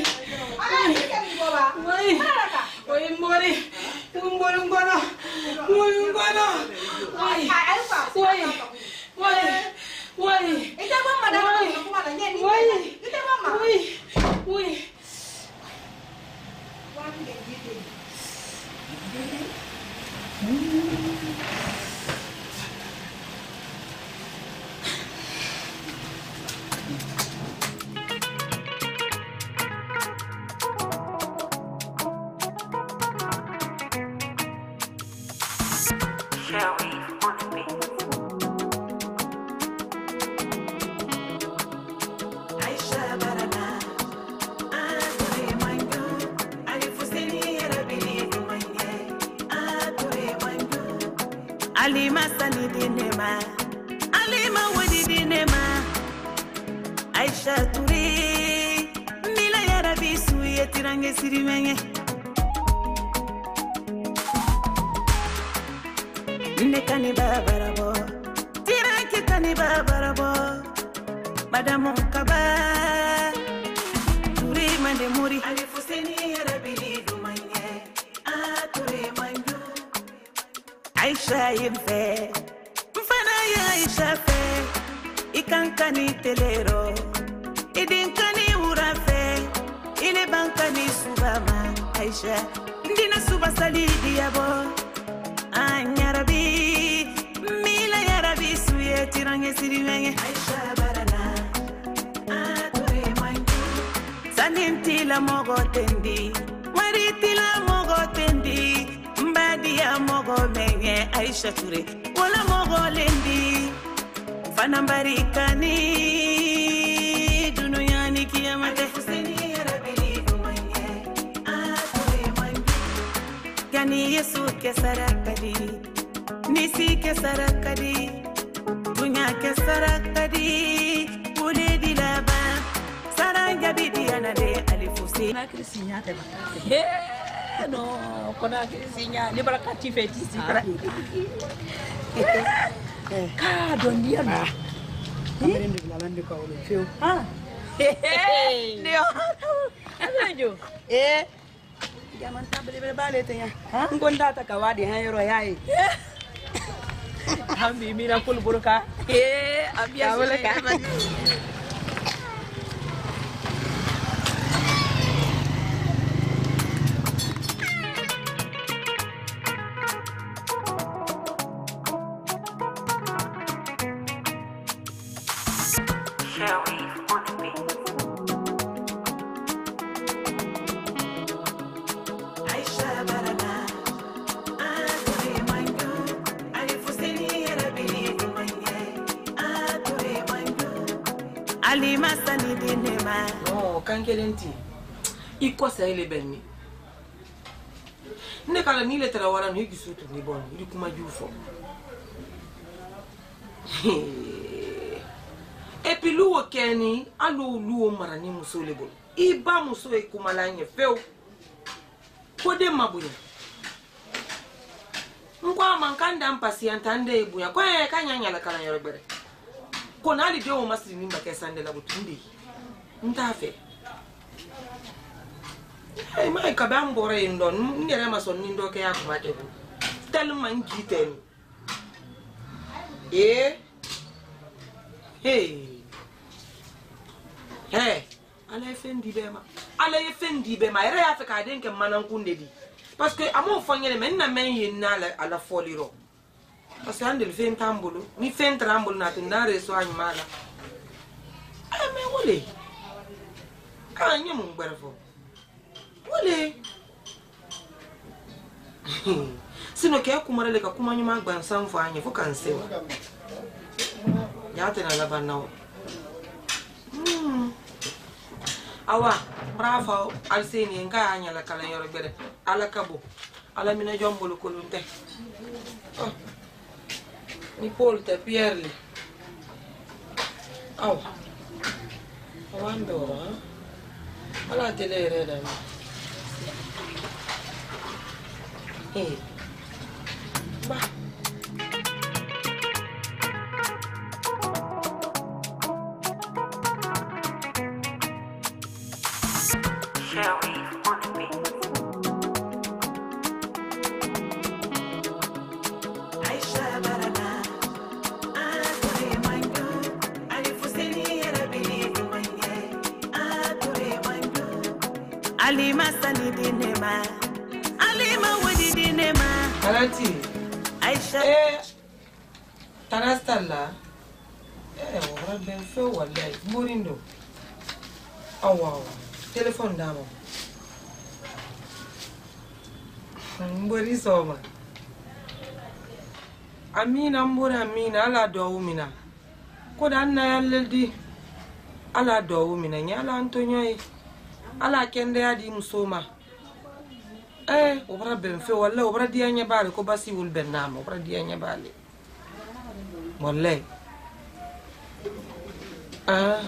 Speaker 5: woi, woi mori, mori ngono, mori ngono, woi, woi, woi. Woi, ita mama dah nak kuma dah ni. Woi, ita mama. Woi, woi. Wan de gede. Shall we? Alima sani dinema, Alima wadi dinema, Aisha Touré, Mila yarabi suye tirange sirimenye. Nne kani babarabo, tirange kani babarabo, Madame Kaba, Touré
Speaker 3: mande muri alifuseni yarabili dumanye ature manju Aisha yimfe mfana ya Aisha fe ikankani telero idinkani urafe ile bankani subama Aisha ndina suba salidi yabo anyarabi mila yarabi suye tirange siriwenge Aisha barana ature manju sanintila mogo tendi maritila mogo tendi mbadi ya mogo menye Aisha ture wala mogo lendi fanambarikani dunuyani kiyamate fuseni yarabili dumanye ature manju yani Yesu ke sarakadi nisi ke sarakadi dunya ke sarakadi ule dilaba saranga bidiana de alifusi
Speaker 11: na krisinya te bakate no kona krisinya ni barakati fetisi ka donia na
Speaker 10: kamera ndio lalande ka ole feo
Speaker 11: ah ndio anajo eh jaman tabele bele bale tenya ngonda ta kawadi hayro yayi hambi mina kul burka eh abia wala ka
Speaker 3: Alima sani dinema
Speaker 5: no kankelenti iko sa ile benni ne kala ni le tara wala no gisutu ni bon ni kuma jufo e pilu wo keni alu luo marani musole bol iba muso e kumalanye feo ko de mabunya ngwa mankanda mpasi antande ebuya kwa kanyanya la kala yorebere kona ali dio masiri nimba kesande la butundi ntafe ay mai kabambo re ndon ngere mason nindo ke yakumate bu telma ngiten eh hey hey ala fendi bema ala fendi bema ere afika denke manan kunde di parce que amo fanyele men na men yinna ala ala foliro parce que andel fen tambulu ni fen trambulu na tindare so anyala ay me wole ka nyum ngberfo wole sino ke kumarele ka kumanyuma gbansan fo anye fo kansewa ya tena la banao mm awa bravo alseni nga anyala kala yoro bere ala kabo ala mina jombolo ko lunte oh. Ni Paul te pierli aw awando ora ala tele reda eh ba
Speaker 3: Alima sani dinema Alima wadi dinema
Speaker 5: Alati
Speaker 3: Aisha
Speaker 5: eh tanastalla eh wala ben fe wallahi murindo awa telephone damo mbori soma amina mbora amina ala do mina ko dan na yalledi ala do mina nyala antonyo ala kende adi musoma eh obra ben fe wala obra dia nya bale ko basi wul ben nam obra dia nya bale wallahi ah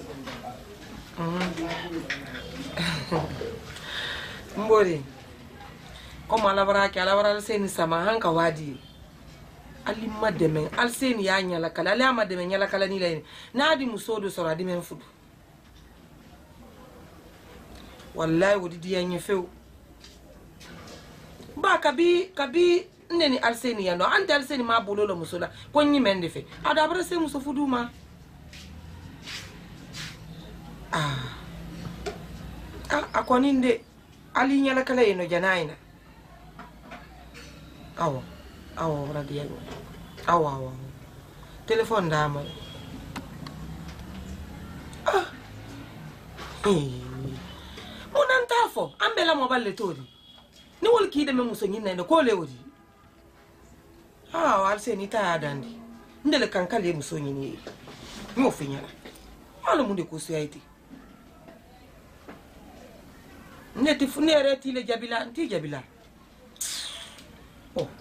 Speaker 5: mbori como ala bara ke ala bara seni sama hanka wadi ali mademe al seni ya nya la kala ala mademe nya la kala ni le na di musodo sora di men fudu wallahi wodi di yanye few ba kabi kabi neni alseni yano ante alseni ma bololo musola ko nyi mende fe ada bara se muso fuduma ah ah akoni nde ali nyala kala yeno janaina awo awo radio awo awo telephone dama ah eh onan tafo ambela mobile tori ni wol ki de me muso nyina ne ko lewdi ah wal se ni ta dandi ndele kankale muso nyini mo finyala ala munde ko siaiti neti funere ti le jabila nti jabila oh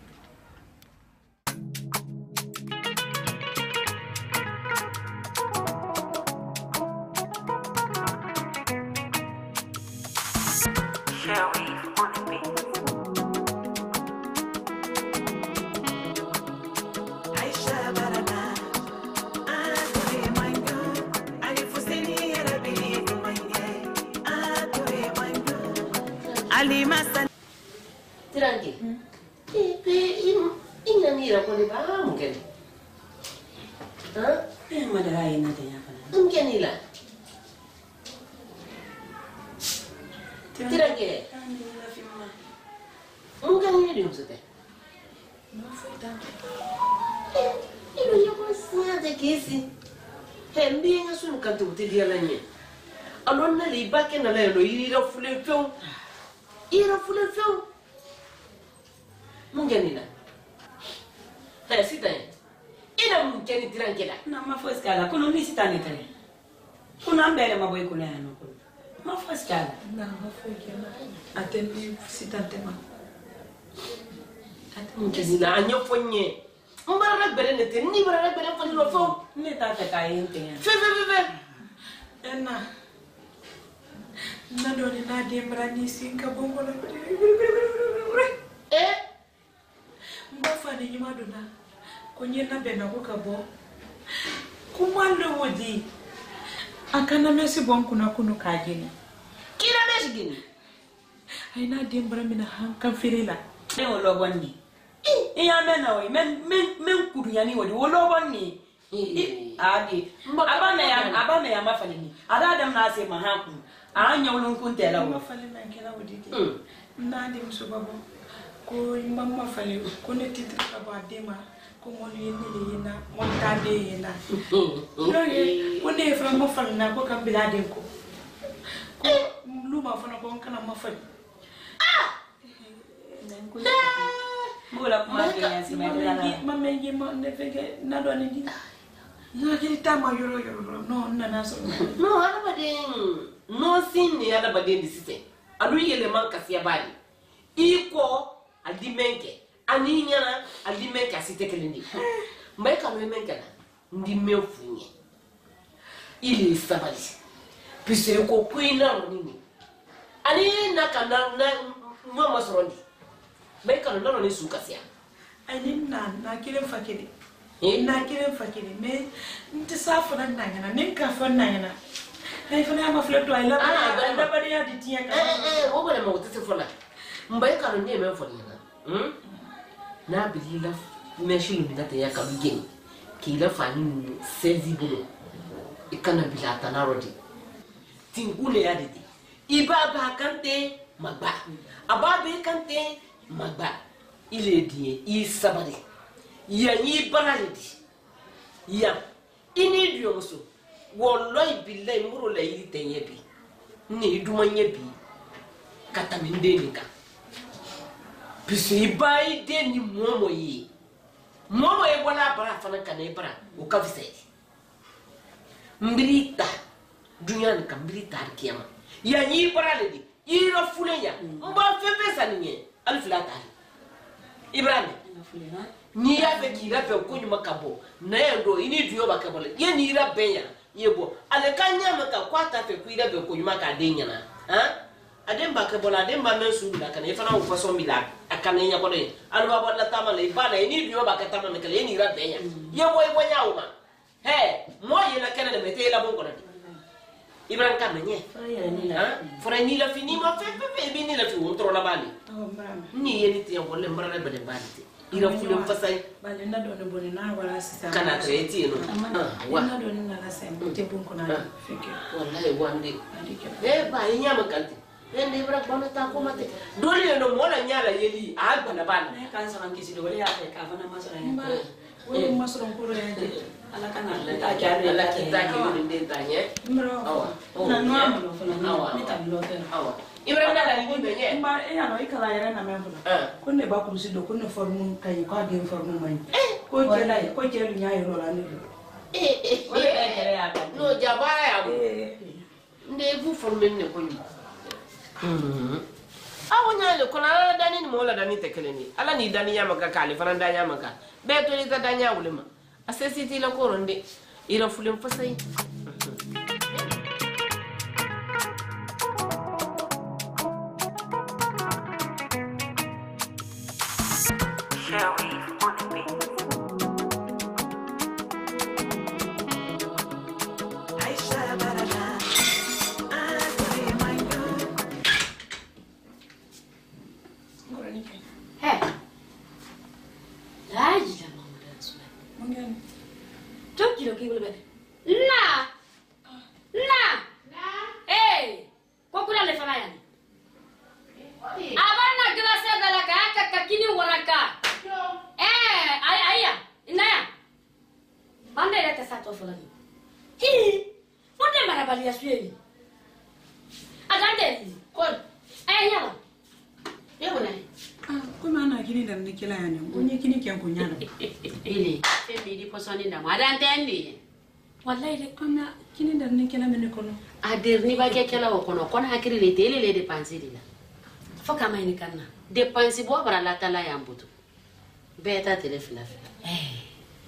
Speaker 12: Tirangi. Eh, eh, ina mira con le ba mungkin. Hah?
Speaker 11: Eh, madara ina tanya apa?
Speaker 12: Mungkin ila. Tirangi. Mungkin ini dia maksudnya. Eh, ini dia maksudnya ada kesi. Hembi yang asun kan tu dia lagi. Alon na liba ke na lelo ira fule feu. Ira fule feu. Mungkin ina. Hei sita ina mungkin Tirangi la.
Speaker 11: Na ma fo skala kuno ni sita ni tani. Kuno ambele ma boy kuno ano kuno. Ma fo skala.
Speaker 6: Na ma fo kena. Atendi sita tema.
Speaker 12: Mungkin ina anyo fonye. Mbara bere ne te ni bara bere fo lo fo.
Speaker 11: Ne ta ta kai ente.
Speaker 12: Fe fe fe fe.
Speaker 6: Ena. Na do ni na de mrani singa bongo na.
Speaker 12: Eh?
Speaker 6: Mbafa ni nyuma dona. Konye na bena ko kabo. Kumalo wodi. Akana mesi bon kuna kuno kagini.
Speaker 12: Kila mesi gini.
Speaker 6: Aina de mrami na hanka firila.
Speaker 11: Ne olobonni. Eh ya mena we men men men kudunyani wodi olobonni. Eh adi. Abana ya abana ya mafalini. Ada adam na ase mahaku. Anya ulun kuntela wo.
Speaker 6: Mafalina kila wodi. Na de msobabo. Ko imama fale ko ne titre ka ba dema ko mo ni ni na mo ta de na no ye ko ne fra mo fale na ko kam bila de ko ko luma fana ko kana mo fale ah
Speaker 11: nen ko mo la ko ma ke ya si ma de la
Speaker 6: ma me ye ma ne fege na do ni di na ke ta ma yoro yoro no na na so
Speaker 12: no ana ba de no sin ni ana ba de di site alu yele man kasia bali iko adimenke ani nyana adimenke asite kelindi mbaye kanu menke na ndi mefunye ili sabali pise ko kuina nini ani na kana na mama sorondi mbaye kanu nano ni sukasia
Speaker 6: ani na na kile fakiri na kile fakiri me ntisafu na nanyana ninka fa nanyana ai fa na ma fleto ai la ba da ba ya ditia ka
Speaker 12: eh eh wo bale ma wotese fola mbaye kanu ni me fola Hmm? Na bilila meshi lumina te ya kabigeni kila fani sezi bulu ikana bilata na rodi tingule ya didi ibaba kante magba ababe kante magba ile die isabari ya yi baralidi ya ini dio muso wallahi billahi muro la yi tenyebi ni dumanyebi kataminde nika Pisi bai de ni momo yi. Momo e wala bara fana kana bara o ka vise. Mbrita dunya ni kambrita kiyama. Ya ni bara le di. Ira fulenya. Mba fefe saninye. Alfilata. Ibrahim. Ni ya fe kira fe ko nyuma kabo. Na endo ini duyo bakabo. Ye ni ira benya. Yebo. Ale kanya maka kwata fe ku ira be ko nyuma ka denya na. Ha? Ademba ke bola ademba mensu bila kana ifana u façon bila akana nya ko de alwa bola tama le bana ni dio ba ka tama me kale ni ra benya ye boy bonya uma he mo ye na kana de mete la bon ko de Ibrahim Kamene. Fora ni la fini ma fe fe fe bi ni la tu tro la bali. Ni yeni ti ko le mbara ba de bali. Ira fulu fasai.
Speaker 11: Bali na do ne boni na wala sisa.
Speaker 12: Kana treti no.
Speaker 11: Wa na do ne na la sem. Te bun ko na fike.
Speaker 12: Wallahi wande. Eh ba nya ma kanti. Eh ne bra bana ta ko mate. Dole no mo la nya la yeli a bana bana.
Speaker 11: Ne kan sa kan kisi do ya ta ka bana masara ya. Wani masara ko ya de. Ala kana ta kyare
Speaker 12: ala ki ta ki wuri den ta nye.
Speaker 11: Awa. Na no amu no funa. Awa. Ni ta lo te.
Speaker 12: Awa. Ibrahim na la ni be nye.
Speaker 11: Ma e ya no ikala ya na me funa. Ko ne ba ku si do ko ne formu kai ko de formu mai. Ko je la ko je lu nya yo la ni.
Speaker 12: Eh eh.
Speaker 11: Wala ka kere ya ka.
Speaker 12: No jabara ya. Nde bu formu ne ko ni. Mhm. Awo nya le ko na dani ni mo la dani tekeleni. Ala ni dani ya maka kale faranda ya maka. Be to ni ta dani ya wulema. Asesiti la koronde ira fulem fasai.
Speaker 8: Na. Na. Eh. Kwa kuna le fana yani. Abana glasa dala ka ka kakini waraka. Eh, ay aya. Inaya. Banda ile ta sato fulani. Hi. Wonde marabali ya sueli. Agande. Kon. Eh yala. Yego nai.
Speaker 11: Ah, kuma ana kini da ne kila yani. Onye kini kyan kunyana.
Speaker 8: Ile. Fembi di posoni da madantendi.
Speaker 11: Wallahi de kona kini da ne kila mene kono.
Speaker 8: Adir ni ba ke kala wo kono kono hakiri le tele le dépenser dila. Fo kama ni kanna. Dépenser bo bara la tala ya mbutu. Beta tele fila fila. Eh.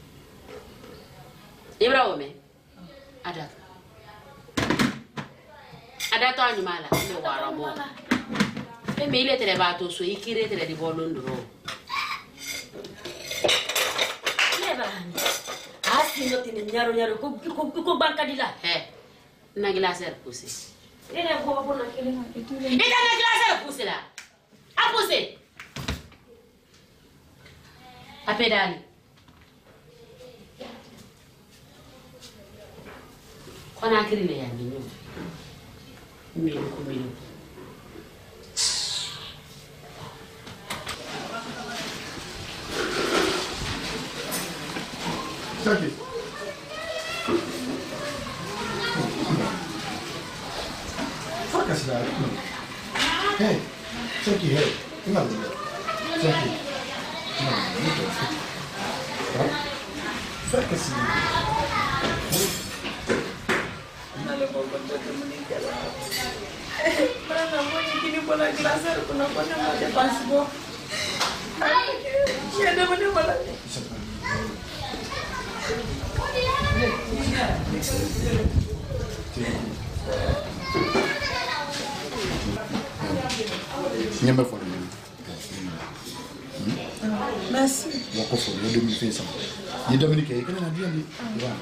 Speaker 8: Ibrahim. Ada. Ada to anyumala le wara mo. E me ile tele ba to so ikire tele di bolo ndro. Le ba ni. Asi no tine nyaro nyaro ko ko ko banka dila. Eh. Na glaser poussé. Ele ko ba bona kele na itule. Ida na glaser poussé la. A poussé. A pedali. Kona kirile ya minyo. Milo ko milo.
Speaker 1: Saki. Faka sila. Hey, Saki, hey. Tinggal dulu. Saki. Nah, itu. Faka sila.
Speaker 11: Nale ko konta menikah. Mana namanya kini bola glaser kuna kona mate pasbo. Siapa mana bola?
Speaker 1: Nyambe fo ni.
Speaker 11: Merci.
Speaker 1: Wako fo ni deux mille cinq cents. Ni Dominique e kana na dia ni. Wa.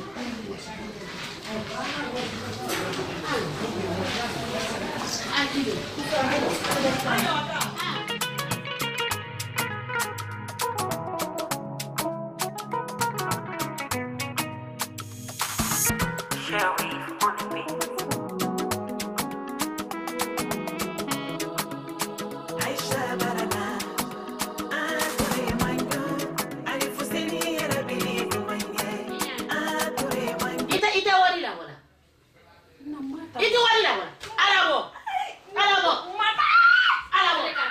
Speaker 8: Itu wali lah, Alabo, Alabo, Alabo.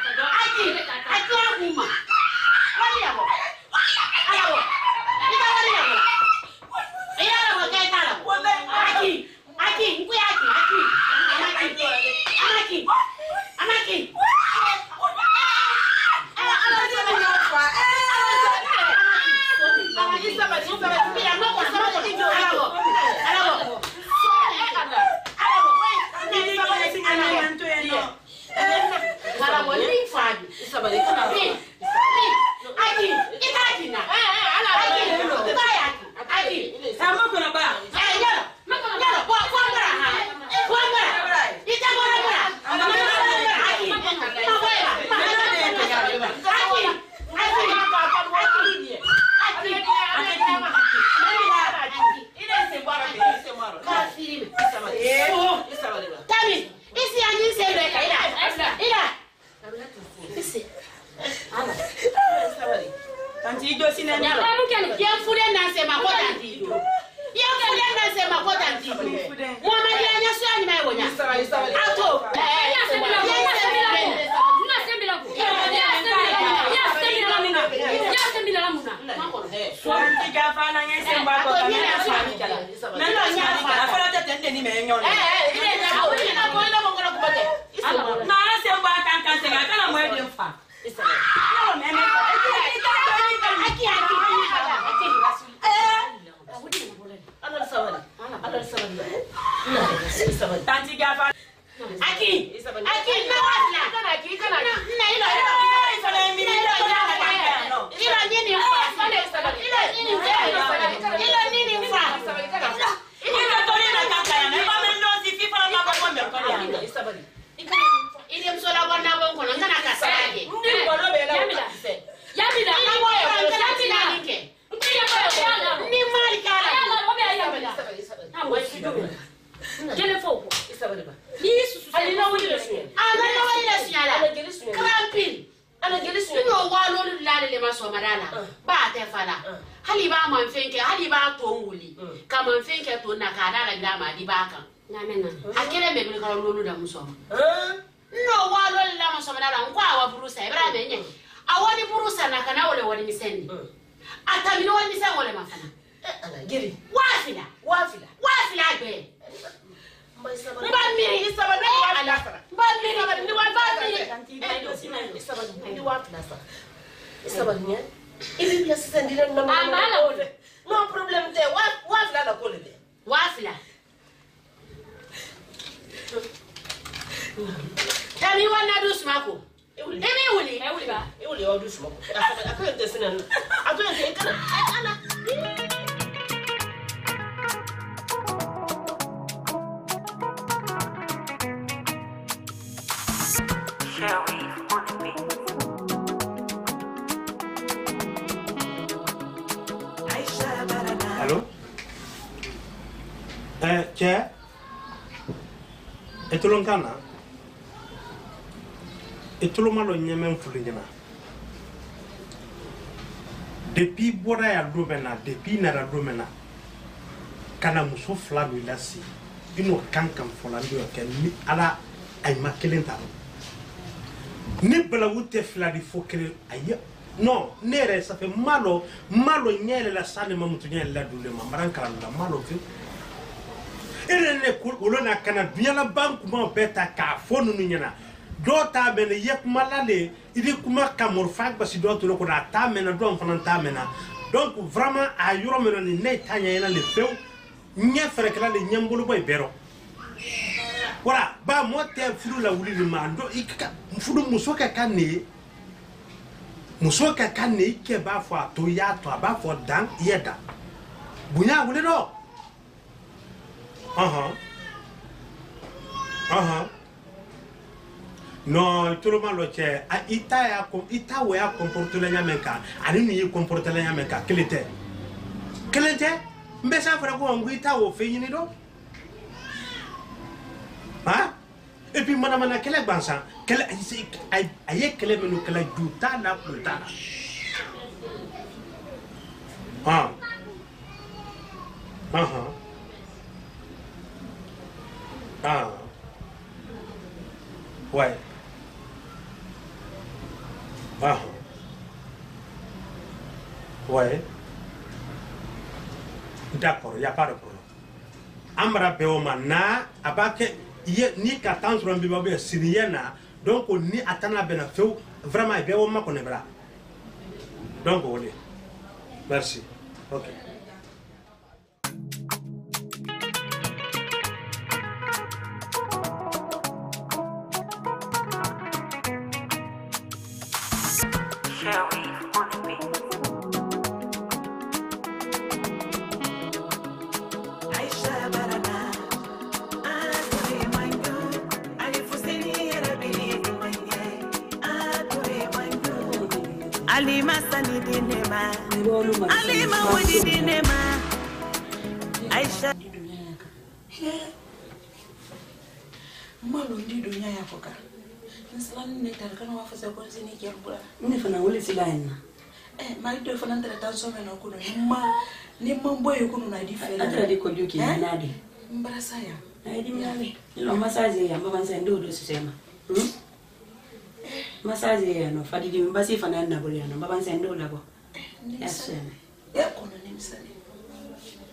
Speaker 2: Aki, Aki, na wala. Aki, kana. Na ilo ilo. Ilo ilo ilo. Ilo nini mfa? Ilo nini mfa? Ilo nini mfa? Ilo tole na kaka ya. Na kama ndo si fifa na baba kwa mbele. Isabali. Ile msola bwana wangu na ngana kasalaje. Ndi bwana bela. Yamida kama wewe yamida ninke. Ni mali kala. Quel faux Isabelle ba. Yesu su. Ali na wuli lesu. Ala na wuli lesu ala. Ala gelisu. Krampin. Ala gelisu. Yo walo lale le maso madala. Ba te fala. Hali ba man fenke, hali ba to nguli. Kama fenke to na kada la ndama di baka. Nyamena. Akele me bi ka lolu da musoma. No walo le la maso madala nkwa wa burusa ibra be nye. Awoni burusa na kana wole woni misendi. Atamino woni misendi wole mafana. Ala geli. Wafila, wafila. Wafila be. Mbamiri isabani wafila. Mbamiri ni wafila. Isabani ni wafila sa. Isabani ni. Ibi pia sasa ndile na mama. No problem te. Wafila na kole de. Wafila. Tani wana dus mako. Emi uli. E uli ba. E uli o dus mako. Akon te sina. Akon te kana. Ana.
Speaker 9: Allô? Eh, c'è? E tu lo canna? E tu lo malo nyeme mfulingina. Depuis bora ya domena, depuis na domena. Kana muso fla do lasi. Ino kankan fola ndo ke ni ala ay makelenta. Ni bala wute fla di fokere aye. Non, nere ça fait malo, malo nyele la sane mamutu nyele la dule mamran kala la malo fi. Ere ne ko olona kana biala banku ma beta ka fonu nyana. Do ta bene yek malale, idi kuma kamor fak basi do to ko na ta mena do fana ta mena. Donc vraiment a yoro mena ni ne tanya yana le few, nya fere kala le nyambulu boy bero. Voilà, ba mo te fulu la wuli ma ndo ikka fulu musoka kanne. Musoka kanne ke ba fo to ya to ba fo dan yeda. Bunya wuli do. Aha. Aha. No, tout le monde che a ita ya kom ita we ya comporter la nyamenka. Ani ni comporter la nyamenka. Quel était? Quel était? Mbesa fera ko ngui ita wo fe yini do. Hein? Et puis madame na quelle bansa? Quelle ay ay quelle menu quelle duta na duta. Ah. Aha. Ah. Ouais. Ah. Ouais. D'accord, il n'y a pas de problème. Amra Beoma na abake ni katans rombi babe siriena donc ni atana bena feu vraiment Beoma konebra. Donc voilà. Merci. OK.
Speaker 3: Alima sani dinema, Alima wadi dinema, Aisha.
Speaker 11: Malo ndi dunia yako ka. Nsalani ne tarikana wafasa kwa zini kiarbula.
Speaker 12: Mimi fana wole silaina.
Speaker 11: Eh, mali do fana ntara tanso mena kuno ma ni mambo yuko na difera.
Speaker 12: Atra di ko duki nadi.
Speaker 11: Mbara saya.
Speaker 12: Ai di mali. Ilo masaje ya mbaba nsa ndo do sisema. Hmm? Masaje ya no fadi di mbasi fana na bole ya no mbaba nsa ndo labo.
Speaker 11: Yes. Ya kono ni msani.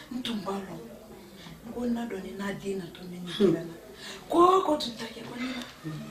Speaker 6: ntumbalo ngona doni na dina to meni kilana ko ko tutake kwa nina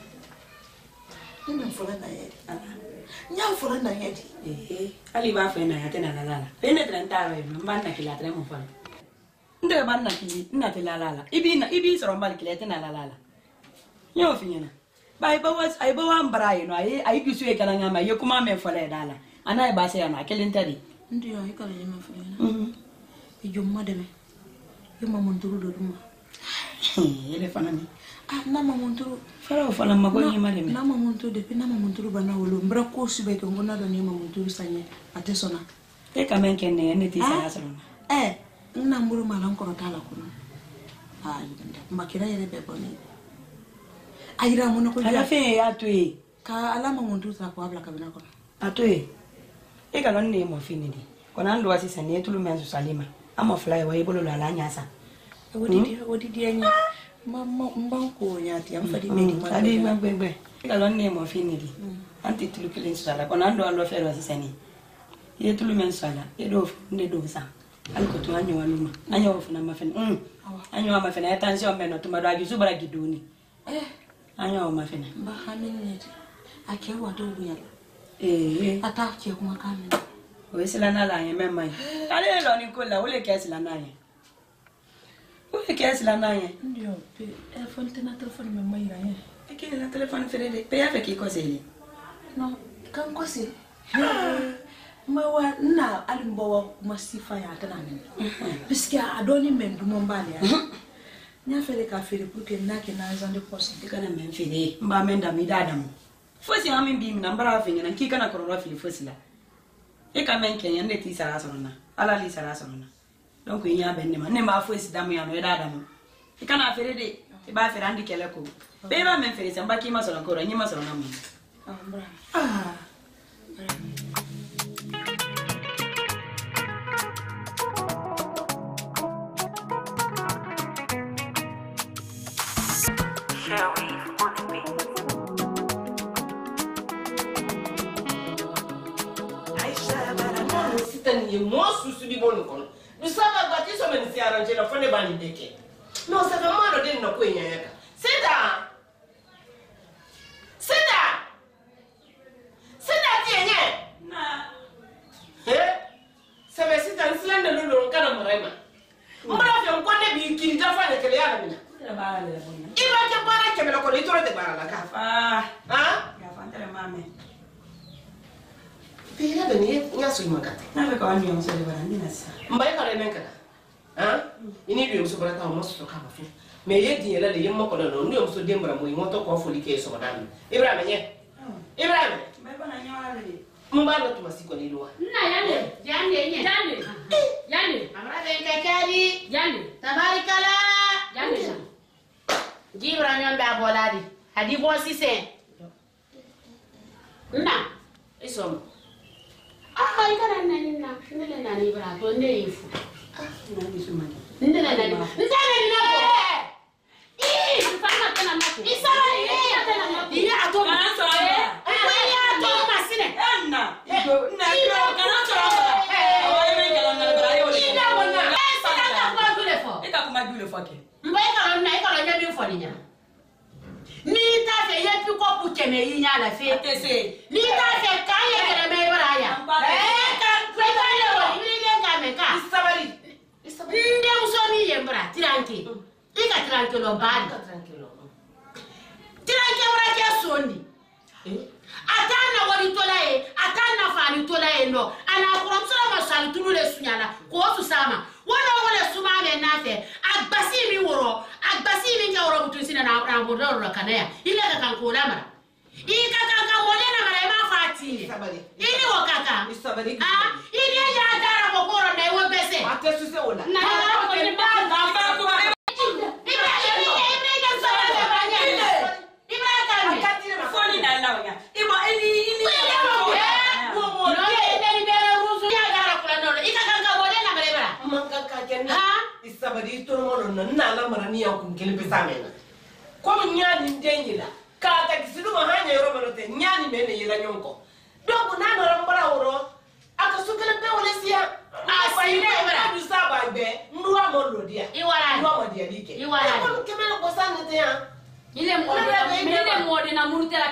Speaker 6: nina mfola na yedi ala nya mfola na yedi
Speaker 11: eh ali ba fe na ya tena la la pende trenta we mbana kila tre mo fala nde banna ki na te la la ibi na ibi soro mbali kila tena la la nyo finyana bai ba was ai ba wan brai no ai ai gisu e kala ngama ye kuma me fola dala ana ba se yana kelin tadi
Speaker 6: ndio ai kala nyama finyana mhm e jomma deme yoma monturu do duma
Speaker 11: ele fana ni
Speaker 6: ah na mamonturu
Speaker 11: fara fana mago nyima deme
Speaker 6: na mamonturu de na mamonturu bana wolo mbra ko sube ko ngona do ni mamonturu sanye atesona
Speaker 11: e kamen kenne ne ti sana sana
Speaker 6: eh na mburu malan ko tala kuno ah yunda makira yere be boni ayira mono ko
Speaker 11: ala fe ya tue
Speaker 6: ka ala mamonturu sa ko abla kabina ko
Speaker 11: atue e ka non ne mo finidi kona ndo asisa ne tulu mensu salima ama fly wa ibolo la la nyasa
Speaker 6: wodi dia wodi dia nya mama mbanko nya ti am fadi meni ma
Speaker 11: adi ma gbegbe e ka non ne mo finidi anti tulu kilin sala kona ndo alo fe ro asisa ni ye tulu mensu sala e do ne do sa alko to anyo waluma anyo ofuna mafene mm anyo wa mafene attention meno to mado agizu bara gidoni
Speaker 6: eh
Speaker 11: anyo wa mafene
Speaker 6: ba hanin ne ake wa do buya
Speaker 11: eh
Speaker 6: ata ke kuma kamin
Speaker 11: o sila na la yen mema yin ale lo ni ko la o le ke sila na yen o le ke sila na yen
Speaker 6: ndio pe e fonte na telefone mema ira yen
Speaker 11: e ke la telefone fere de pe ya fe ki ko se le
Speaker 6: no kan ko se ma wa na alimbo wa masifa ya tana ne biskiya adoni men du mon bale ya nya fere ka fere pour que na ke na zande poste
Speaker 11: de kana men fere mba men da mi dadam fosi ha min bi mi na mbara fe nyana ki kana ko ro fili fosi la e ka men kenya ne ti sara sonona ala li sara sonona donc yi ya ben ne ma ne ma fosi damu ya no e dadam e kana fere de e ba fere andi kele ko be ba men fere samba ki ma solo ko ro nyi ma solo na mo
Speaker 6: ah bra ah
Speaker 12: Ye mo susu di bonu kono du saba gati so men si arrange la fone bani deke no sa fa mano den no kwenya yaka sida sida sida tienye na eh sebe sida nsilanda lolo kana morema mbara fe nkonde bi kiri da fa ne kele yana mina iba ke bara ke melo ko ni tore de bara la ka
Speaker 11: ah
Speaker 12: ha
Speaker 11: ya fa ntere mame
Speaker 12: Pira beni nya so makata.
Speaker 11: Na be ka wani on so de barandi na sa.
Speaker 12: Mbai ka renen kada. Ha? Ini bi so barata o maso ka ba fu. Me ye di yela de yemma ko do no ndi o so dembra mo ngoto ko fo like so dan. Ibrahim nye. Ibrahim.
Speaker 11: Mbai ba na nya wala de.
Speaker 12: Mba ndo tuma siko ni loa.
Speaker 2: Na yale. Jande nye. Jande. Jande. Amara be kakari. Jande. Tabarikala. Jande. Gibra nyambe aboladi. Hadi bo sise. Na.
Speaker 12: Isom.
Speaker 2: Ah, ikana nani na, ndele nani bra, to nde ifu.
Speaker 11: Ah, nani sumani.
Speaker 2: Ndele nani. Ndele nani nako. Ih, fanya tena nako. Isara yeye tena nako. Ile ato.
Speaker 11: Kana so aba.
Speaker 2: Kwa ile ato masine.
Speaker 11: Enna. Iko na iko kana so aba. Awa yeme ngala na bra yo.
Speaker 2: Ina wona. Esa na kwa dule fo.
Speaker 11: Ita kuma dule fo ke.
Speaker 2: Mbai ka na ika na nyabi fo ninya. Ni ta fe yepi ko pucheme yinya la fe.
Speaker 11: Tese.
Speaker 2: Ni ta fe kanye kele me bra ya. Eh ka kweta lewo ni le ngame ka.
Speaker 12: Isabali.
Speaker 2: Nde usomi yembra tiranki. Ika tiranki lo bad.
Speaker 12: Tranquilo.
Speaker 2: Tiranki bra ke sondi. Atana wali tola e, atana fani tola e no. Ana kuram sala masal tulu le sunyala. Ko su sama. Wona wala suma me nafe. Agbasi mi woro, agbasi mi ka woro mutu sina na na bodo ro kanaya. Ile ka kan ko lamara. Ika ka ka wole na mara ma fati.
Speaker 12: Isabali.
Speaker 2: Ili wo kaka.
Speaker 12: Isabali.
Speaker 2: Ah, ili ya dara ko koro na wo bese.
Speaker 12: Ate su se wala.
Speaker 2: Na ko ni ba na ba ko. Ibrahim, Ibrahim so na ba nya. Ibrahim.
Speaker 12: Akati na
Speaker 11: Foni na lawa ya. Ibo ini ini.
Speaker 2: Wo mo no ile ni bere ruzu ya dara ko no. Ika ka ka wole na mara bara.
Speaker 12: Manga ka kenna.
Speaker 2: Ha?
Speaker 12: Isabali to mo no na la mara ni ya kun kelbe samena. Ko nyani ndenjila. Ka ta kisidu ma hanya yoro malote nyani mene yela nyonko. Dogo na no rambara woro. Aka sukele pe wole sia.
Speaker 2: Ah, si ne bara.
Speaker 12: Du saba gbe. Ndu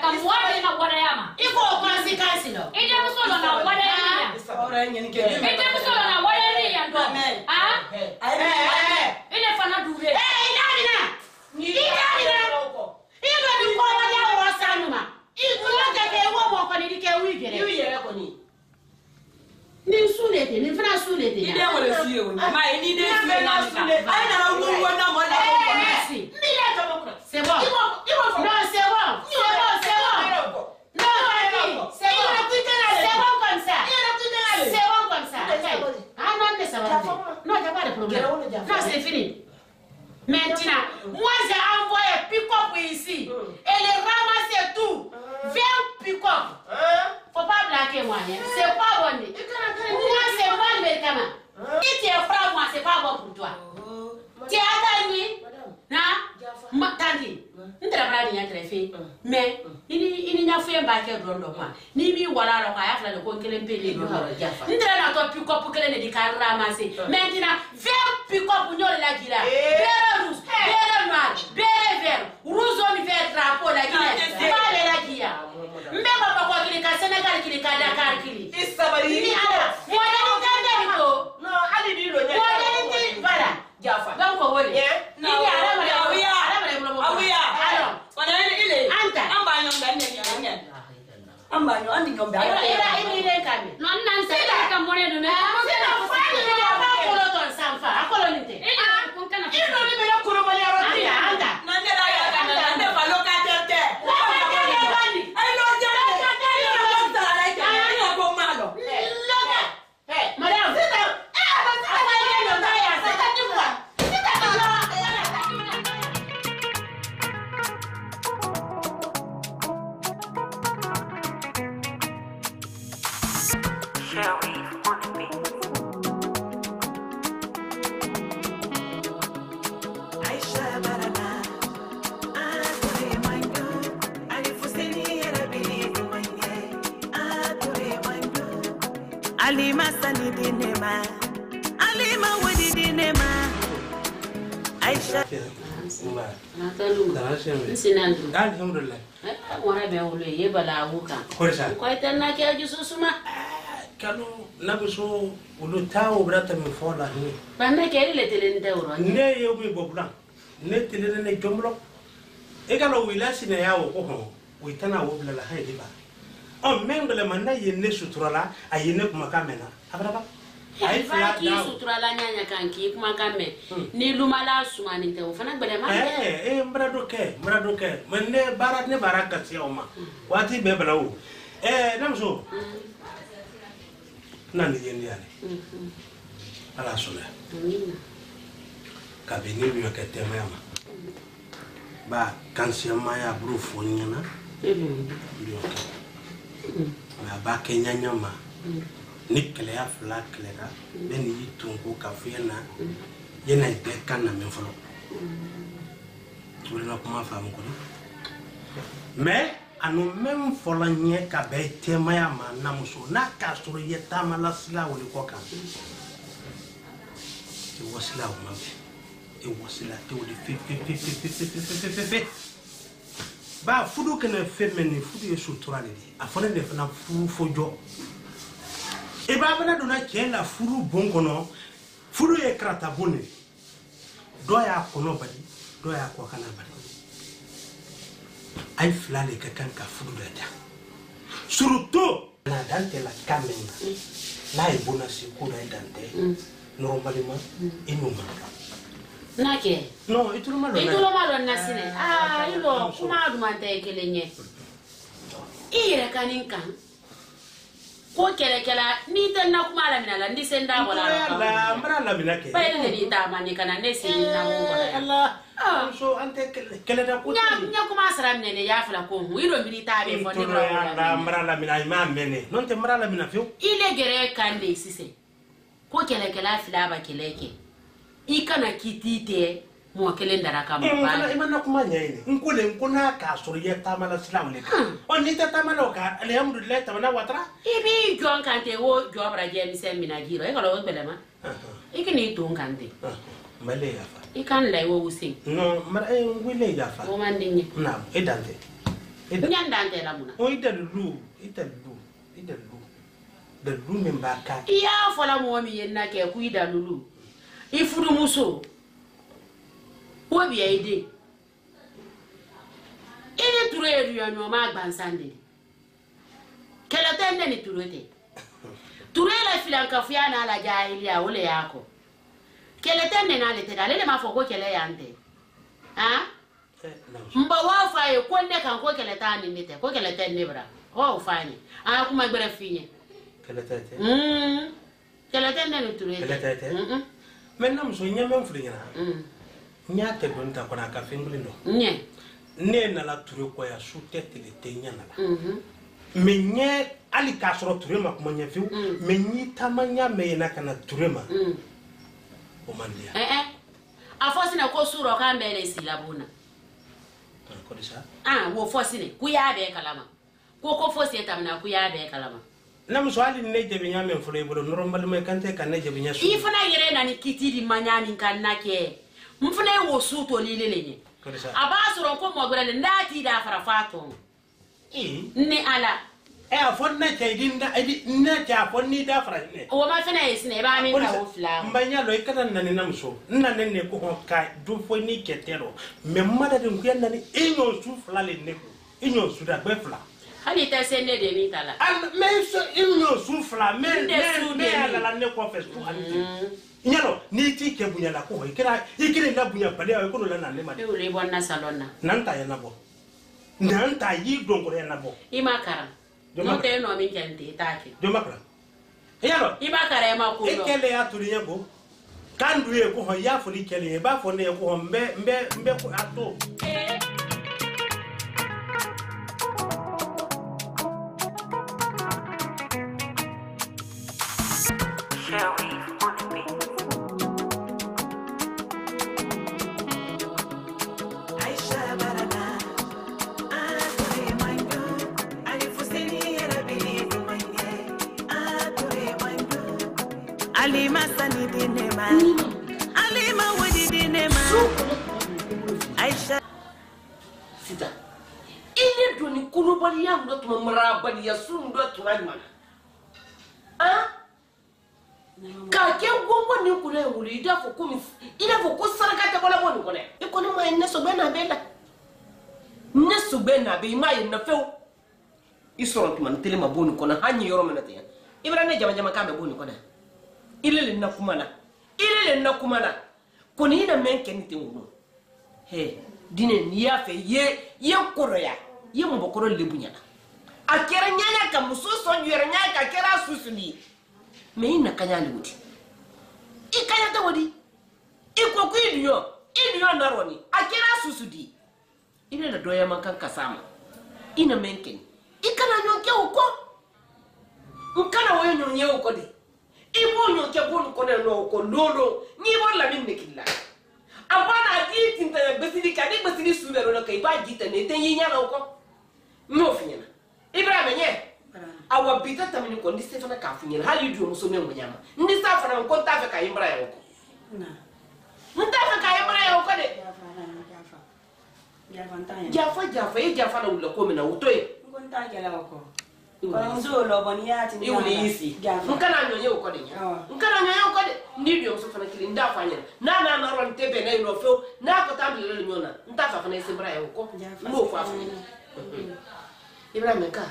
Speaker 8: wale na wale yama
Speaker 2: iko kwasi kasi lo
Speaker 8: ide musolo na wale ya
Speaker 11: ora nyeni ke
Speaker 8: ide musolo na wale ya ndo ah
Speaker 2: eh
Speaker 8: ile fana dure
Speaker 2: eh idani na idani na iko ni kwa wale wa sanuma iko yote ke wo mo ko ni ke wigere
Speaker 11: wigere ko ni
Speaker 2: ni sulete ni fana sulete
Speaker 11: ide wala siye woni ma ni ide siye na sulete ai na wo wo na mo la ko
Speaker 2: merci ni la to mo c'est bon non c'est bon c'est bon c'est bon non c'est bon c'est bon comme ça c'est bon comme ça ah non mais ça va non il y a pas de problème non c'est fini maintenant moi j'ai envoyé pick-up ici et les ramasser tout viens pick-up faut pas blaguer moi hein c'est pas bon moi c'est moi le médicament si tu es franc moi c'est pas bon pour toi tu as attendu hein ma tanti ndra brani ya trefe mais ini ini nya fu yamba ke rondo kwa ni mi wala ro ka ya fla ko kele mpele do ndra na to pick up kele ne di ka ramasser maintenant viens pick up nyol la gila bere rouge bere noir bere vert rouge on vert drapeau la gila pas la gila mbeba ba kwa kile ka Senegal kile ka Dakar kile
Speaker 11: isabari
Speaker 2: ni ala mo na ni tande ko
Speaker 11: no ali bi lo nya
Speaker 2: mo na ni voilà
Speaker 11: jafa
Speaker 2: donc ko wole ni ala ma
Speaker 11: awiya awiya
Speaker 2: alors
Speaker 11: wana ile
Speaker 2: anta
Speaker 11: amba nyomba ne nya amba nyo andi nyomba
Speaker 2: ira ira ile kame
Speaker 8: non nan se ka mone do ne
Speaker 2: c'est la fois que je va pour ton sanfa akolo nite
Speaker 8: ina kun kana
Speaker 2: ino ni me ko mo ya roti anta
Speaker 11: nande la ya kana nande fa locateur te ai lo ja ai lo ta la ka ni ko malo
Speaker 2: loca eh madame c'est ça eh ba ça va aller le gars c'est ça tu vois c'est ça
Speaker 3: Alima sani dinema, Alima wadi dinema, Aisha.
Speaker 2: Sinandu.
Speaker 9: Alhamdulillah.
Speaker 2: Mwana be wolo ye bala wuka.
Speaker 9: Korisa.
Speaker 2: Ko itanna ke aju susuma.
Speaker 9: Kanu nabiso ulu tawo brata mi fola ni.
Speaker 2: Banna ke ile tele ndewro.
Speaker 9: Ne yo mi bobula. Ne tele ne jomlo. E kala wila sine yawo ko ho. Witana wo bla la haydi ba. O mengle manna yenne suturala ayene kuma kamena. Abraba.
Speaker 2: Ai fa ki suturala nyanya kanki kuma kame. Ni lumala sumani te ufana gbele ma.
Speaker 9: Eh eh mbrado ke, mbrado ke. Menne barat ne baraka ti oma. Wati be bla wo. Eh namso. Nani yendi ale. Ala sole. Kabini bi ke tema yama. Ba kansia maya bru fonyana. Ndio ke. Ma ba kenya nyama. Nikele ya fla klera. Beni yitungu kafena. Yena ide kana memfolo. Tuli na kuma famu ko. Mais anu mem fola nye ka be tema ya ma na muso na ka suru yeta mala sila woni ko kan. Ti wasila o ma be. E wasila te wodi fe fe fe fe fe fe fe fe. Ba fudu kana femeni fudu ye suturale di. Afone ne fana fu fojo. E ba bana dona kela furu bongono. Fudu ye krata bone. Do ya kono badi, do ya ko kana badi. Ay flale ka kan ka fudu da ta. Surtout na dante la kamena. Na e bona si ko da dante. Normalement inuma.
Speaker 2: Nake.
Speaker 9: No, itulo malo.
Speaker 2: Itulo malo nasine. Ah, ilo kuma dumante kelenye. Ire kaninka. Ko kele kela ni tan na kuma la minala ndi senda wala.
Speaker 9: La mara la minake.
Speaker 2: Ba ile ni ta mani kana ne se na mo wala.
Speaker 9: Allah. Ah, so ante kele da ko.
Speaker 2: Nya nya kuma sara minene ya fala ko hu. Iro mi ta be fo ni
Speaker 9: bra. La mara la minai ma mene. Non te mara la mina fiu.
Speaker 2: Ile gere kande sise. Ko kele kela fila ba keleke. Ikana kitite mo kele ndara kama ba.
Speaker 9: Imana kuma nyaine. Nkule nkuna ka suru yeta mala silamu le. On ni tata mala ka alhamdulillah tamana watra.
Speaker 2: Ibi jon kante wo jo bra je mi sem mina giro. E kala wo belema. Ikini to kante.
Speaker 9: Male yafa.
Speaker 2: Ikan lai wo usi.
Speaker 9: No, mara e ngwile yafa.
Speaker 2: Wo mandinye.
Speaker 9: Na, e dante.
Speaker 2: nyanda ante la muna
Speaker 9: o ida lu ida lu ida lu da lu min ba ka
Speaker 2: iya fola mo mi yenna ke ku ida lulu ifudu muso wo bi ide ene ture ru yo ma gbansande kele tende ni turete ture la filanka fiana la jahiliya wole yako kele tende na le teda le ma foko kele yante ha mba wa fa e ko ne kan ko kele tani nite ko kele tende bra o fani a kuma gbere finye
Speaker 9: kele tete
Speaker 2: mm kele tende ni turete
Speaker 9: kele tete mm men nam so nyame mfuri nyana mm nya te don ta kona ka finguli no
Speaker 2: nye
Speaker 9: ne na la ture ko ya su tete le te nyana la
Speaker 2: mhm
Speaker 9: me nye ali ka soro ture ma kuma nya fiu me nyi tamanya me na kana ture ma mm o mandia
Speaker 2: eh eh afosi na ko suro ka mbele silabuna
Speaker 9: ko disa
Speaker 2: ah wo fosi ne ku ya be kalama ko ko fosi etamna ku ya be kalama
Speaker 9: nam so ali ne jebi nyame mfulo ibolo normal me kante kan ne jebi nyasu
Speaker 2: ifuna yere na ni kitiri manyani kan nake mfuna wo suto lilele
Speaker 9: ko disa
Speaker 2: abasuro ko mo gbere ndati da farafato
Speaker 9: eh
Speaker 2: ni ala
Speaker 9: e afon na ke dinda edi na ke afon ni da fara ne
Speaker 2: o ma fina yesne ba mi ka wo fla
Speaker 9: mbanya lo ikata na ni nam so na ne ne ko ka du fo ni ketero me mada de kuyanda ni inyo su fla le ne ko inyo su da be fla
Speaker 2: hali ta sende de mi tala
Speaker 9: al me so inyo su fla me me me ala la ne ko fe su anti nyalo ni ti ke bunya la ko ikira ikire la bunya pale ko la na ne ma
Speaker 2: e o le bonna salonna
Speaker 9: nanta ya na bo nanta yi dongore na bo
Speaker 2: imakara no te no mi kente take
Speaker 9: do makra yalo
Speaker 2: imakara ma ko no
Speaker 9: ikele ya turi yego kandu ye ko ya fuli kele ba fo ne ko mbe mbe mbe ko ato
Speaker 3: Alima sani dinema Alima wadi dinema Aisha
Speaker 12: sita ile doni kuno bali ya ndo tuma marabali ya sun ndo tunajma ah ka ke gongo ni kule wuli ida fo kumi ida fo ko saraka ta kola boni kole e kono ma ne so bena bela ne so bena be ma yin na few isoro tuma tele ma boni kona hanyi yoro menate ibra ne jama jama kambe boni kona ile le na kumana ile le na kumana koni ina menke ni tinguno he dine ni ya fe ye ye koroya ye mo bokoro lebunya akera nyanya ka musoso nyere nyanya ka kera susuli me ina kanya le wuti ikanya ta wodi iko ku idiyo idiyo naroni akera susudi ile na doya man kan kasama ina menke ikana nyonke uko nkana woyo nyonye uko de ibo nyonke bonu kone no uko lolo ni bo la min nekilla abana di tinta ya besili ka ni besili subero no kai ba jita ne ten yinya na uko no finyana ibrahim nye awa bita tamini ko ndi stefana ka finyana hali du muso me munyama ndi safa na ko ta fe ka imbra ya uko na nta fe ka imbra ya uko de jafa ntanya jafa jafa e jafa na ulo ko me na utoe
Speaker 11: ko nta kala uko ko mzo lo boniati
Speaker 12: ni uli isi nkana nyonye uko de nya nkana nyonye uko de ndi bi muso fana kili nda fanyana na na na ron tebe na ilo fo na ko tambi le nyona nta fa fana isimbra ya uko no fa fanya Ibrahim ka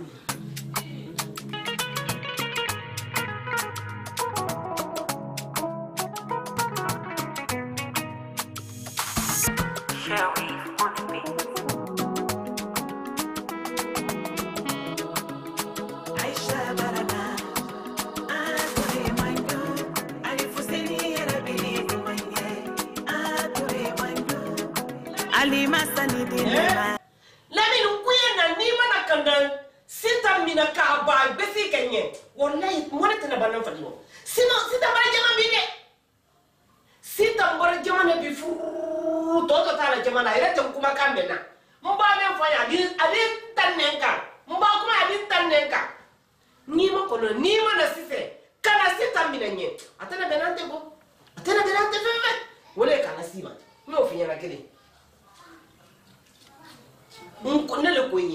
Speaker 3: Alima sani dinema
Speaker 12: Lami nkuye na nima na kandan sita mina ka ba besi kenye wallahi mwana tana banan fadino sino sita bara jama bine sita bara jama na bifu to to tala jama na ire tan kuma kambe na mba me fanya adi adi tanenka mba kuma adi tanenka nima kono nima na sise kana sita mina nye atana benante bo atana benante feve wole kana sima no finya na kile nko nele ko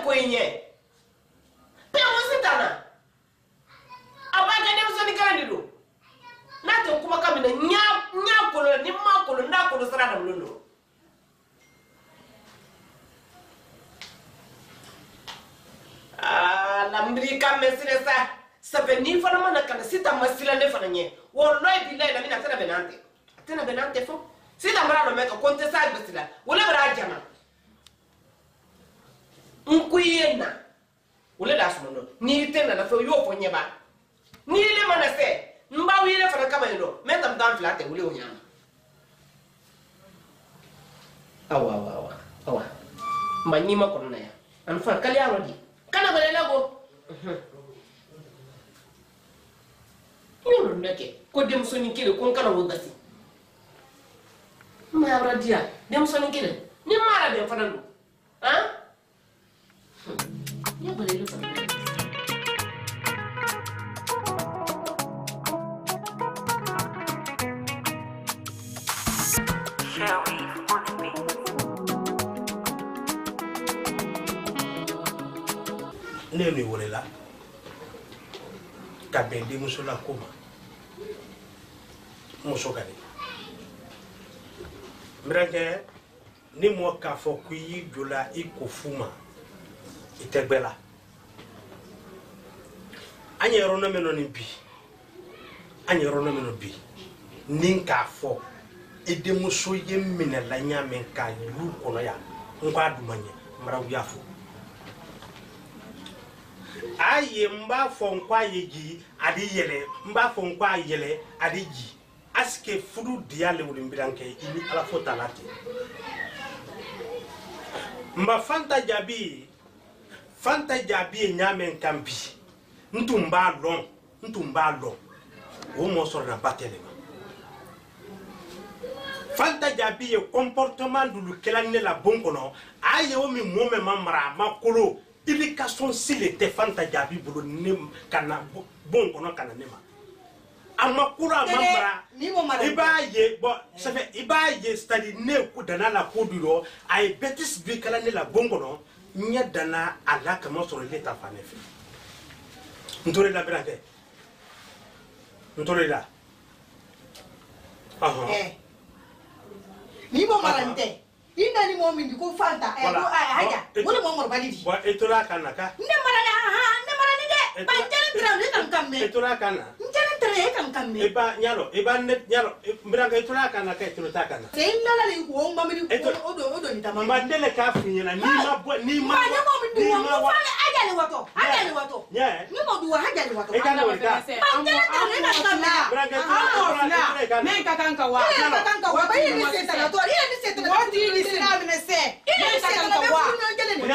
Speaker 12: foi nye pe mo sitana abaga dem so ni kandido na to kuma kamina nya nya kolo ni ma kolo nda kolo sara da lolo ah lambri kam mesire sa sabe ni fana mana kana sita masila ne fana nye wallahi billahi la mina tana benante tana benante fo sita mara no meka konte sa bisila wala bara jama nkuyena wala da suno ni tena na fo yo fo nyeba ni le mana se mba wile fana kama ndo meta mdan flate wule unyama awa awa awa awa manyima konna ya anfa kali arodi kana balela go yoro ndake ko dem soni kile kon kana wogasi ma radia dem soni kile ni mara be fana ndo ha ya balela fana
Speaker 9: ne ni wolela ka bende musola koma musoka ni mrange ni mo ka fo kuyi jola ikofuma itegbela anya rona meno ni bi anya rona meno bi ninka fo ede muso ye minela nya men ka yu kono ya ngwa dumanye mara wiafo aye mba fo nkwa yeji adi yele mba fo nkwa yele adi ji aske fudu diale wuri mbiranke ini ala fo talati mba fanta jabi fanta jabi nyamen kambi ntumba lon ntumba lon o mo sor na batele fanta jabi ye comportement dulu kelanne la bon kono aye o mi mo me mamra makolo éducation s'il était fanta jabi bolo ne kana bon kono kana nema amakura mamra ibaye bo ça fait ibaye c'est-à-dire ne ko dana la ko duro ay betis bi kala ne la bon kono nya dana ala kama sur l'état fanefe ntore la brate ntore la aha
Speaker 6: eh ni mo marante inda ni mo mindi ko fanta eh ko haja wala mo morbali di
Speaker 9: wa etola kana ka
Speaker 6: ne marana ha ne marani de ba jere tra ne kam kam me
Speaker 9: etola kana
Speaker 6: jere tra kam kam me
Speaker 9: eba nyalo eba net nyalo mbiranga etola kana ka etola kana
Speaker 6: se ndala ni ko ngba mi ko odo odo ni tamama
Speaker 9: mandele ka finyana ni ma ni ma
Speaker 6: ni mo mindi wo mo fale haja ni wato haja ni wato ni mo duwa haja ni wato
Speaker 9: e kana weka
Speaker 6: ba jere tra ne kam kam me
Speaker 9: mbiranga etola
Speaker 11: men ka kanka wa
Speaker 6: ka kanka wa ba ni se tala to ni ni se tala
Speaker 11: what do you islam ne se
Speaker 6: ni se tala be fu no jele ni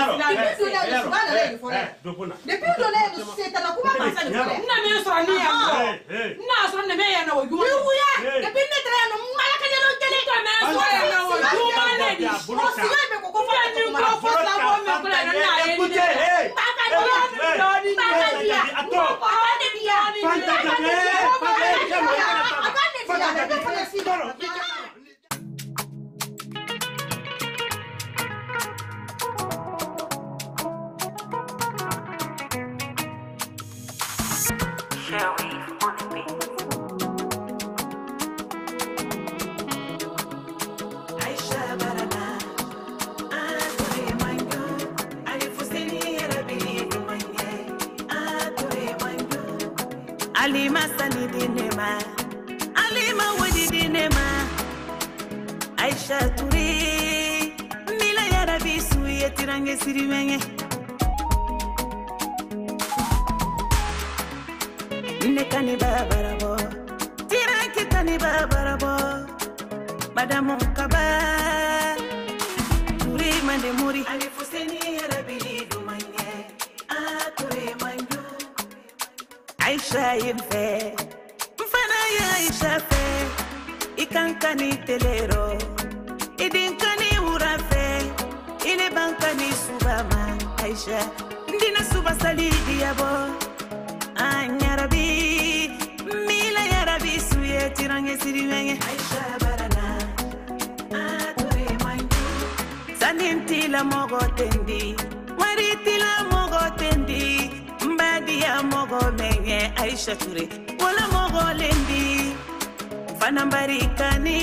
Speaker 6: depuis do le no se tala kuma ba sa ni fole
Speaker 11: na me so ani ya na so ne me ya na wo juma
Speaker 6: ni ya depuis ne tra no mala ka jelo jele
Speaker 11: ka me so ya na wo juma ne di
Speaker 6: o si we be ko ko fa
Speaker 11: ni ko fo sa bo me ko na na ye ni ba ka ni do ni ba ka ni ya
Speaker 9: ato
Speaker 6: ba ka ni ya ni
Speaker 9: fanta jabe fanta jabe
Speaker 6: fanta jabe fanta jabe
Speaker 3: Alima sani dinema, Alima wadi dinema, Aisha Turi, Mila yarabi suye tirange sirimenye. Nekani babarabo, tirange kani babarabo, Madamo kaba, Turi mande muri, Alifuseni yarabi dumanye, Aturi manju. Aisha yemfe mfana ya Aisha fe ikankani telero idinkani urafe ile bankani subama Aisha ndina suba salidi yabo anyarabi mila yarabi suye tirange sirimenye Aisha barana atore manju sanintila mogo tendi maritila menye Aisha Ture wala mogolendi fana barikani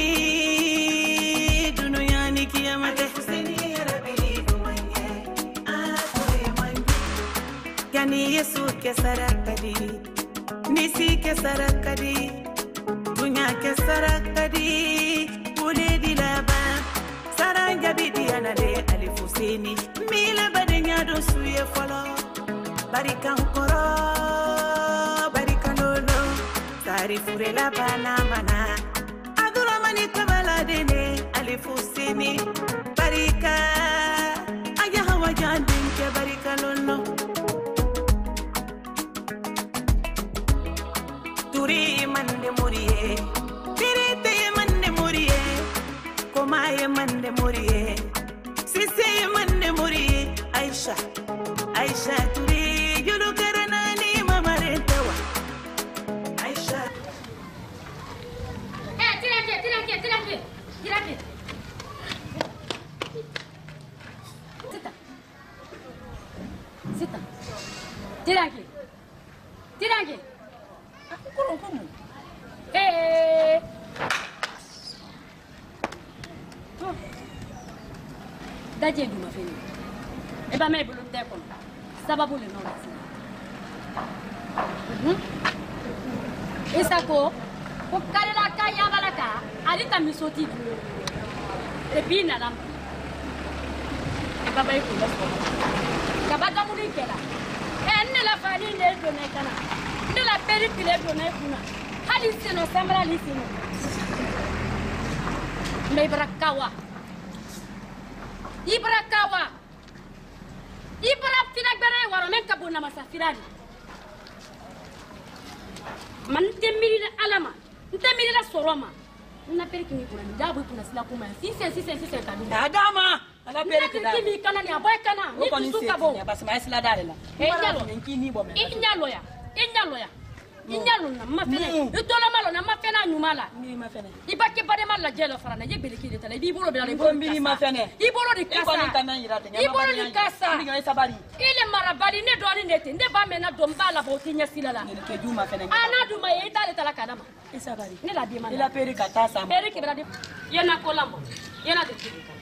Speaker 3: dunuyani kiyamate Husseini rabili dumanye Ature manju yani Yesu ke sarakadi nisi ke sarakadi dunya ke sarakadi ule dilaba saranga bidiana de alifusini mile badenya do suye folo barika nkoro barika lolo sari fure la bana mana adura mani tabala dene alifusini barika aya hawa jandin ke barika lolo turi mande muriye tirite mande muriye komaye mande muriye sise mande muriye Aisha Aisha turi yulu karanani mama retawa Aisha
Speaker 8: eh tirake tirake tirake tirake sita sita tirake tirake
Speaker 6: Kono kono.
Speaker 8: Eh. Oh. Daje duma fini. E ba me bulu te kono. Sababu le no la sina. Mhm. Esa ko ko kare la ka ya balaka. Ali ta misoti. E bina lam. E ba ba ko la ko. Ka ba ga muri kela. E ne la fani ne do ne kana. Ne la peri pile do ne kuna. Hali sino sambra li sino. Me brakawa. Ibrakawa. Ibra tina gbere waro men kabuna masafirani. Man temiri la alama. Ntemiri la soroma. Na peri kini kuna ndabu kuna sila kuma. Sise sise sise kabila.
Speaker 11: Adama. Ala peri kida.
Speaker 8: Kimi kana ni aboy kana. Ni tusuka bo.
Speaker 11: Basi ma sila dale la.
Speaker 8: E nyalo.
Speaker 11: Nkini bo me.
Speaker 8: Inyalo ya. Inyalo ya. Inyalo na mafene. Itola malo na mafena nyumala.
Speaker 11: Mbiri mafene.
Speaker 8: Ibake bade mala jelo farana ye beleki de tala ibolo be la
Speaker 11: ibolo mbiri mafene.
Speaker 8: Ibolo di kasa. Ibolo di kasa. Ile marabali ne doni nete nde ba mena dombala bo tinya silala.
Speaker 11: Ne ke juma fene.
Speaker 8: Ana duma ye itale tala kadama.
Speaker 11: Isabari.
Speaker 8: Ne la bima.
Speaker 11: Ila peri kata sama.
Speaker 8: Peri ke brade. Yena kolambo. Yena de kika.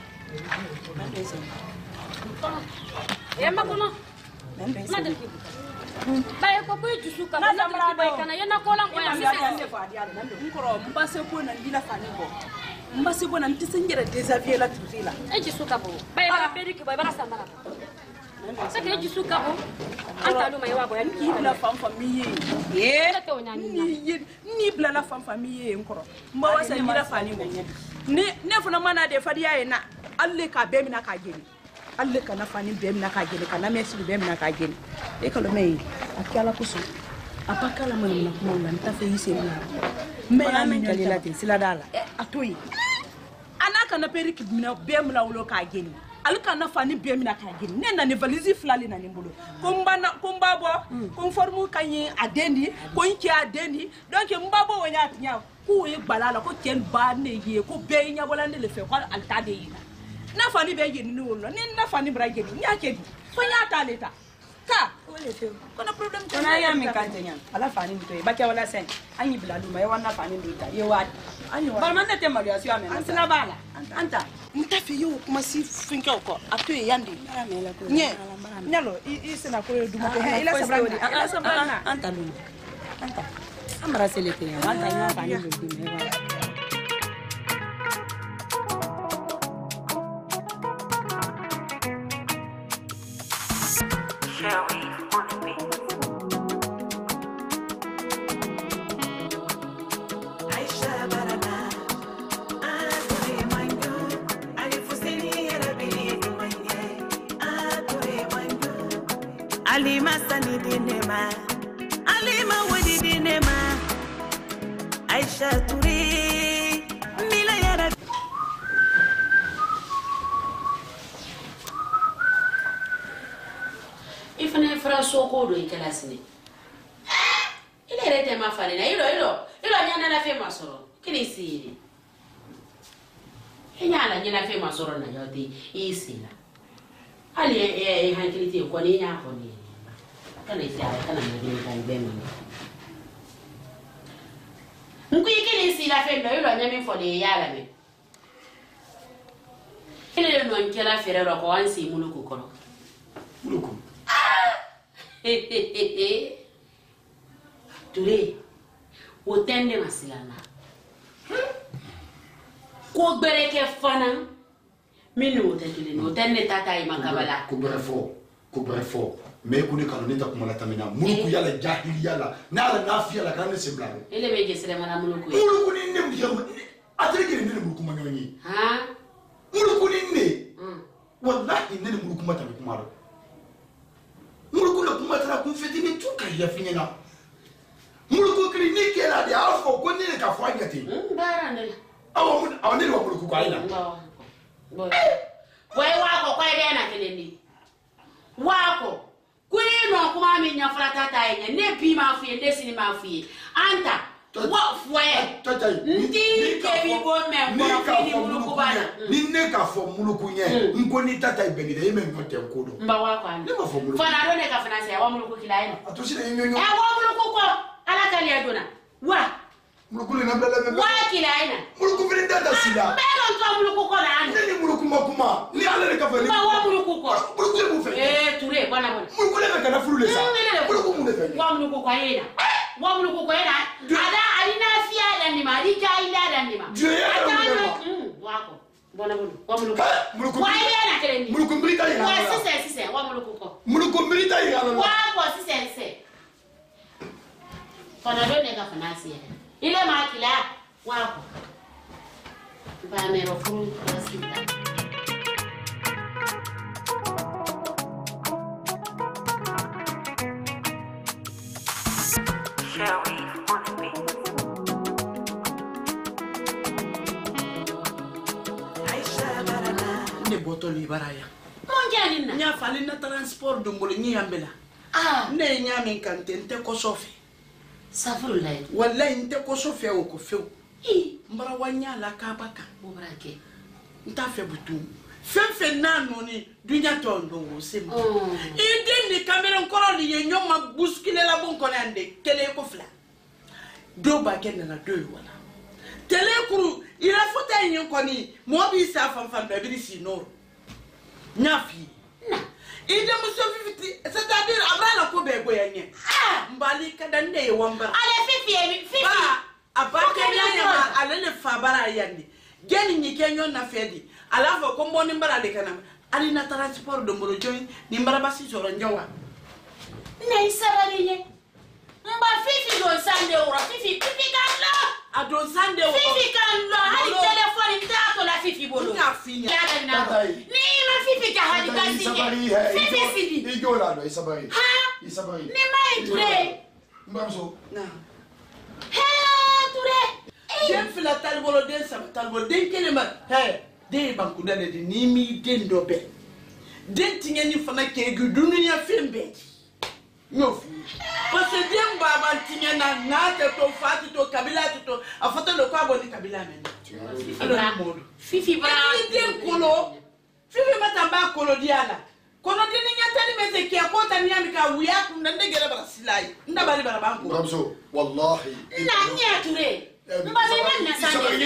Speaker 8: Yema kono. Na de kika. Baye ko boy jusuka na de kika kana yena kolambo ya sise.
Speaker 6: Nkoro mbase ko na ndila fani ko. Mbase ko na ntisengera desafier la tufila.
Speaker 8: E jusuka bo. Baye ba peri ke boy bara samara. Saka e jusuka bo. Anta luma yewa bo ya
Speaker 6: ni la femme famille. Ye. Ni ni bla la femme famille nkoro. Mba wasa ndila fani ko. Ne ne funa mana de fadiya ina. Alle ka be mina ka geni. Alle ka na fani be mina ka geni kana mesi be mina ka geni. E ka lo mei akala kusu. Apakala mana na kuma na ntafe yise na. Me ya men kalila te sila dala. Atoyi. Anaka na peri ki mina be mina ulo ka geni. Alika na fani be mina ka geni. Ne na ne valise flali na nimbulu. Kumba na kumba bo, conforme kanyi adendi, ko inki adendi. Donc mbabo wonya atinya ku e balala ko ken ba ne ye ko be nya bola ne le fe ko alta de yi. Na fani be geni ni wolo. Ni na fani bra geni. Nya ke di. Fo nya ta leta. Ka wole fe. Kono problem ko
Speaker 11: na ya mi kantenya. Ala fani mto ba ke wala sen. Anyi bladu ma ye wana fani ndita. Ye wa. Anyi wa. Ba man te ma ya sio amena. Antila bala. Anta.
Speaker 6: Ntafe yo kuma si finka ko atoye yandi. Nye. Nyalo i sena ko du mo he ila sabra. Ila sabra.
Speaker 11: Anta lu. Anta. Amara selete. Anta nya fani ndita me wa.
Speaker 3: Alima sani dinema, Alima wadi dinema, Aisha Turi, Mila yara.
Speaker 2: Ifane fra soko do ikala sini. Ile rete mafani na ilo ilo, ilo nyana na fe masoro. Kini siri. Nyana nyana fe masoro na yote isila. Ali e hankiliti ko ni nya ko ni. kana isi ala kana mbi ka ibemi nku ikini si la fe ndo yilo nyami fo de yala me ile no nkela fere ro ko ansi muluku kono
Speaker 1: muluku
Speaker 2: Today otende masilana ko bereke fana minu otende no otende tata imakabala
Speaker 1: ko berefo ko berefo me kuni kanu nita kumala tamina muluku yala jahili yala nala nafiya la kana semblano
Speaker 2: ele beje sele mana muluku
Speaker 1: muluku ni ne mujama atreke ni ne muluku manyoni
Speaker 2: ha
Speaker 1: muluku ni ne wallahi ne muluku mata kumaro muluku la kumata ku fetini tuka ya finyana muluku kliniki la de alfo ko ni ka fo agati
Speaker 2: mbara ndela
Speaker 1: awo mun awo ni wa muluku ko ayina
Speaker 2: boy boy wako kwa ile na keleni wako kuri no kuma mi nya frata ta yenye ne bi ma fu ye desi ni ma fu ye anta wa fuye
Speaker 1: tata
Speaker 2: ndi ke bi bo me ko ko ni muluku bana
Speaker 1: ni ne ka fo muluku nye nko ni tata ibeni de yeme ngote nkodo
Speaker 2: mba wako ani
Speaker 1: ne ma fo muluku
Speaker 2: fana do ne ka fana se wa muluku kila ina
Speaker 1: atoshi ne nyonyo
Speaker 2: eh wa muluku ko ala kali adona wa
Speaker 1: muluku le nabla le
Speaker 2: wa kila ina
Speaker 1: muluku vile data sila
Speaker 2: mbele ndo muluku ko la ani
Speaker 1: ni muluku makuma ni ala le ka fele
Speaker 2: mba wa muluku ko
Speaker 1: muluku le mu fe
Speaker 2: eh ture bwana bwana
Speaker 1: muluku le ka na fulu le sa muluku mu le fe
Speaker 2: wa muluku ko ina wa muluku ko ina ada alina fiya da ni ma di ka ila da ni ma ata wako bwana bwana wa muluku
Speaker 1: muluku
Speaker 2: wa ile na kele ni
Speaker 1: muluku mbrita ina
Speaker 2: wa sise sise wa muluku ko
Speaker 1: muluku mbrita ina
Speaker 2: wako sise sise fana do ne ka fana siya ile ma kila wako ba mero furu asida
Speaker 10: ne boto libaraya
Speaker 2: monjani na
Speaker 10: nya fali na transport dongolo nyi yambela
Speaker 2: ah
Speaker 10: ne nya min kante nte ko sofi
Speaker 2: safuru lai
Speaker 10: wallahi nte ko sofi o ko few
Speaker 2: i
Speaker 10: mbara wanya la ka baka
Speaker 2: mo brake
Speaker 10: nta fe butu fefe nanu ni dunya to ndo wo sema ide ni camera nkoro ni yenyo ma buskile la bon konande kele ko fla do ba ken na do wala tele kuru ila fota yin koni mo bi sa fan fan be bi si no nyafi na ide mo so fifty c'est-à-dire abrala ko be go yanye ah mbali kada nde wambara
Speaker 2: ale fifi e fifi
Speaker 10: ba abaka yanye ma ale le fa bara yande geni ni kenyo na fedi alafu ko mboni mbara de kana ali na transport do mboro join ni mbara basi soro njawa
Speaker 2: ne isabari ye mba fifi do sande ora fifi fifi kan lo
Speaker 10: ado sande ora
Speaker 2: fifi kan lo hali telefoni ndato la fifi bolo
Speaker 10: nga finya
Speaker 2: ya na ni ma fifi ka hali kasi fifi sidi
Speaker 1: ijola do isabari
Speaker 2: ha
Speaker 1: isabari
Speaker 2: ni mai ture
Speaker 1: mbamso
Speaker 10: na
Speaker 2: he ture
Speaker 10: jem fila talbolo den sa talbolo den kele ma he de banku dale de ni mi den do be den tinga ni fana ke gu dunya fembe no parce que dem baba tinga na na te to fati to kabila to afoto lo kwa boni kabila men
Speaker 2: fifi bra
Speaker 10: ni den kolo fifi matamba kolo diala kono den ni nyatani meze ki akota ni amika wuya kun nde gere bara silai nda bari bara banko
Speaker 1: mbamso wallahi
Speaker 2: na nya ture mbale na sande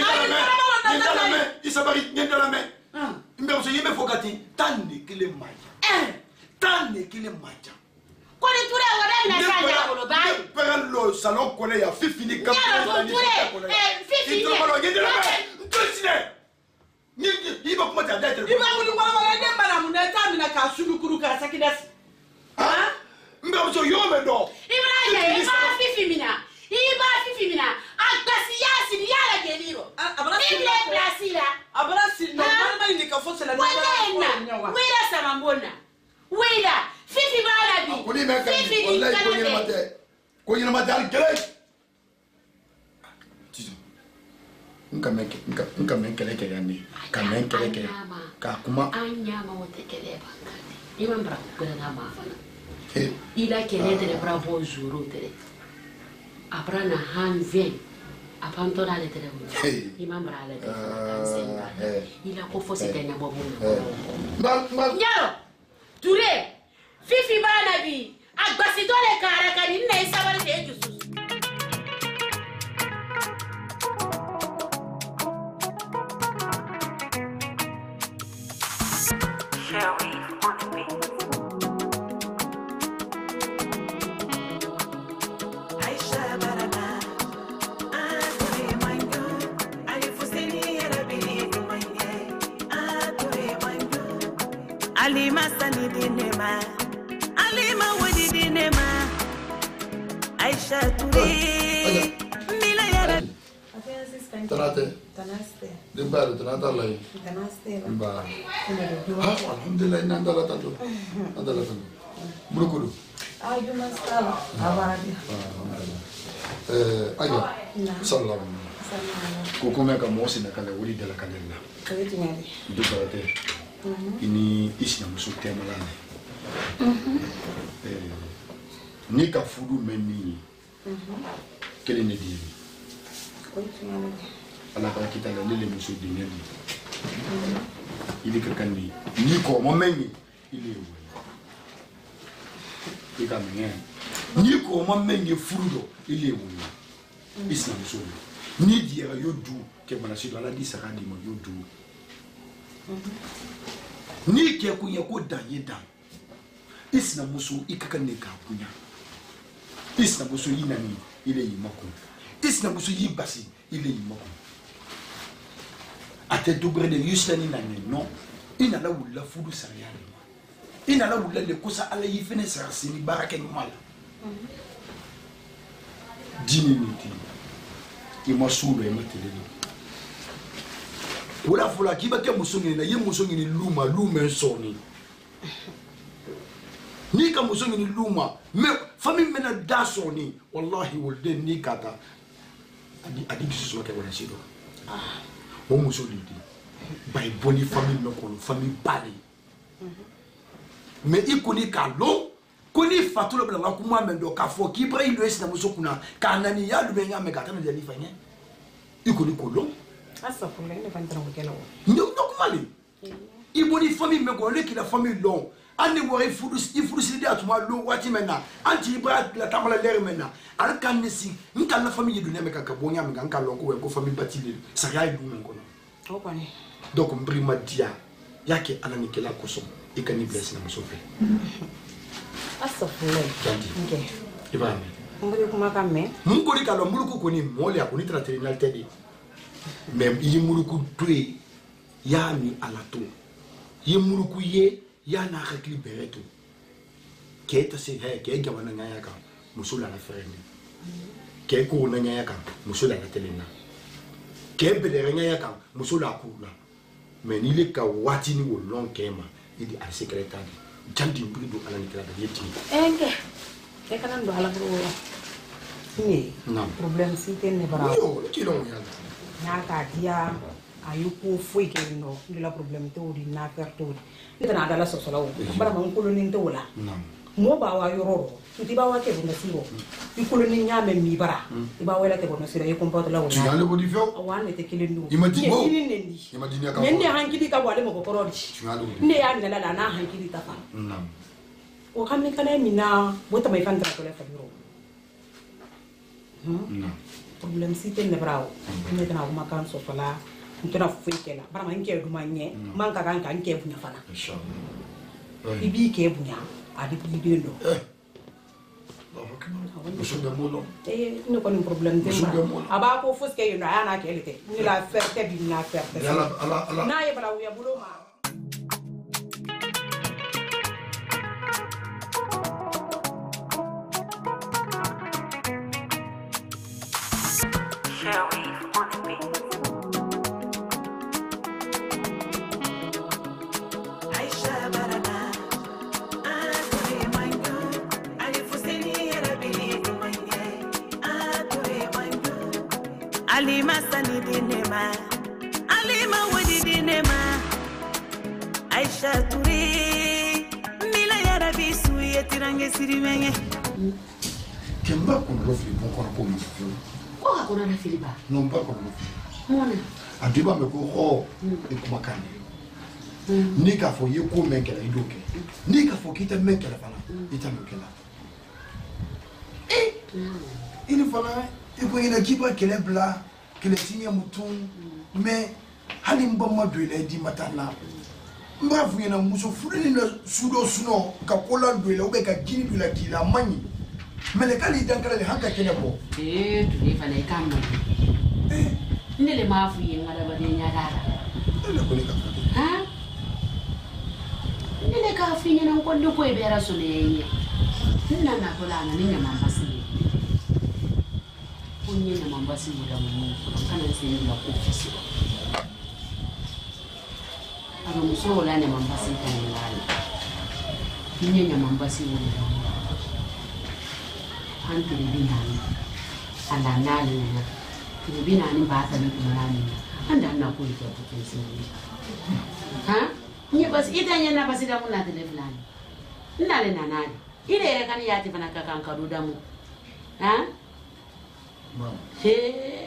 Speaker 1: isabari nyendala me mbamso yeme fokati tande kile maja
Speaker 2: eh
Speaker 1: tande kile maja
Speaker 2: kone ture wala na sande bolo ba
Speaker 1: pere lo salon kone ya fifi ni kam
Speaker 2: ture eh fifi ni
Speaker 1: ndolo nyendala me ntosine ni iba kuma ta date
Speaker 10: iba mulu kwa wala de bana muneta mina ka sulu kuru ka sakidasi
Speaker 1: ha mbamso yome do
Speaker 2: iba ya iba fifi mina iba fifi mina agbasi yasi ni yala geliro Biblia Brazil
Speaker 10: Abrasi no mama ni ka fosse la
Speaker 2: wala wala sama mbona wala fifi bala bi
Speaker 1: kuni me kan wallahi ko yema mate ko yema mate al kele tizo nka meke nka nka meke leke yani ka meke leke ka kuma
Speaker 2: anyama wote kele bakati ima mbra kuna na mafana ila kele tele bra bonjour tele abrana han vien apanto dale tele imam brale de ila ko fosse tena bobo
Speaker 1: ma ma
Speaker 2: nyaro ture fifi bana bi agbasito le kara kadi ne sabari de jusu
Speaker 3: Alima sani dinema, Alima wadi dinema, Aisha Turi, Mila yara.
Speaker 1: Tanate.
Speaker 6: Tanaste.
Speaker 1: Dimba tanata lai.
Speaker 6: Tanaste.
Speaker 1: Dimba. Ah, alhamdulillah inna andala tanto. Andala tanto. Mulukulu.
Speaker 6: Ah, you must have. Abadi.
Speaker 1: Eh, ayo. Salam. Kukume ka mosi na kale wuli de la kanela.
Speaker 6: Kwetu ngadi.
Speaker 1: Dimba te. Ini isi na muso tema lane. Eh, ni ka fudu meni. Kele ne di.
Speaker 6: Kwetu ngadi.
Speaker 1: Ala ka kita la lele muso di ngadi. Ili ka kandi ni ko mo mengi ili ewe. Ika mengi. Ni ko mo mengi fudo ili ewe. Isi na muso. Ni di ya yodu ke bana sido ala di saka di mo yodu. Ni ke kunya ko danye dan isna musu ikaka ne ka kunya isna musu yina ni ile yimako isna musu yibasi ile yimako ate dobre de yustani na ni no ina la wula fudu sariale ina la wula le kosa ala yifene sarasini baraka ni mala dini ni ti imasulo ematele wala fula kiba ke musongi na ye musongi ni luma luma soni ni ka musongi ni luma me fami mena da soni wallahi wolde ni kata adi adi bisu ke wala sido ah mo musoli di bay boni fami no ko fami bali me ikuni ka lo koni fatulo bla ku ma mendo ka fo ki bra ilo esi na musokuna ka nani ya du benga me ka tana de fanya ikuni ko lo
Speaker 6: asa pour les vendre au kelo
Speaker 1: no no kumali iboni famille me ko le ki la famille long ane wori fudu ifuru sidi atuma lo wati mena anti ibra la tamala lere mena al kan nesi nka la famille du neme ka bonya me nka lonko we ko famille batile sa ya du men kono
Speaker 6: o kwani
Speaker 1: donc mbrima dia yake ala ni kila koso ikani bless na musofe
Speaker 6: asa pour les
Speaker 1: okay ibana
Speaker 6: ngori kuma kame
Speaker 1: ngori ka lo muluku ko ni mole akoni tra terminal tedi même yimuruku tue yani alato yimuruku ye yana hakli bereto keta se he ke gawana ngaya ka musula na frene ke ko na ngaya ka musula na telena ke bedere ngaya ka musula kula mais ni le ka wati ni wo lon kema idi al secrétaire jandi mbrido ala ni kala yeti
Speaker 6: enge e kana ndo ala bro ni
Speaker 1: non
Speaker 6: problème si te ne bara
Speaker 1: yo ki don ya
Speaker 6: naka dia ayuko foi ke no ndila problem to di na per to ni tana dala so solo bara man ko ni to la mo ba wa yororo ti ba wa ke bo nasiro ti ko ni nyame mi bara ti ba wala ke bo nasiro e comporte la wala
Speaker 1: tu as le body fio
Speaker 6: wa ne te kile ndu
Speaker 1: imadi bo
Speaker 6: ni nendi
Speaker 1: imadi ka
Speaker 6: ne hankili ka wale mo ko korodi
Speaker 1: tu as le
Speaker 6: ne ya mi la na hankili ta fa
Speaker 1: non
Speaker 6: o kami kana mi na bota mai fan tra to le fa biro
Speaker 1: non
Speaker 6: problem si te ne bravo ne tana kuma kan so fala ntona fuikela bara man ke duma nye man ka kan kan ke bunya fana inshallah ibi ke bunya adi bi dendo
Speaker 1: eh muso de molo
Speaker 6: eh ne ko ni problem te aba ko fuske yo na ana ke lete ni la faire te bi na faire te
Speaker 1: ala ala ala
Speaker 6: na ye bala ya bulo ma
Speaker 3: Alima sani dinema, Alima wadi dinema, Aisha Turi, Mila yara bisu yetirange sirimenye.
Speaker 1: Kemba kono lo fili bon kono ko mi fili.
Speaker 2: Ko ha kono na fili ba?
Speaker 1: Non ba kono lo fili.
Speaker 2: Mona.
Speaker 1: Adiba me ko ho e kuma kane. Ni ka fo ye ko men kala idoke. Ni ka fo kita men kala fala. Ita me kala. il fana iko ina kiba kele bla kele sinya mutum mais hali mbama doile di matana mbavu yana muso fulani na sudo suno ka kola doile ube ka gini doile kila manyi mele kali dankala le hanka kene bo
Speaker 2: eh tu ni fana kama eh ndele mafu yengala bade nyadara
Speaker 1: ndele ko ni ka
Speaker 2: ha ndele ka finya na ko ndiko ebera sole yenye nna na kola na ninya mambasi kunye na mambasi muda mungu kana sisi la kufisi aba musola ne mambasi kana ngala kunye na mambasi muda hantu binani ala nali na binani ba ta ni kumani anda na ko ita ko sisi ha ni bas itanya na basi da muna tele fulani nale na nani ile kan yati bana kakan kadu damu ha mama he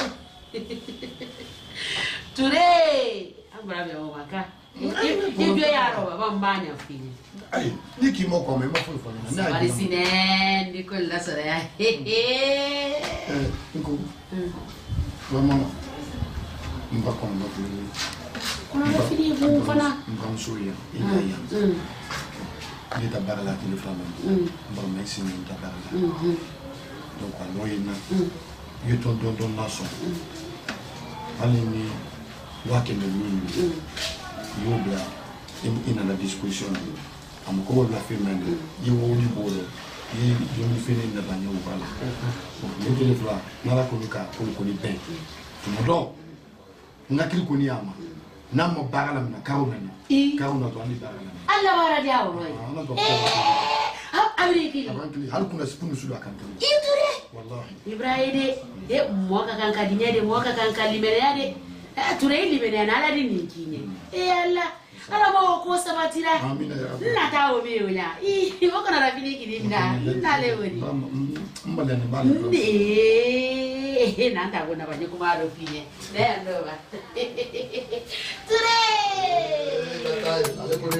Speaker 2: ture ambra be o maka ibi ya ro baba mbanya fili
Speaker 1: ai niki mo ko me mo fu fu na
Speaker 2: bari sine ni ko la sore ya he he
Speaker 1: nko mama mba ko mba fili
Speaker 2: kuna fili bu fana
Speaker 1: mba msuya ila ya ni tabara la téléphone mba merci ni tabara donc alors il y a ton don don naso ali ni wake me mimi yobla ina la disposition am ko la femme yi woni bolo yi yi fini na banyo wala donc le téléphone na la ko ka ko ko ni ben mo do ngakil ko ni ama na mo bagala na kauna ni kauna to ani bagala
Speaker 2: alla bara dia o roy ha amriki
Speaker 1: hal kuna spunu sulu akan
Speaker 2: iture
Speaker 1: wallahi
Speaker 2: ibrahim de mo ka kan kadinya de mo ka kan kalimere ya de ture limere na ala dini kinye e alla ala mo ko sabatira
Speaker 1: amina ya rabbi
Speaker 2: na tawo me oya i mo kana rafini kidinda na lewori
Speaker 1: mbale ne bale
Speaker 2: ndi na ta gona banye kuma ro finye de ando ba ture ale kore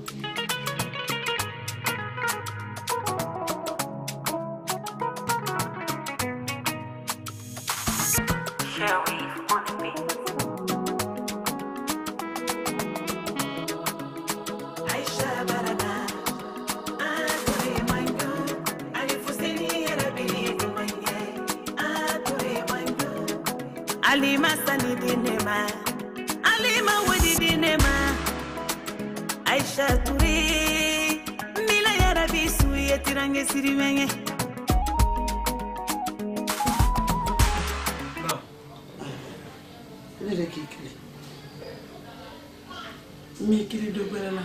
Speaker 3: Alima sani dinema, Alima wadi dinema, Aisha Turi, Mila yara bisu yetirange sirimenge.
Speaker 10: Lele kikili, mi kili dobela.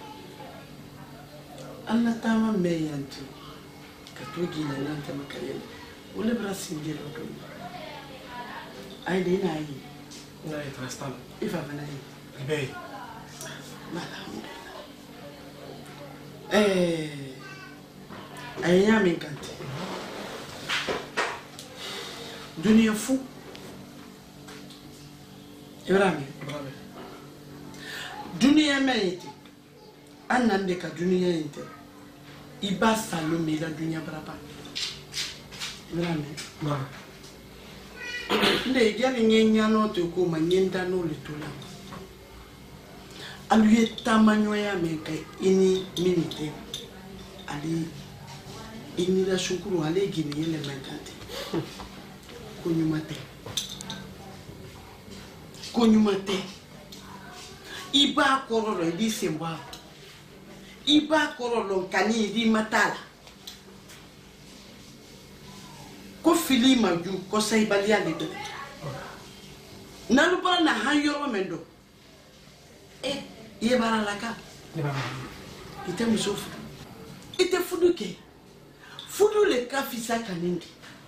Speaker 10: Alla tama meyantu, katogi na lanta makayele, ule brasinjelo domi. Ai dai na yi
Speaker 4: na yi trastan
Speaker 10: ifa bana yi
Speaker 4: bai
Speaker 10: eh ai ya min kanti duniya fu ibrahim duniya mayiti annan de ka duniya yinte iba salome la duniya baraba ibrahim
Speaker 4: na
Speaker 10: nde jani nyenya no to ko manyenda no litola aluye tamanyo ya meka ini minute ali ini la shukuru ale gini yele makati konyumate konyumate iba kororo di semba iba kororo kani di matala ko fili maju ko sai balia le do nalu bara na hayo mendo e ye bara laka ite musofu ite fuduke fudu le kafisa kanindi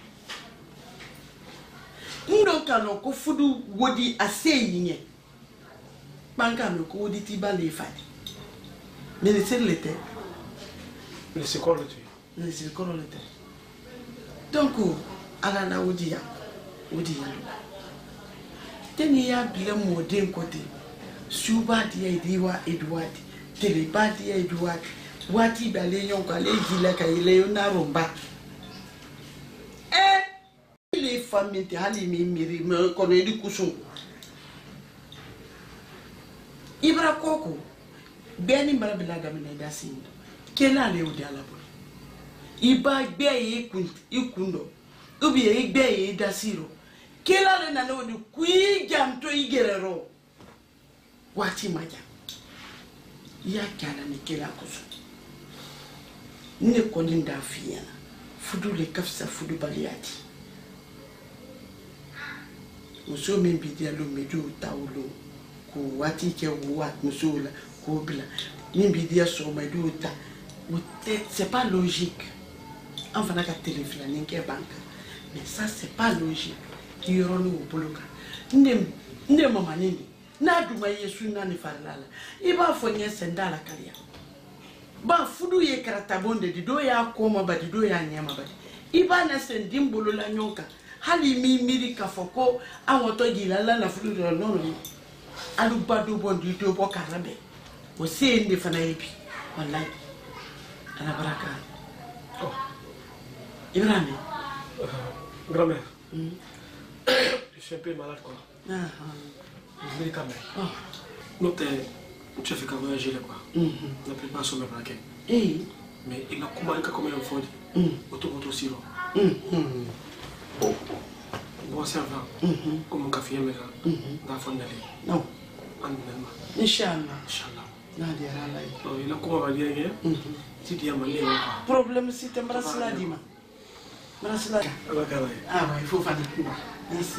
Speaker 10: ndo kano ko fudu wodi ase yinye banka no ko wodi tiba le fadi mais le c'est l'été
Speaker 4: le c'est quoi le tu
Speaker 10: le c'est quoi le tu donc ala na wodi ya wodi ya teni ya bile modern côté suba dia idiwa edward teleba dia edward wati bale yon ka le gila ka ile yo na romba famille te hali mi miri me kono di kusum ibra koko beni mbara bilaga mina dasi kela le odi ala bo iba gbe yi kun ikundo ubi yi gbe yi dasiro kela le na no ni kui jam to igerero wati maja ya kana ni kela kusu ne koni nda fiana fudu le kafsa fudu baliati muso min bidia lo medu tawlo ko wati ke wa muso la ko bila min bidia so medu ta c'est pas logique enfin la téléphone ni ke banque mais ça c'est pas logique ki yoro no boloka ndem ndem mama nini na duma yesu na ni farlala iba fonye sendala kalia ba fudu ye karata bonde di do ya koma ba di do ya nyama ba iba na sendim bolola nyoka hali mi miri ka foko awon to gila la na fudu no no alu badu bondi do bo karabe o se ndi fana yebi wallahi ana baraka oh Ibrahim
Speaker 4: euh, grand-mère mm. Je suis un peu malade quoi ah ah je vais quand même oh note tu as fait quand voyager là quoi mm -hmm. la plupart sont mes braquets eh mais il a comment comment il faut dire auto auto siro mm oh bon ça va mm comme café mais là dans fond d'aller non andalma
Speaker 10: inshallah
Speaker 4: inshallah
Speaker 10: na dia rala
Speaker 4: oh il a comment va dire mm tu dis à mané
Speaker 10: problème si te brasla dima brasla ah ouais il faut faire merci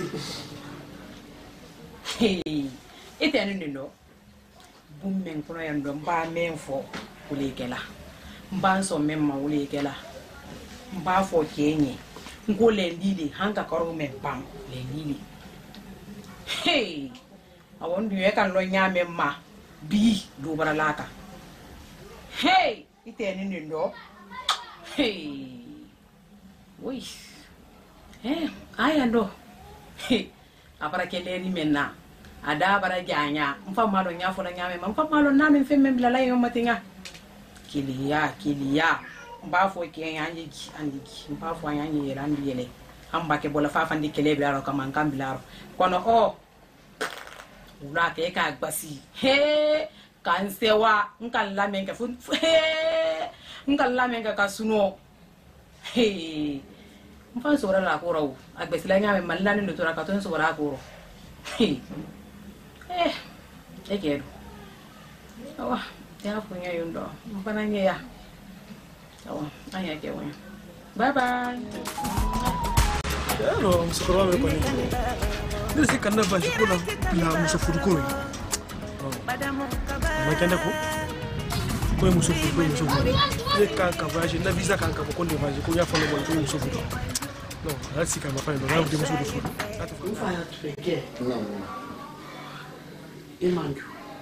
Speaker 11: hey ete anu ndo bum men kono yando mba men fo wule kela mba so men ma wule kela mba fo kenye ngo le ndidi hanga koro men pam le ndidi hey awon duye kan lo nyame ma bi do baralaka hey ite anu ndo hey oui eh aya ndo apara keleri menna ada bara janya mfa malo nyafo na nyame mfa malo nanu mfemme bilala yo matinga kiliya kiliya mbafo ke yanje andi mbafo yanje randi yele amba ke bola fa fandi kele bilaro kama nkambilaro kono o ula ke ka gbasi he kansewa nkalla menga fu he nkalla menga kasuno he mfa sora la ko raw agbesila nyame malani ndo tora ka ton sora ko he eh ekedo awa ya punya yundo mpana ya awa anya ke wanya bye bye
Speaker 4: alors msukuru wangu kwa nini nisi kana vaji kula la msufuru koi makenda ko ko msufuru ko msufuru le kanka vaji na visa kanka ko konde vaji ko ya folo mo ko msufuru non là c'est quand même pas un rêve de msufuru
Speaker 10: on va la truquer non il manque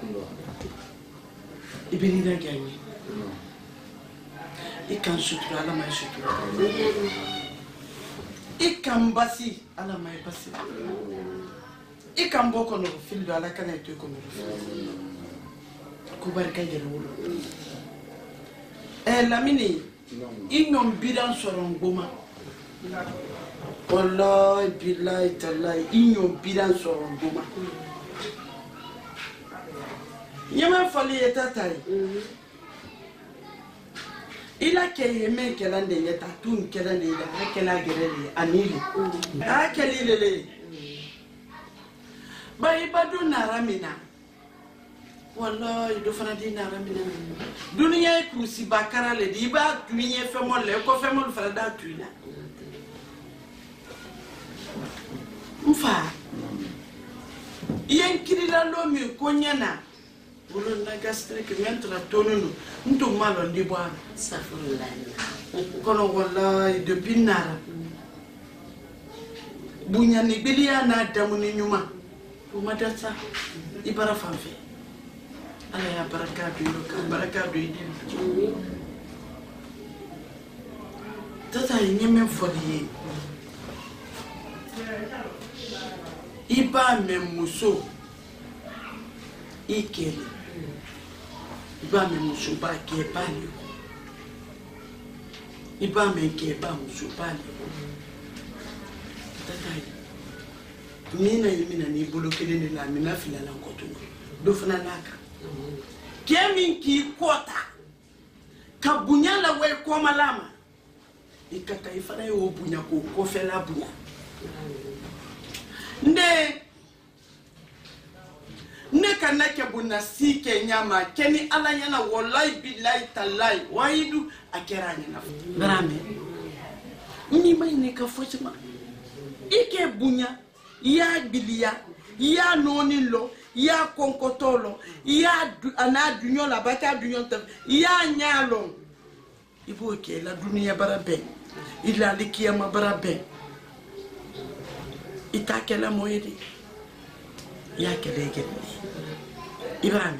Speaker 10: il peut rien gagner il quand sutura ala mai sutura il quand basi ala mai basi il quand boko no fil de ala kana to ko no ko barka jere wolo eh lamini inom bidan soron goma wallahi billahi tallahi inom bidan soron goma Yama fali eta tai. Ila ke yeme kelande yeta tun kelande ida akela gerele anili. Akeli lele. Ba ibadu naramina. Wallahi do fana di naramina. Dunia krusi bakara le di ba tuinye femo le ko femo fala da tuina. Mfa. Yenkiri la lomi konyana. Bolo na gastrique mentra tonunu nto malo ndi bwana
Speaker 12: safurullah
Speaker 10: kono wallahi de binara bunya ni bilia na damu ni nyuma o madasa ibara fanfe ala ya baraka do ka baraka do idi tata nyeme fodi iba memuso ikele iba me musuba ke bali iba me ke ba musuba ni tata mina yimina ni bolo kelen de la mina filala nkoto do fana naka kemi ki kota ka bunya la we ko malama ikata ifana yo bunya ko ko fela bunya nde ne kana ke bunna sike nyama keni ala yana wallahi billahi tallahi waidu akera nyana grame ni mai ne ka fochima ike bunya ya bilia ya nonilo ya konkotolo ya ana dunyo la baka dunyo ta ya nyalo ibo ke la dunia barabe ila likiyama barabe itakela moyedi ya kelege Ibrahim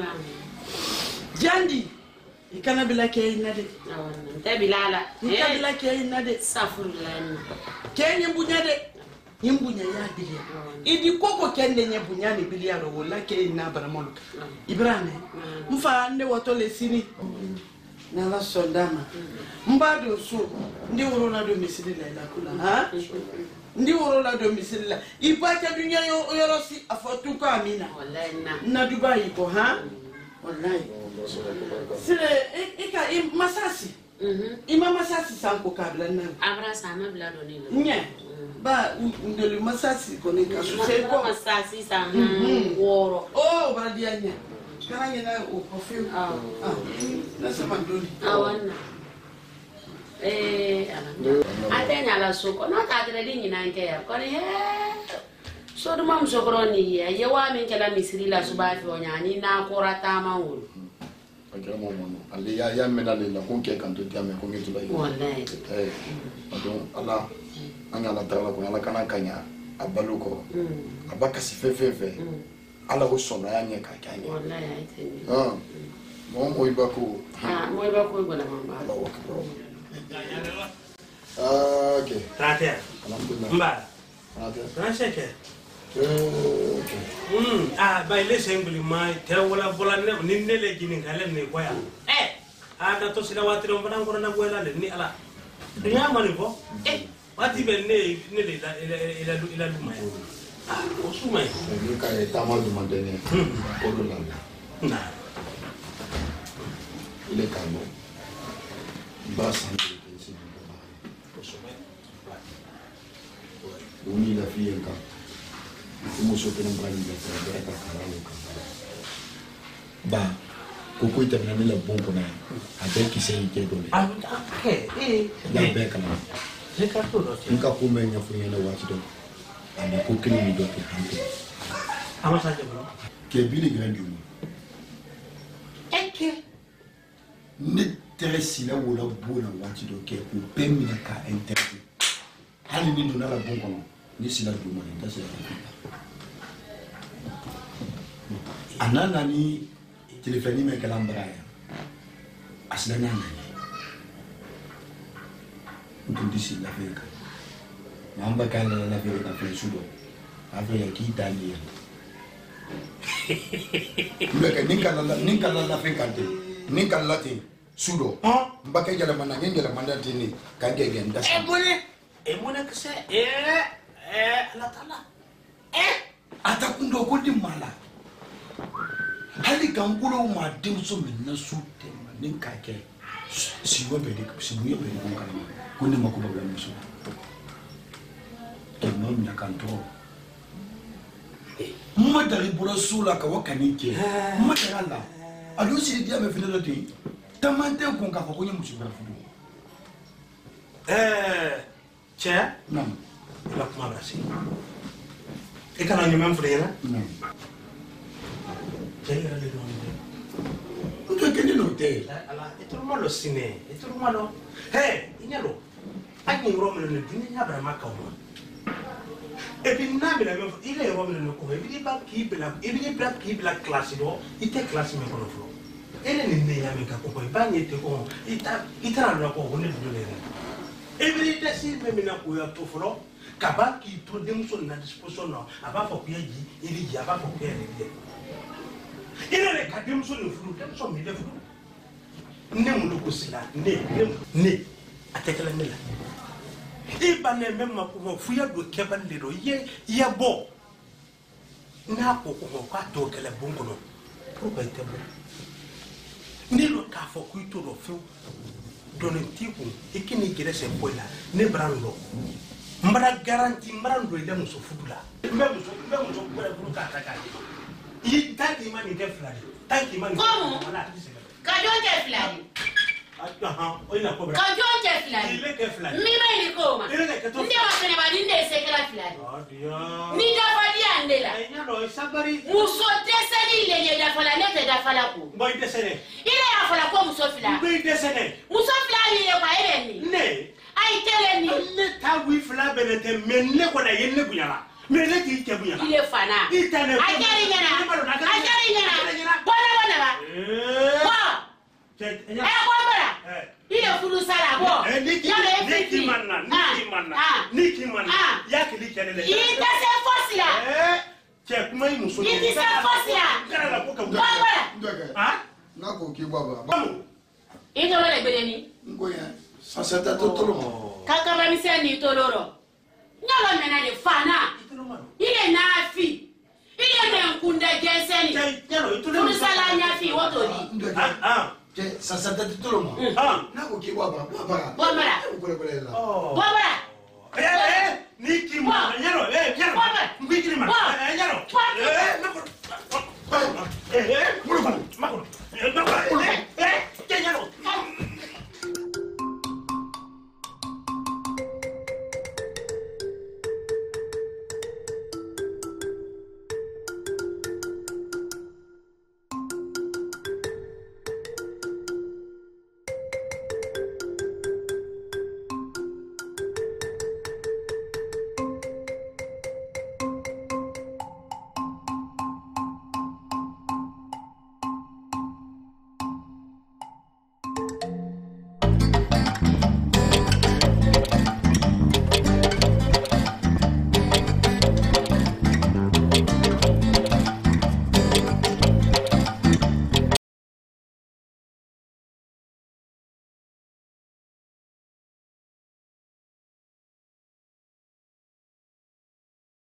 Speaker 10: Jandi ikana bila ke inade
Speaker 2: ta bilala
Speaker 10: ikana bila ke inade
Speaker 2: safurlan
Speaker 10: ke nyimbunya de nyimbunya ya bilia idi koko kende nyimbunya ni bilia ro wala ke ina baramoluka Ibrahim mfa ande wotole sini na la sondama mbado so ndi worona do misili la ila kula ha ndi worona do misili la ibaka dunya yo yorosi afotuka amina
Speaker 2: wallahi na
Speaker 10: na Dubai ko ha wallahi sire ika masasi mhm ima masasi sanko kabla na
Speaker 2: abra sama blado ni
Speaker 10: nye ba ndele masasi ko ni kaso se ko
Speaker 2: masasi sama woro
Speaker 10: oh badia nye kana na o perfume ah na sama ndoli
Speaker 2: awana eh atenya la soko na ka tele di nyina nke ya ko ni he so do mam sokro ni ya ye wa men kala misiri la subafi onyani na korata mawul
Speaker 1: akira mo mo ali ya ya mena le la ko ke kan to tiame ko ngetu la
Speaker 2: wallahi
Speaker 1: eh donc ala anga la tala ko ala kana kanya abaluko abaka si fe fe fe ala ko sona ya nya ka kanya
Speaker 2: wallahi aiteni
Speaker 1: ah mo mo ibako
Speaker 2: ah mo ibako ngona mama
Speaker 1: Allahu akbar ah okay
Speaker 9: Rater
Speaker 1: alhamdulillah
Speaker 9: mba
Speaker 1: rater
Speaker 9: rancheke
Speaker 1: okay
Speaker 9: hmm ah bay le sembli mai te wala bola ne ni ne le gini ngalen ne koya eh ada to sila watiro mbana ngoro na bola le ni ala dunya mani bo eh wati be ne ne le ila ila ila lumai ah osumai
Speaker 1: ni ka etama du mandene o do la
Speaker 9: na
Speaker 1: ile kamo basa ni kesi osumai uni la fienka como so que não vai me trazer para caralho ba koko itana ni la bombo na abe kise ike dole
Speaker 9: ah okay eh
Speaker 1: la be kana
Speaker 9: je ka to do
Speaker 1: nka ko men ya fu yena wati do ana ko kini ni do ke hande
Speaker 9: ama sa je bro
Speaker 1: ke bi le grand du
Speaker 10: eke
Speaker 1: ni teresi la wala bona wati do ke ko pemi na ka interview hali ni do na la bombo no ni sila du mo nda se anana ni telefoni me kalambra ya asla nana ndu disi la feka namba kala la feka na fe sudo ave ya kitali mbeka ninkala la ninkala la feka te ninkala la te sudo mbaka jala mana ngengela manda tini kange genda
Speaker 9: eh bone eh mona kse eh eh la tala eh
Speaker 1: atakundo ko di mala hali gangulo ma demso minna sute ninka ke siwo bedi siwo bedi ko kan ko ni makko ba muso ke mam na kanto mo dari bura sula ka wakani ke mo dara la ado siri dia me fina lati tamante ko ka ko ni muso ba fudu
Speaker 9: eh che
Speaker 1: nam
Speaker 9: la kuma brasi e kana ni mem frena
Speaker 1: nam
Speaker 9: che era le donne
Speaker 1: to ke ni no te
Speaker 9: ala e tu malo sine e tu malo hey inyalo agni ro me ne dini nya bra maka o e bi na bi la me ile ro me ne ko e bi ba ki bla e bi bla ki bla classe do ite classe me kono flo ele ni ne ya me ka ko ko ba ni te ko ita ita na ko ko ne do le e bi te si me me na ko ya to flo ka ba ki to dem so na disposition no aba fo ko ya ji ili ji aba fo ko ya ni ile le ka dem so no flu dem so mi le flu ne mu ko sila ne ne ne atekela mela e ba ne me ma ko fu ya do ke ban le do ye ye bo na ko ko ko to kele bongo no pour ba te bo ni lo ka fo ku to do fu donen tiku ikini gere se poila ne brando mbara garanti mbrando ile muso fudula mbe muso mbe muso ko e buru ka ta ka yi tanki mani ke flani tanki mani
Speaker 2: Como? Kajonje flani.
Speaker 9: Aha, oina cobra.
Speaker 2: Kajonje flani.
Speaker 9: Ile ke flani.
Speaker 2: Mima ili koma.
Speaker 9: Ile ke to.
Speaker 2: Ndio wasene badinde sekela flani.
Speaker 9: Adia.
Speaker 2: Ni dafali andela.
Speaker 9: Enya lo sabari.
Speaker 2: Muso deseni ile ye dafala nete dafala ku.
Speaker 9: Boy desene.
Speaker 2: Ile dafala ko muso flani.
Speaker 9: Boy desene.
Speaker 2: Muso flani ile kwa ile ni.
Speaker 9: Ne.
Speaker 2: Ai tele ni.
Speaker 9: Ne ta wi fla benete menne ko na yenne bunyala. Menne ti ke bunyala.
Speaker 2: Ile fana.
Speaker 9: Itane.
Speaker 2: Ajari nyana. Ajari nyana. Bona bona ba.
Speaker 9: Eh.
Speaker 2: Wa.
Speaker 9: Eh,
Speaker 2: bona. Eh. Ile fulu sala bo.
Speaker 9: Eh, niki. Niki manna. Niki manna. Niki manna. Yaki likenele.
Speaker 2: Ita se fosila.
Speaker 9: Eh. Che kuma yi muso.
Speaker 2: Ita se fosila.
Speaker 9: Kana la ko ka.
Speaker 2: Bona.
Speaker 1: Ah? Na ko ki baba.
Speaker 9: Bamu.
Speaker 2: Ito wala gbeleni.
Speaker 1: Ngoya. Sasata totolo.
Speaker 2: Kakaba miseni toloro. Nyala mena de fana. Ile nafi. Ile ne nkunda jeseni. Fulu sala nyafi wotoli.
Speaker 9: Ah ah.
Speaker 1: Je sasata totolo.
Speaker 9: Ah.
Speaker 1: Na ko ki baba. Baba.
Speaker 2: Baba.
Speaker 1: Bole bole la.
Speaker 2: Baba.
Speaker 9: Eh eh. Niki manna. Nyalo. Eh nyalo. Ngikini manna. Eh nyalo. Eh na ko. Eh eh. Mulu ko. Makolo. Eh makolo.